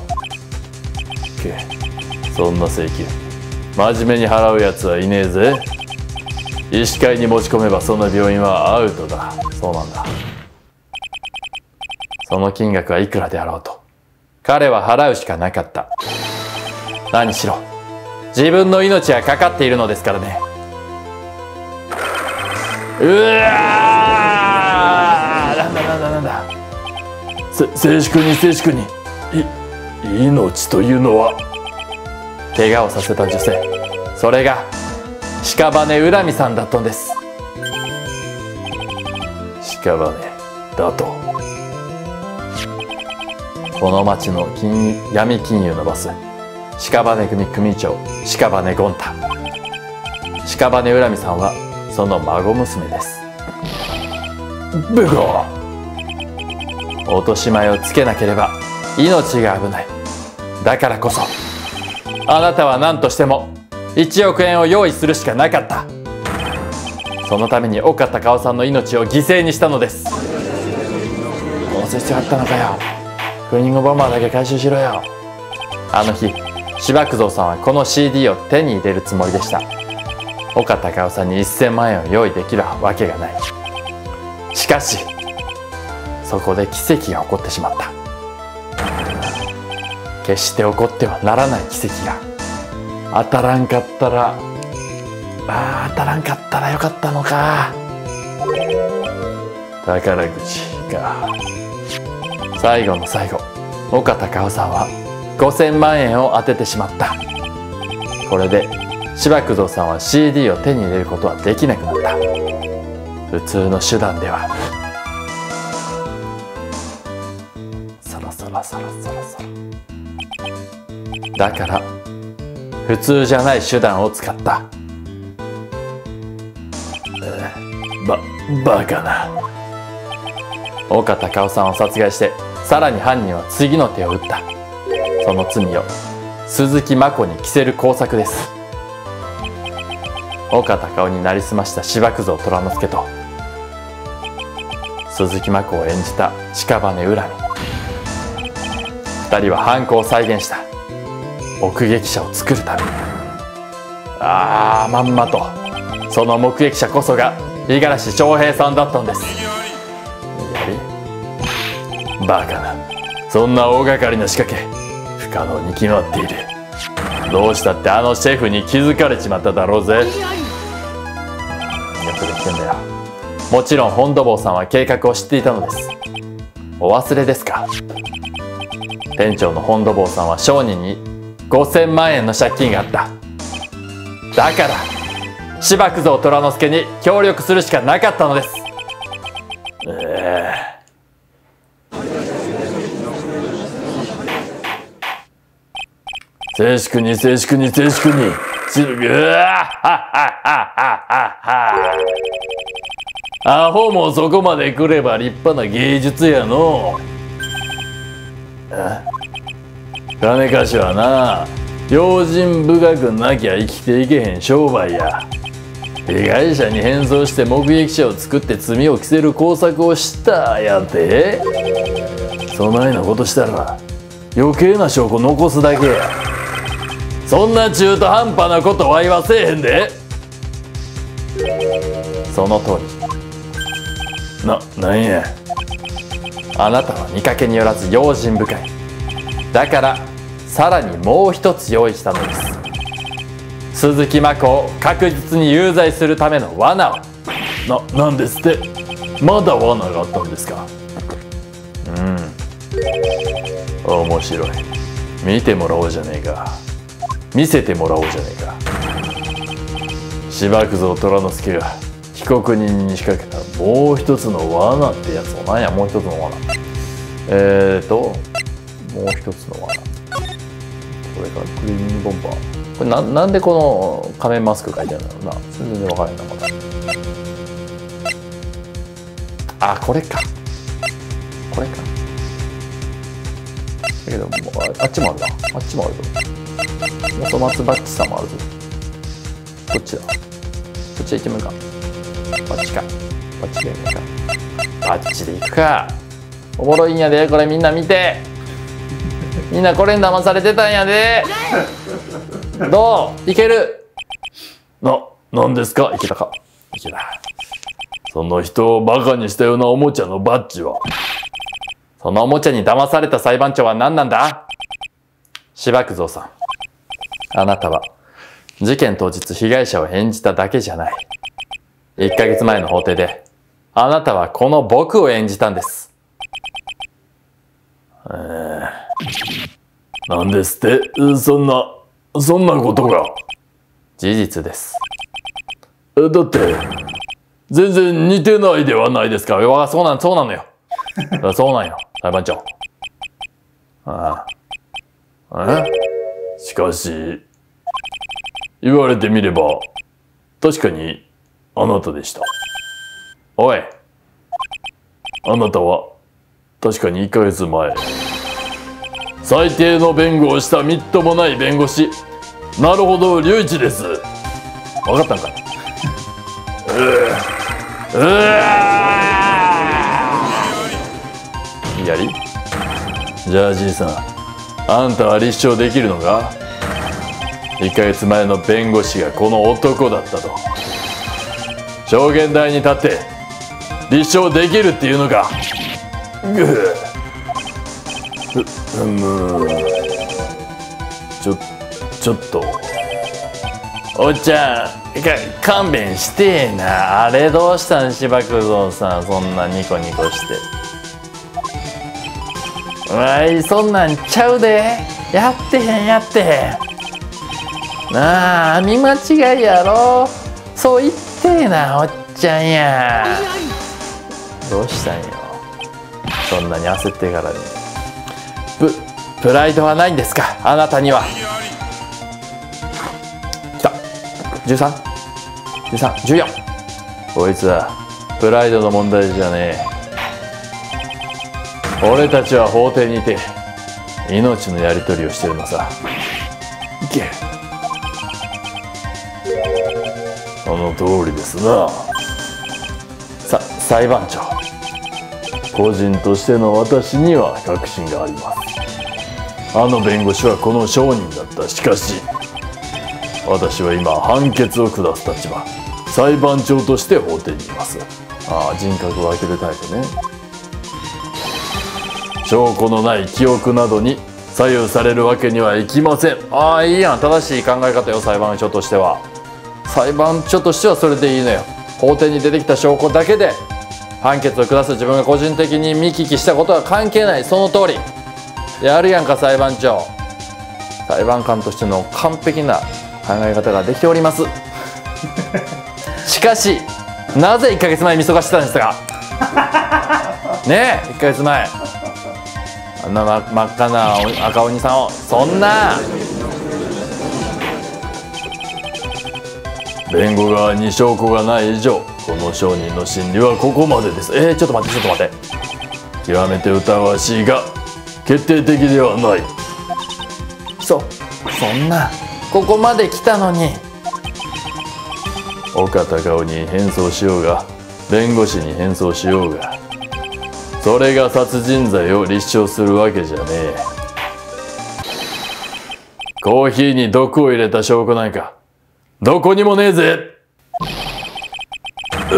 そんな請求真面目に払うやつはいねえぜ。医師会に持ち込めばその病院はアウトだ。 そうなんだ。その金額はいくらであろうと彼は払うしかなかった。何しろ自分の命がかかっているのですからね。 うわー、なんだ静粛に命というのは。 怪我をさせた女性、それが屍恨みさんだったんです。 屍だと。 この町の闇金融のボス、屍組組長屍ゴン太。屍恨みさんはその孫娘です。 ベカ、 落とし前をつけなければ命が危ない。だからこそあなたは何としても1億円を用意するしかなかった。そのために岡隆夫さんの命を犠牲にしたのです。 どうせ必要あったのかよ。フーニングボンバーだけ回収しろよ。 あの日芝久蔵さんはこの CD を手に入れるつもりでした。岡隆夫さんに1000万円を用意できるわけがない。しかしそこで奇跡が起こってしまった。決して起こってはならない奇跡が。当たらんかったらよかったのか。 宝くじか。 最後の最後、岡隆夫さんは5000万円を当ててしまった。これで芝久蔵さんは CD を手に入れることはできなくなった。普通の手段ではそろそろだから普通じゃない手段を使った。 バカな。 岡隆夫さんを殺害してさらに犯人は次の手を打った。その罪を鈴木真子に着せる工作です。岡隆夫になりすました芝久蔵虎之介と鈴木真子を演じた屍恨み。2人は犯行を再現した目撃者を作るために。まんまとその目撃者こそが五十嵐翔平さんだったんです。 バカな。そんな大掛かりな仕掛け不可能に決まっている。どうしたってあのシェフに気づかれちまっただろうぜ。 よくできてんだよ。もちろん本土坊さんは計画を知っていたのです。お忘れですか。店長の本土坊さんは商人に5000万円の借金があった。だから芝久蔵虎之介に協力するしかなかったのです。 静粛に。アホもそこまで来れば立派な芸術やの。金貸しはな、用心深くなきゃ生きていけへん商売や。被害者に変装して目撃者を作って罪を着せる工作をしたやて。そないなことしたら余計な証拠残すだけや。そんな中途半端なことは言わせえへんで。 その通り。 なんや。 あなたは見かけによらず用心深い。だからさらにもう一つ用意したのです。鈴木真子を確実に有罪するための罠を。 なんですって。まだ罠があったんですか。面白い。見てもらおうじゃねえか。見せてもらおうじゃねえか。芝久蔵虎之介が被告人に仕掛けたもう一つの罠ってやつを。 なんやもう一つの罠。もう一つの罠。これからクリーニングボンバー。 これなんでこの仮面マスク書いてあるんだろうな。全然分からへんなこれ。あ、これか。これか。だけどもうあっちもあるな。あっちもあるぞ。元松バッチさんもあるぞ。どっちだ。こっちへ行ってみるか。こっちか。こっちでいいか。バッチで行くか。おもろいんやで、これみんな見て。みんなこれに騙されてたんやで。どういける。 なんですか？ いけたか。いけた。 その人をバカにしたようなおもちゃのバッジは。 そのおもちゃに騙された裁判長は何なんだ？芝久蔵さん。あなたは事件当日被害者を演じただけじゃない。1ヶ月前の法廷であなたはこの僕を演じたんです。 なんですって？そんなことが。 事実です。 だって全然似てないではないですか。 そうなのよ。そうなんよ、裁判長。ああ。しかし、言われてみれば、確かにあなたでした。 おい。 あなたは、確かに1ヶ月前、最低の弁護をしたみっともない弁護士、なるほど、隆一です。 わかったんかい。やり？ じゃあじいさん、あんたは立証できるのか？1ヶ月前の弁護士がこの男だったと。証言台に立って立証できるっていうのか？ちょっと。 おっちゃん、勘弁してえな。あれどうしたん、芝久蔵さん、そんなニコニコして。わい、そんなんちゃうで。やってへん。なあ、見間違いやろ。そう言ってえな、おっちゃんや。どうしたんよ。そんなに焦ってからに。プライドはないんですか、あなたには。きた。13、14。 こいつはプライドの問題じゃねえ。俺たちは法廷にいて命のやり取りをしてるのさ。いけ。その通りですな。 裁判長。 個人としての私には確信があります。あの弁護士はこの証人だった。しかし私は今判決を下す立場、裁判長として法廷にいます。 ああ、人格を分けるタイプね。 証拠のない記憶などに左右されるわけにはいきません。 ああ、いいやん。正しい考え方よ、裁判所としては。裁判所としてはそれでいいのよ。法廷に出てきた証拠だけで判決を下す。自分が個人的に見聞きしたことは関係ない。その通りやるやんか、裁判長。裁判官としての完璧な考え方ができております。しかしなぜ1ヶ月前見過ごしてたんですかねえ。1ヶ月前あんな真っ赤な赤鬼さんを、そんな。 弁護側に証拠がない以上、この証人の審理はここまでです。 ちょっと待って。 極めて疑わしいが決定的ではない。 そんな、ここまで来たのに。 岡隆夫に変装しようが弁護士に変装しようが、それが殺人罪を立証するわけじゃねえ。コーヒーに毒を入れた証拠なんかどこにもねえぜ。 う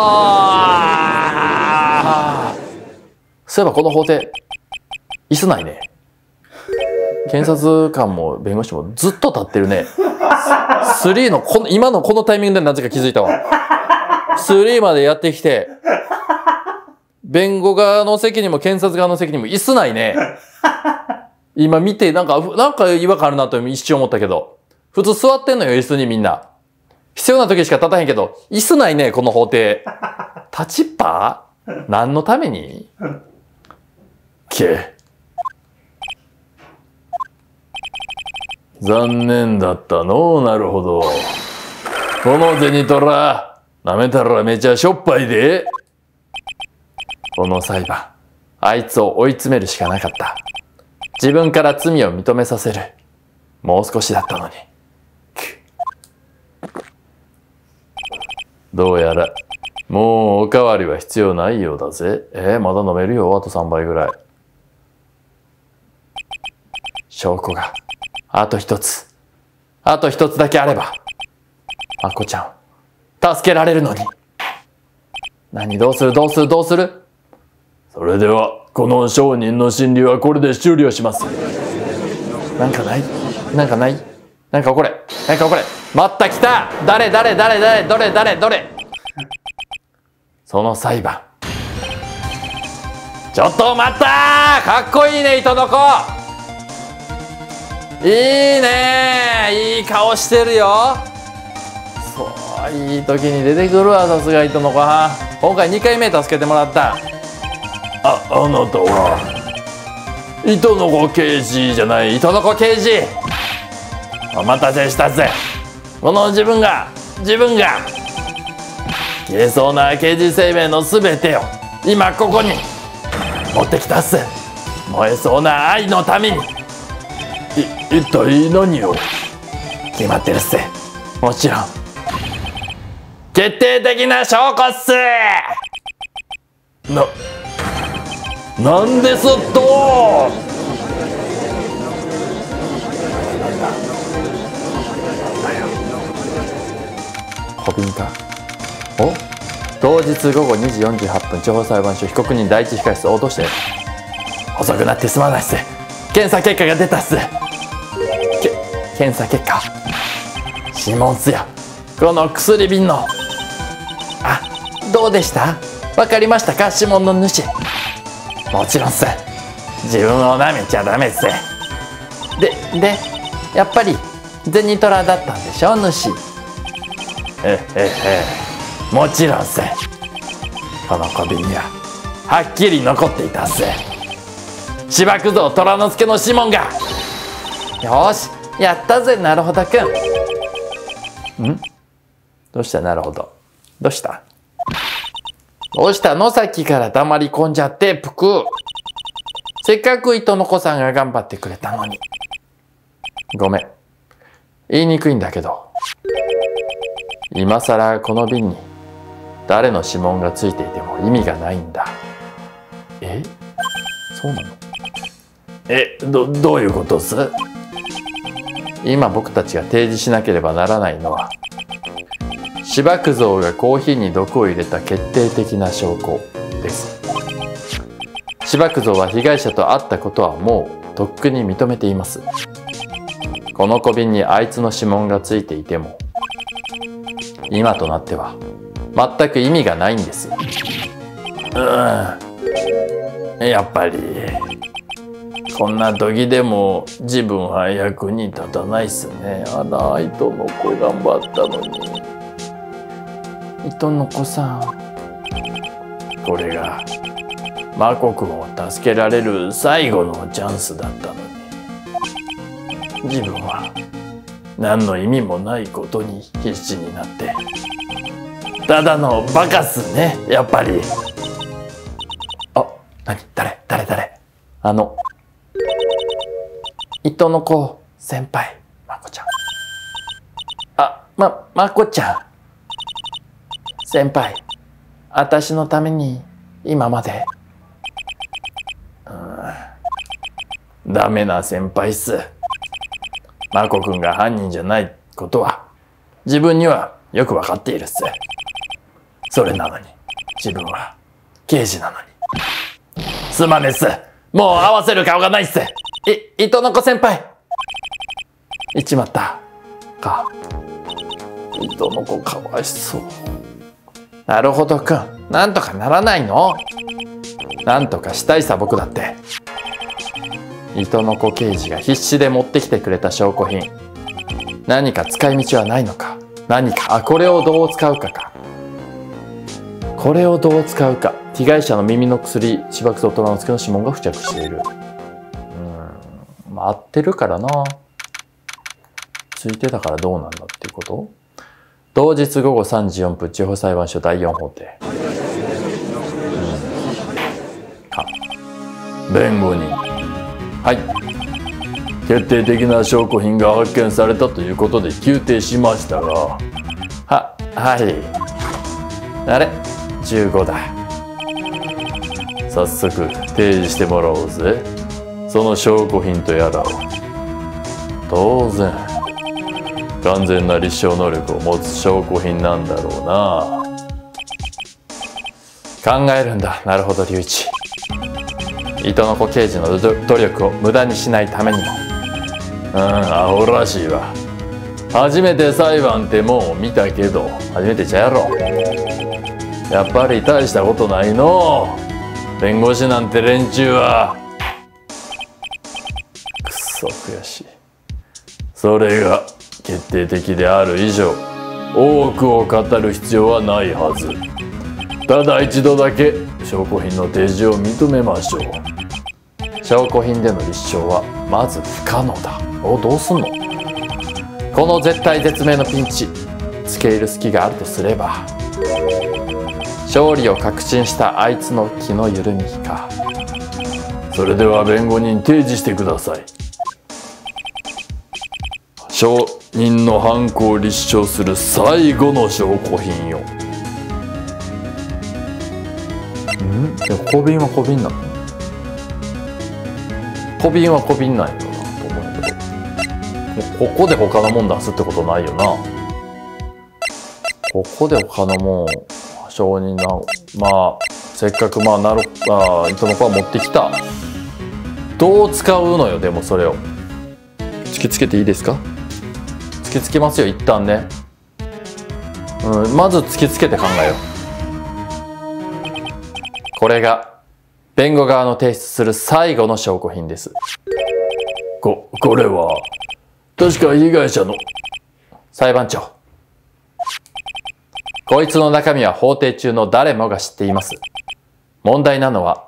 わー、そういえばこの法廷椅子ないね。検察官も弁護士もずっと立ってるね。3の今のこのタイミングでなぜか気づいたわ。3までやってきて、弁護側の席にも検察側の席にも椅子ないね。今見てなんか違和感あるなと一瞬思ったけど、普通座ってんのよ、椅子にみんな。必要な時しか立たへんけど、椅子ないね、この法廷。立ちっぱ？何のために？ 残念だったの。なるほど。この銭虎、舐めたらめちゃしょっぱいで。 この裁判、あいつを追い詰めるしかなかった。自分から罪を認めさせる。もう少しだったのに。 どうやら、もうおかわりは必要ないようだぜ。まだ飲めるよ。あと3杯ぐらい。 証拠が、あと一つだけあれば、まこちゃん、助けられるのに。どうするそれでは、この商人の心理はこれで終了します。 なんかこれ。待った、来た。誰。どれ。その裁判。ちょっと待ったー。かっこいいね、糸の子。いいね、いい顔してるよ。そう、いい時に出てくるわ、さすが糸の子はん。今回2回目助けてもらった。 あなたは、糸の子刑事じゃない。 糸の子刑事、お待たせしたぜ。この自分が消えそうな刑事生命のすべてを今ここに持ってきたっす。燃えそうな愛のために。 一体何を？ 決まってるっす。もちろん決定的な証拠っす。 なんですと？ 小瓶か。お、当日午後2時48分、地方裁判所被告人第一控室。どうして？遅くなってすまないっす。検査結果が出たっす。検査結果、指紋っすよ。この薬瓶の。どうでした？わかりましたか、指紋の主。もちろんっす。自分を舐めちゃダメっす。でやっぱり銭虎だったんでしょ、主。もちろんっす。この小瓶にははっきり残っていたっす。芝生蔵虎之助の指紋が。よし、やったぜ、なるほどくん。どうした、なるほど。どうしたの、さっきから黙り込んじゃって、ぷく。せっかく糸の子さんが頑張ってくれたのに。ごめん。言いにくいんだけど、今さらこの瓶に誰の指紋がついていても意味がないんだ。そうなの？ どういうことっす？ 今僕たちが提示しなければならないのは、芝生蔵がコーヒーに毒を入れた決定的な証拠です。芝生蔵は被害者と会ったことはもうとっくに認めています。この小瓶にあいつの指紋がついていても、今となっては全く意味がないんです。 やっぱりこんな時でも自分は役に立たないっすね。糸の子頑張ったのに。 糸の子さん、 これがマコ君を助けられる最後のチャンスだったのに、自分は何の意味もないことに必死になって、ただのバカっすね、やっぱり。 誰糸の子先輩、まこちゃん。まこちゃん先輩、私のために今まで。 ダメな先輩っす。マコ君が犯人じゃないことは自分にはよくわかっているっす。それなのに自分は刑事なのに。すまねっす。もう合わせる顔がないっす。 糸の子先輩、いっちまったか。糸の子かわいそう。なるほどくん、なんとかならないの？なんとかしたいさ、僕だって。糸の子刑事が必死で持ってきてくれた証拠品、何か使い道はないのか。これをどう使うかか。被害者の耳の薬、芝生蔵虎之助の指紋が付着している。合ってるからな。 ついてたからどうなんだっていうこと？同日午後3時4分、地方裁判所第4法廷。 弁護人。 はい。 決定的な証拠品が発見されたということで休廷しましたが。 はい。あれ ?15 だ。 早速提示してもらおうぜ。その証拠品とやらを。当然完全な立証能力を持つ証拠品なんだろうな。 考えるんだ。なるほど、隆一。糸の子刑事の努力を無駄にしないためにも。 アホらしいわ。初めて裁判ってもう見たけど、初めてちゃやろ。やっぱり大したことないの。弁護士なんて連中は。くそ悔しい。それが決定的である以上、多くを語る必要はないはず。ただ一度だけ証拠品の提示を認めましょう。 証拠品での立証はまず不可能だ。どうすんの？この絶体絶命のピンチ、付け入る隙があるとすれば、勝利を確信したあいつの気の緩みか。 それでは弁護人提示してください。証人の犯行を立証する最後の証拠品よ。 でも小瓶は小瓶なの？小瓶は小瓶なんやろなと思うけど、ここで他のもん出すってことないよな。ここで他のもん証人な、まあせっかく糸の子は持ってきた。どう使うのよ。でもそれを突きつけていいですか？突きつけますよ、一旦ね。まず突きつけて考えよう。これが弁護側の提出する最後の証拠品です。 これは確か被害者の。 裁判長、こいつの中身は法廷中の誰もが知っています。問題なのは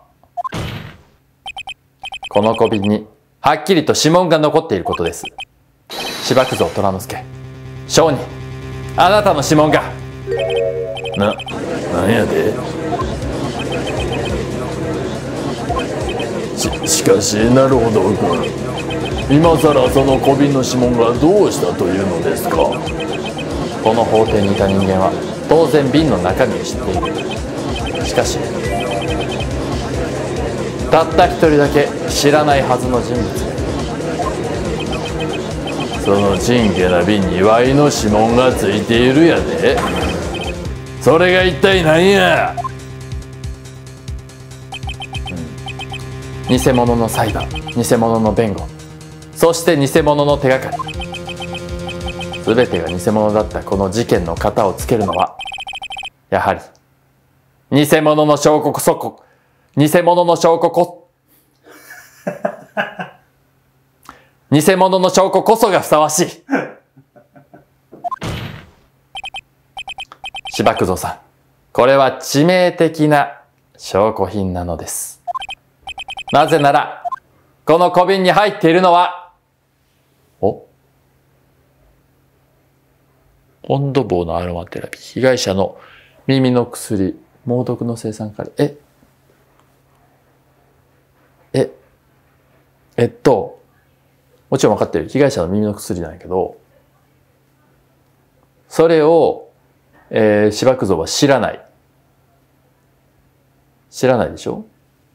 この小瓶にはっきりと指紋が残っていることです。芝久蔵虎之助証人、あなたの指紋が。 なんやで。しかしなるほど君、今さらその小瓶の指紋がどうしたというのですか？ この法廷にいた人間は当然瓶の中身を知っている。しかし、たった一人だけ知らないはずの人物が。 そのちんけな瓶にワイの指紋がついているやで。それが一体何や？ 偽物の裁判、偽物の弁護、そして偽物の手がかり。全てが偽物だったこの事件の型をつけるのは、やはり偽物の証拠こそ偽物の証拠こ偽物の証拠こそがふさわしい。芝久蔵さん、これは致命的な証拠品なのです。なぜなら、この小瓶に入っているのは、温度棒のアロマテラピー、被害者の耳の薬、猛毒の青酸カリ。もちろん分かってる。被害者の耳の薬なんやけど、それを、芝久蔵は知らない。知らないでしょ？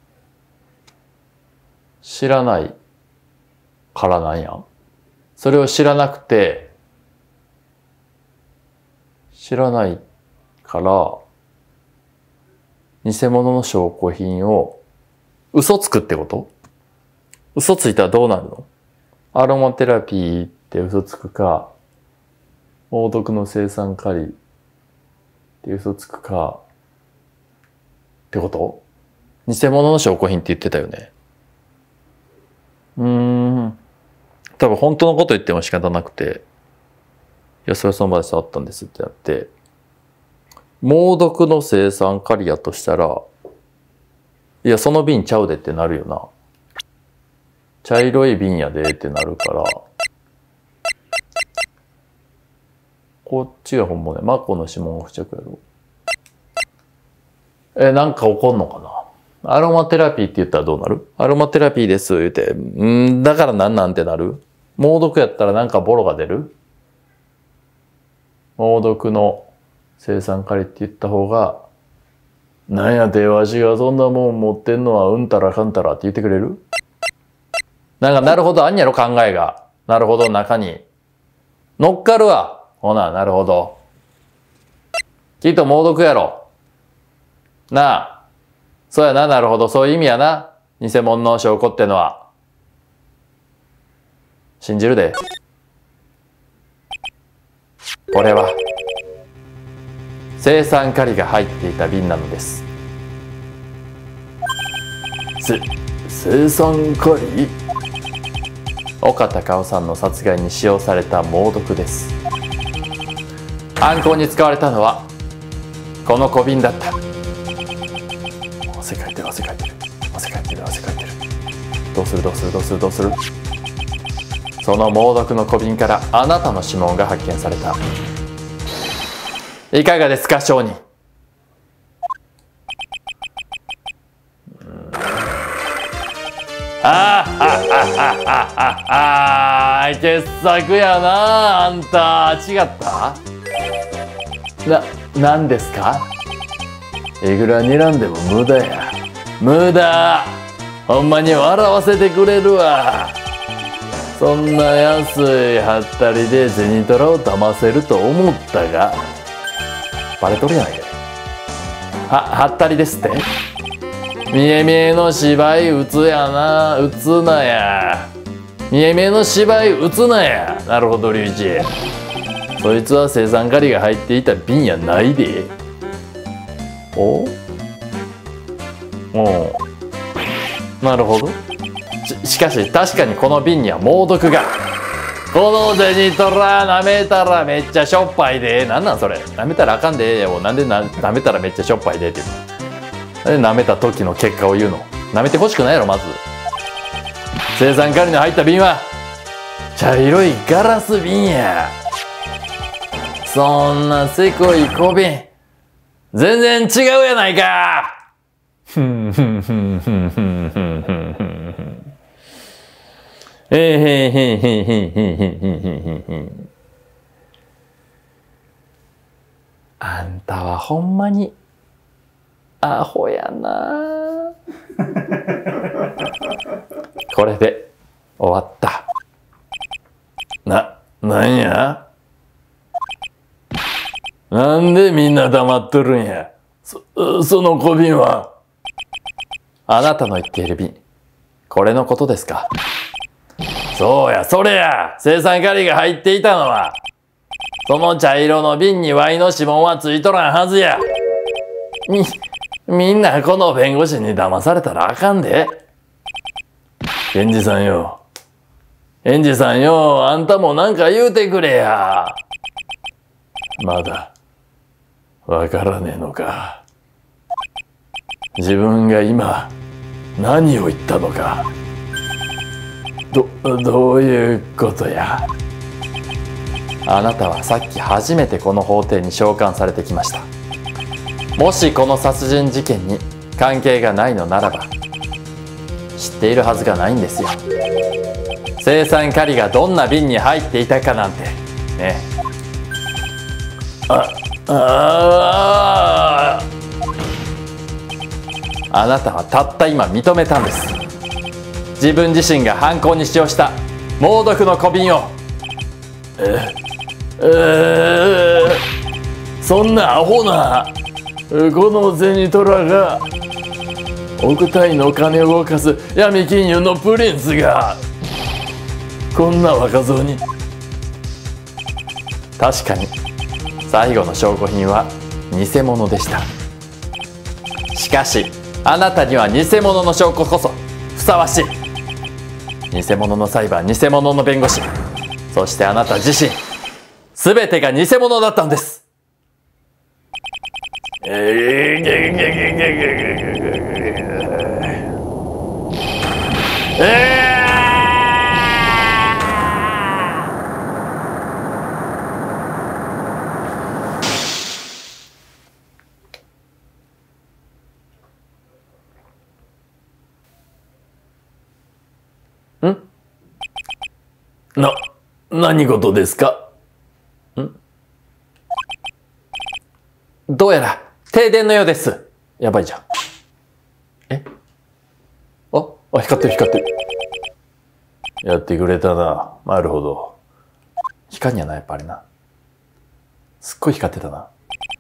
知らないからなんや。それを知らなくて、知らないから、偽物の証拠品を嘘つくってこと？嘘ついたらどうなるの？アロマテラピーって嘘つくか、猛毒の青酸カリって嘘つくか、ってこと？偽物の証拠品って言ってたよね。多分本当のこと言っても仕方なくて、いや、それはその場で触ったんですってなって、猛毒の青酸カリやとしたら、いや、その瓶ちゃうでってなるよな。茶色い瓶やでってなるから、 こっちが本物や。マコの指紋が付着やろ。なんか起こんのかな。アロマテラピーって言ったらどうなる？アロマテラピーです、言うて。だからなんてなる？猛毒やったらなんかボロが出る？猛毒の生産狩りって言った方が、なんやてわしがそんなもん持ってんのはうんたらかんたらって言ってくれる？なんかなるほどあんやろ考えが。なるほど中に。乗っかるわ。ほな、なるほど。きっと猛毒やろ。なあ。そうやな、なるほど。そういう意味やな。偽物の証拠ってのは。信じるで。これは、青酸カリが入っていた瓶なのです。青酸カリ？岡田香織さんの殺害に使用された猛毒です。犯行に使われたのはこの小瓶だった。汗かいてる汗かいてる汗かいてる汗かいてる。どうするどうするどうするどうする。その猛毒の小瓶からあなたの指紋が発見された。いかがですか証人。傑作やなあんた。違った？なんですか？いくら睨んでも無駄や。無駄。ほんまに笑わせてくれるわ。そんな安いはったりで銭虎を騙せると思ったが、バレとるやないかい。はったりですって？見え見えの芝居打つやな。打つなや。見え見えの芝居打つなや。なるほど龍一。そいつは青酸カリが入っていた瓶やないで。おなるほど。しかし確かにこの瓶には猛毒が。この銭虎舐めたらめっちゃしょっぱいで。なんなんそれ。舐めたらあかんで。なんで舐めたらめっちゃしょっぱいでって言うの。舐めた時の結果を言うの。舐めてほしくないやろまず。青酸カリの入った瓶は茶色いガラス瓶や。そんなせこい小瓶全然違うやないか。あんたはほんまにアホやな。これで終わった。なんや？なんでみんな黙っとるんや。その小瓶は。あなたの言っている瓶、これのことですか？そうや、それや。青酸カリが入っていたのは、その茶色の瓶にワイの指紋はついとらんはずや。みんなこの弁護士に騙されたらあかんで。検事さんよ。検事さんよ、あんたもなんか言うてくれや。まだ、わからねえのか。自分が今、何を言ったのか。どういうことや。あなたはさっき初めてこの法廷に召喚されてきました。もしこの殺人事件に関係がないのならば、知っているはずがないんですよ。青酸カリがどんな瓶に入っていたかなんてね。あなたはたった今認めたんです。自分自身が犯行に使用した猛毒の小瓶を。そんなアホな。この銭虎が億単位の金を動かす闇金融のプリンスがこんな若造に。確かに最後の証拠品は偽物でした。しかしあなたには偽物の証拠こそふさわしい。偽物の裁判、偽物の弁護士、そしてあなた自身、全てが偽物だったんです。 何事ですか？ どうやら停電のようです。やばいじゃん。光ってる光ってる。 やってくれたな。なるほど。 光んやな、やっぱりな。すっごい光ってたな。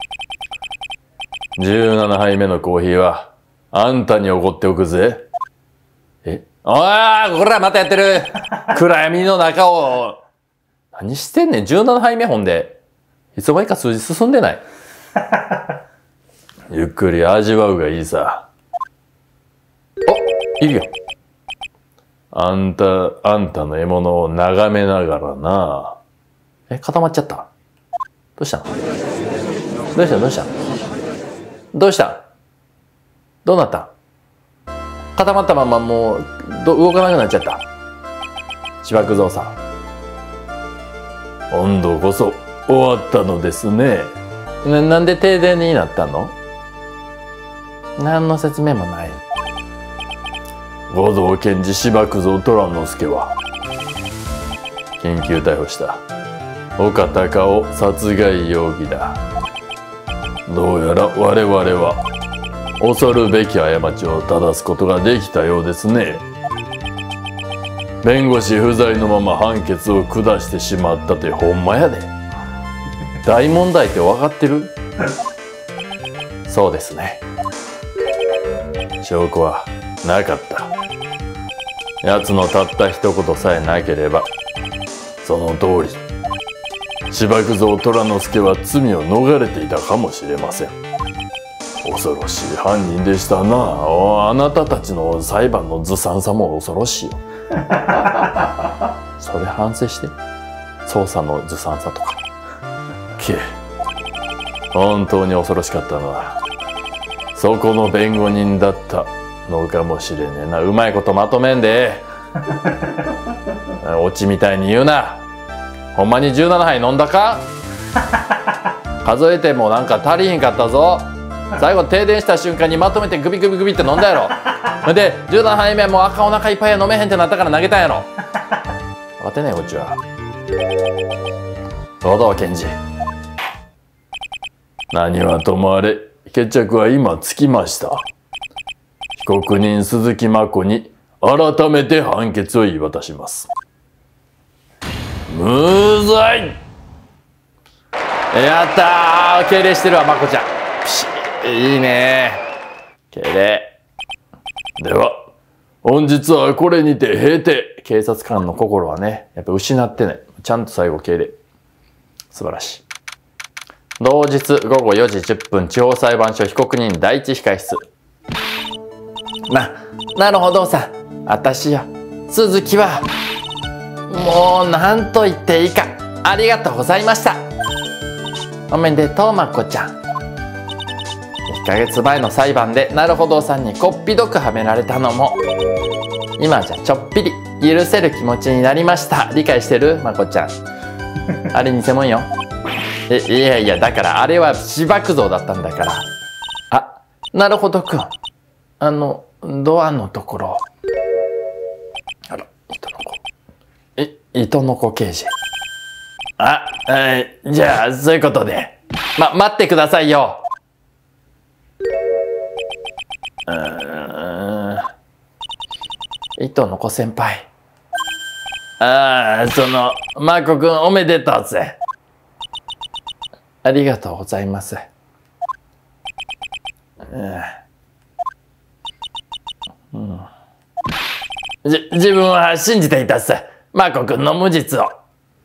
17杯目のコーヒーは、あんたにおごっておくぜ。 おー、こら、またやってる。暗闇の中を。何してんねん、17杯目ほんで。いつの間にか数字進んでない。 ゆっくり味わうがいいさ。 いるよ。 あんたの獲物を眺めながらな。 固まっちゃった。どうしたの？どうしたどうなった？固まったままもう、動かなくなっちゃった。芝生蔵さん。温度こそ終わったのですね。 なんで停電になったの？何の説明もない。 護道検事芝生蔵虎之助は緊急逮捕した岡隆夫殺害容疑だ。どうやら我々は恐るべき過ちを正すことができたようですね。弁護士不在のまま判決を下してしまったってほんまやで。 大問題って分かってる？そうですね。 証拠はなかった。奴のたった一言さえなければその通り芝生蔵虎之助は罪を逃れていたかもしれません。恐ろしい犯人でしたな。あなたたちの裁判のずさんさも恐ろしいよ。 それ反省して。捜査のずさんさとか。 本当に恐ろしかったのはそこの弁護人だったのかもしれねえな。 うまいことまとめんで。オチみたいに言うな。ほんまに17杯飲んだか？数えてもなんか足りひんかったぞ。最後停電した瞬間にまとめてグビグビグビって飲んだやろ。で17杯目もう赤お腹いっぱいや飲めへんってなったから投げたんやろ。分かってねえこっちは。護道検事、 何はともあれ決着は今つきました。被告人鈴木真子に改めて判決を言い渡します。無罪。 やったー、敬礼してるわまこちゃん。いいねー、敬礼。 では本日はこれにて閉廷。 警察官の心はねやっぱ失ってない。ちゃんと最後敬礼。素晴らしい。同日午後4時10分地方裁判所被告人第一控室。なるほどさ。私よ鈴木はもう何と言っていいか。ありがとうございました。おめでとうまこちゃん。1ヶ月前の裁判でなるほどさんにこっぴどくはめられたのも今じゃちょっぴり許せる気持ちになりました。理解してるまこちゃん。あれ偽物よ。いやだからあれは芝生像だったんだから。あ、なるほどくん、ドアのところ。あら、糸の子刑事。 じゃあそういうことで。 待ってくださいよ。糸の子先輩。 マコくんおめでとうぜ。 ありがとうございます。 自分は信じていたっす。マコくんの無実を。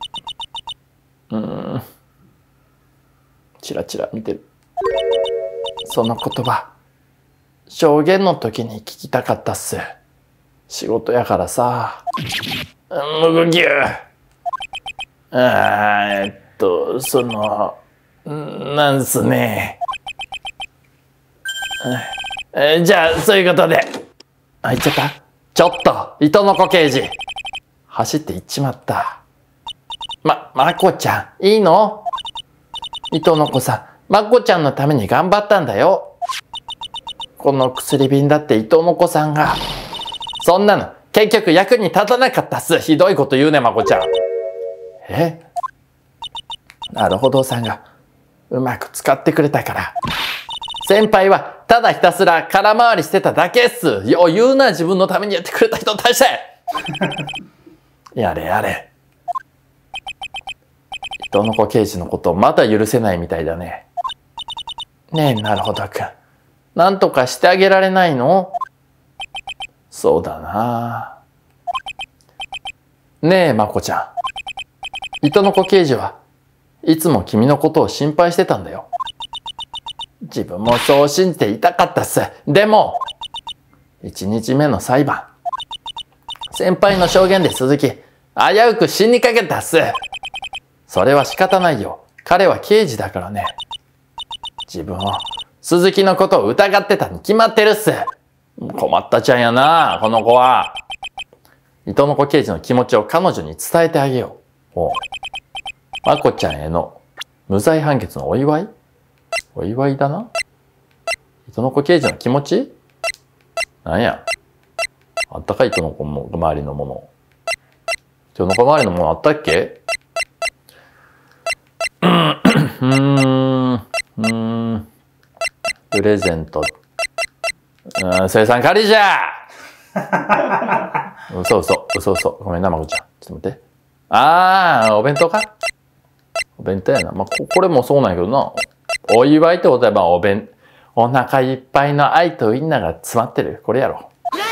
チラチラ見てる。その言葉、証言の時に聞きたかったっす。仕事やからさ。 無呼吸。なんすね。じゃあそういうことで。 行っちゃった？ちょっと糸の子刑事、走って行っちまった。まこちゃんいいの？糸の子さん、まこちゃんのために頑張ったんだよ。この薬瓶だって糸の子さんが。そんなの結局役に立たなかったっす。ひどいこと言うねまこちゃん。 なるほどさんがうまく使ってくれたから。先輩はただひたすら空回りしてただけっす。よう言うな、自分のためにやってくれた人に対して。やれやれ。人の子刑事のことまだ許せないみたいだね。ねえ、なるほどくん。なんとかしてあげられないの？そうだな。ねえ、まこちゃん。糸の子刑事はいつも君のことを心配してたんだよ。自分もそう信じていたかったっす。でも、1日目の裁判。先輩の証言で鈴木、危うく死にかけたっす。それは仕方ないよ。彼は刑事だからね。自分を、鈴木のことを疑ってたに決まってるっす。困ったちゃんやな、この子は。糸の子刑事の気持ちを彼女に伝えてあげよう。おう。まこちゃんへの無罪判決のお祝い？お祝いだな。糸の子刑事の気持ち？なんや。あったかい糸の子も周りのもの。糸の子周りのものあったっけ？プレゼント。生産仮じゃ嘘。ごめんな、まこちゃん。ちょっと待って。お弁当か？お弁当やな。まあ、これもそうなんやけどな。お祝いってことは、まあ、お腹いっぱいの愛とウインナーが詰まってる。これやろ。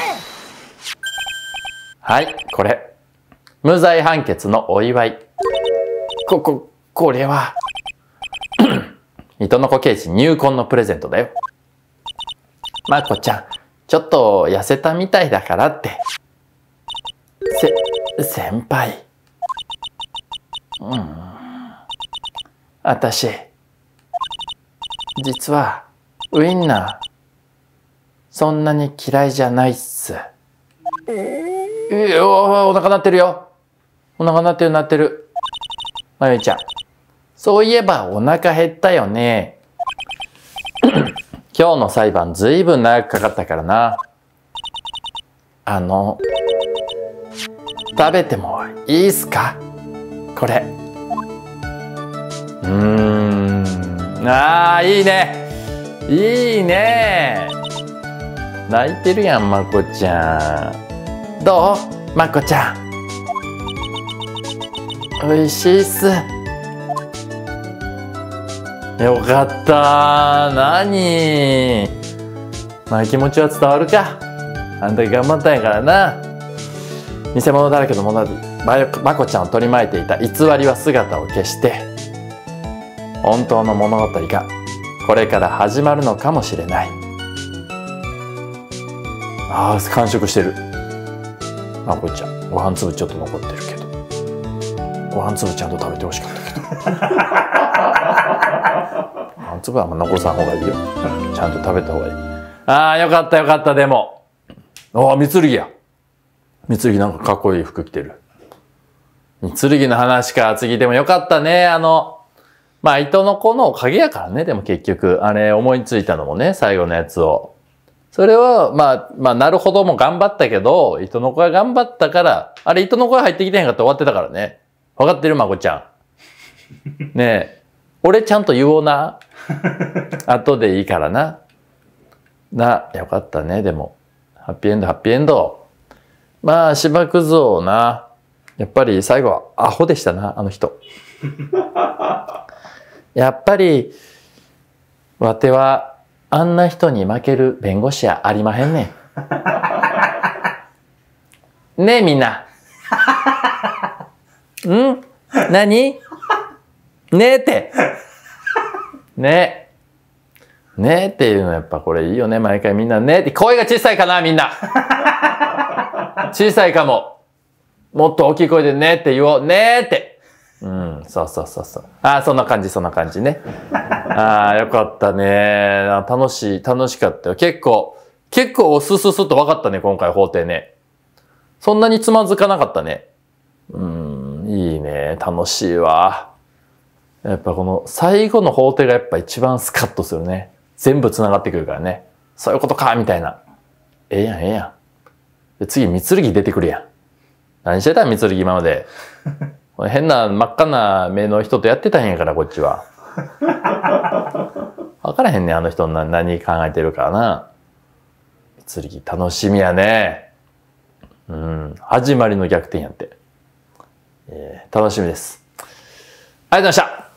はい、これ。無罪判決のお祝い。これは、糸の子刑事入魂のプレゼントだよ。まこちゃん、ちょっと痩せたみたいだからって。先輩。私、実は、ウインナー、そんなに嫌いじゃないっす。お腹鳴ってるよ。お腹鳴ってる。まゆみちゃん。そういえばお腹減ったよね。今日の裁判ずいぶん長くかかったからな。食べてもいいっすか？これ。いいね。いいね。泣いてるやん、まこちゃん。どう？まこちゃん。おいしいっす。よかった。まあ気持ちは伝わるか。あんだけ頑張ったんやからな。偽物だらけのものでまこちゃんを取り巻いていた偽りは姿を消して、本当の物語がこれから始まるのかもしれない。完食してる。まこちゃん、ご飯粒ちょっと残ってるけど。ご飯粒ちゃんと食べてほしかったけど。ご飯粒はあんま残さん方がいいよ。ちゃんと食べた方がいい。よかった、でも。三剣や。三剣なんかかっこいい服着てる。三剣の話か。次でもよかったね。まあ、糸の子のおかげやからね。でも結局、あれ思いついたのもね、最後のやつを。それは、まあ、なるほども頑張ったけど、糸の子が頑張ったから、あれ糸の子が入ってきてへんかったら終わってたからね。わかってるまこちゃん。ねえ。俺ちゃんと言おうな。後でいいからな。よかったね、でも。ハッピーエンド。まあ、芝くずをな。やっぱり最後はアホでしたな、あの人。やっぱり、わては、あんな人に負ける弁護士やありまへんねん。ねえ、みんな。何？ねえって。ねえっていうのはやっぱこれいいよね。毎回みんなねえって。声が小さいかな、みんな。小さいかも。もっと大きい声でねえって言おう。ねえって。そう。そんな感じね。よかったね。楽しかったよ。結構スッと分かったね、今回法廷ね。そんなにつまずかなかったね。いいね。楽しいわ。やっぱこの最後の法廷がやっぱ一番スカッとするね。全部繋がってくるからね。そういうことかみたいな。ええやん。で次、三剣出てくるやん。何してたん三剣今まで。 変な真っ赤な目の人とやってたんやから、こっちは。わからへんねん、あの人何考えてるからな。剣楽しみやね。うん。始まりの逆転やって。楽しみです。ありがとうございました。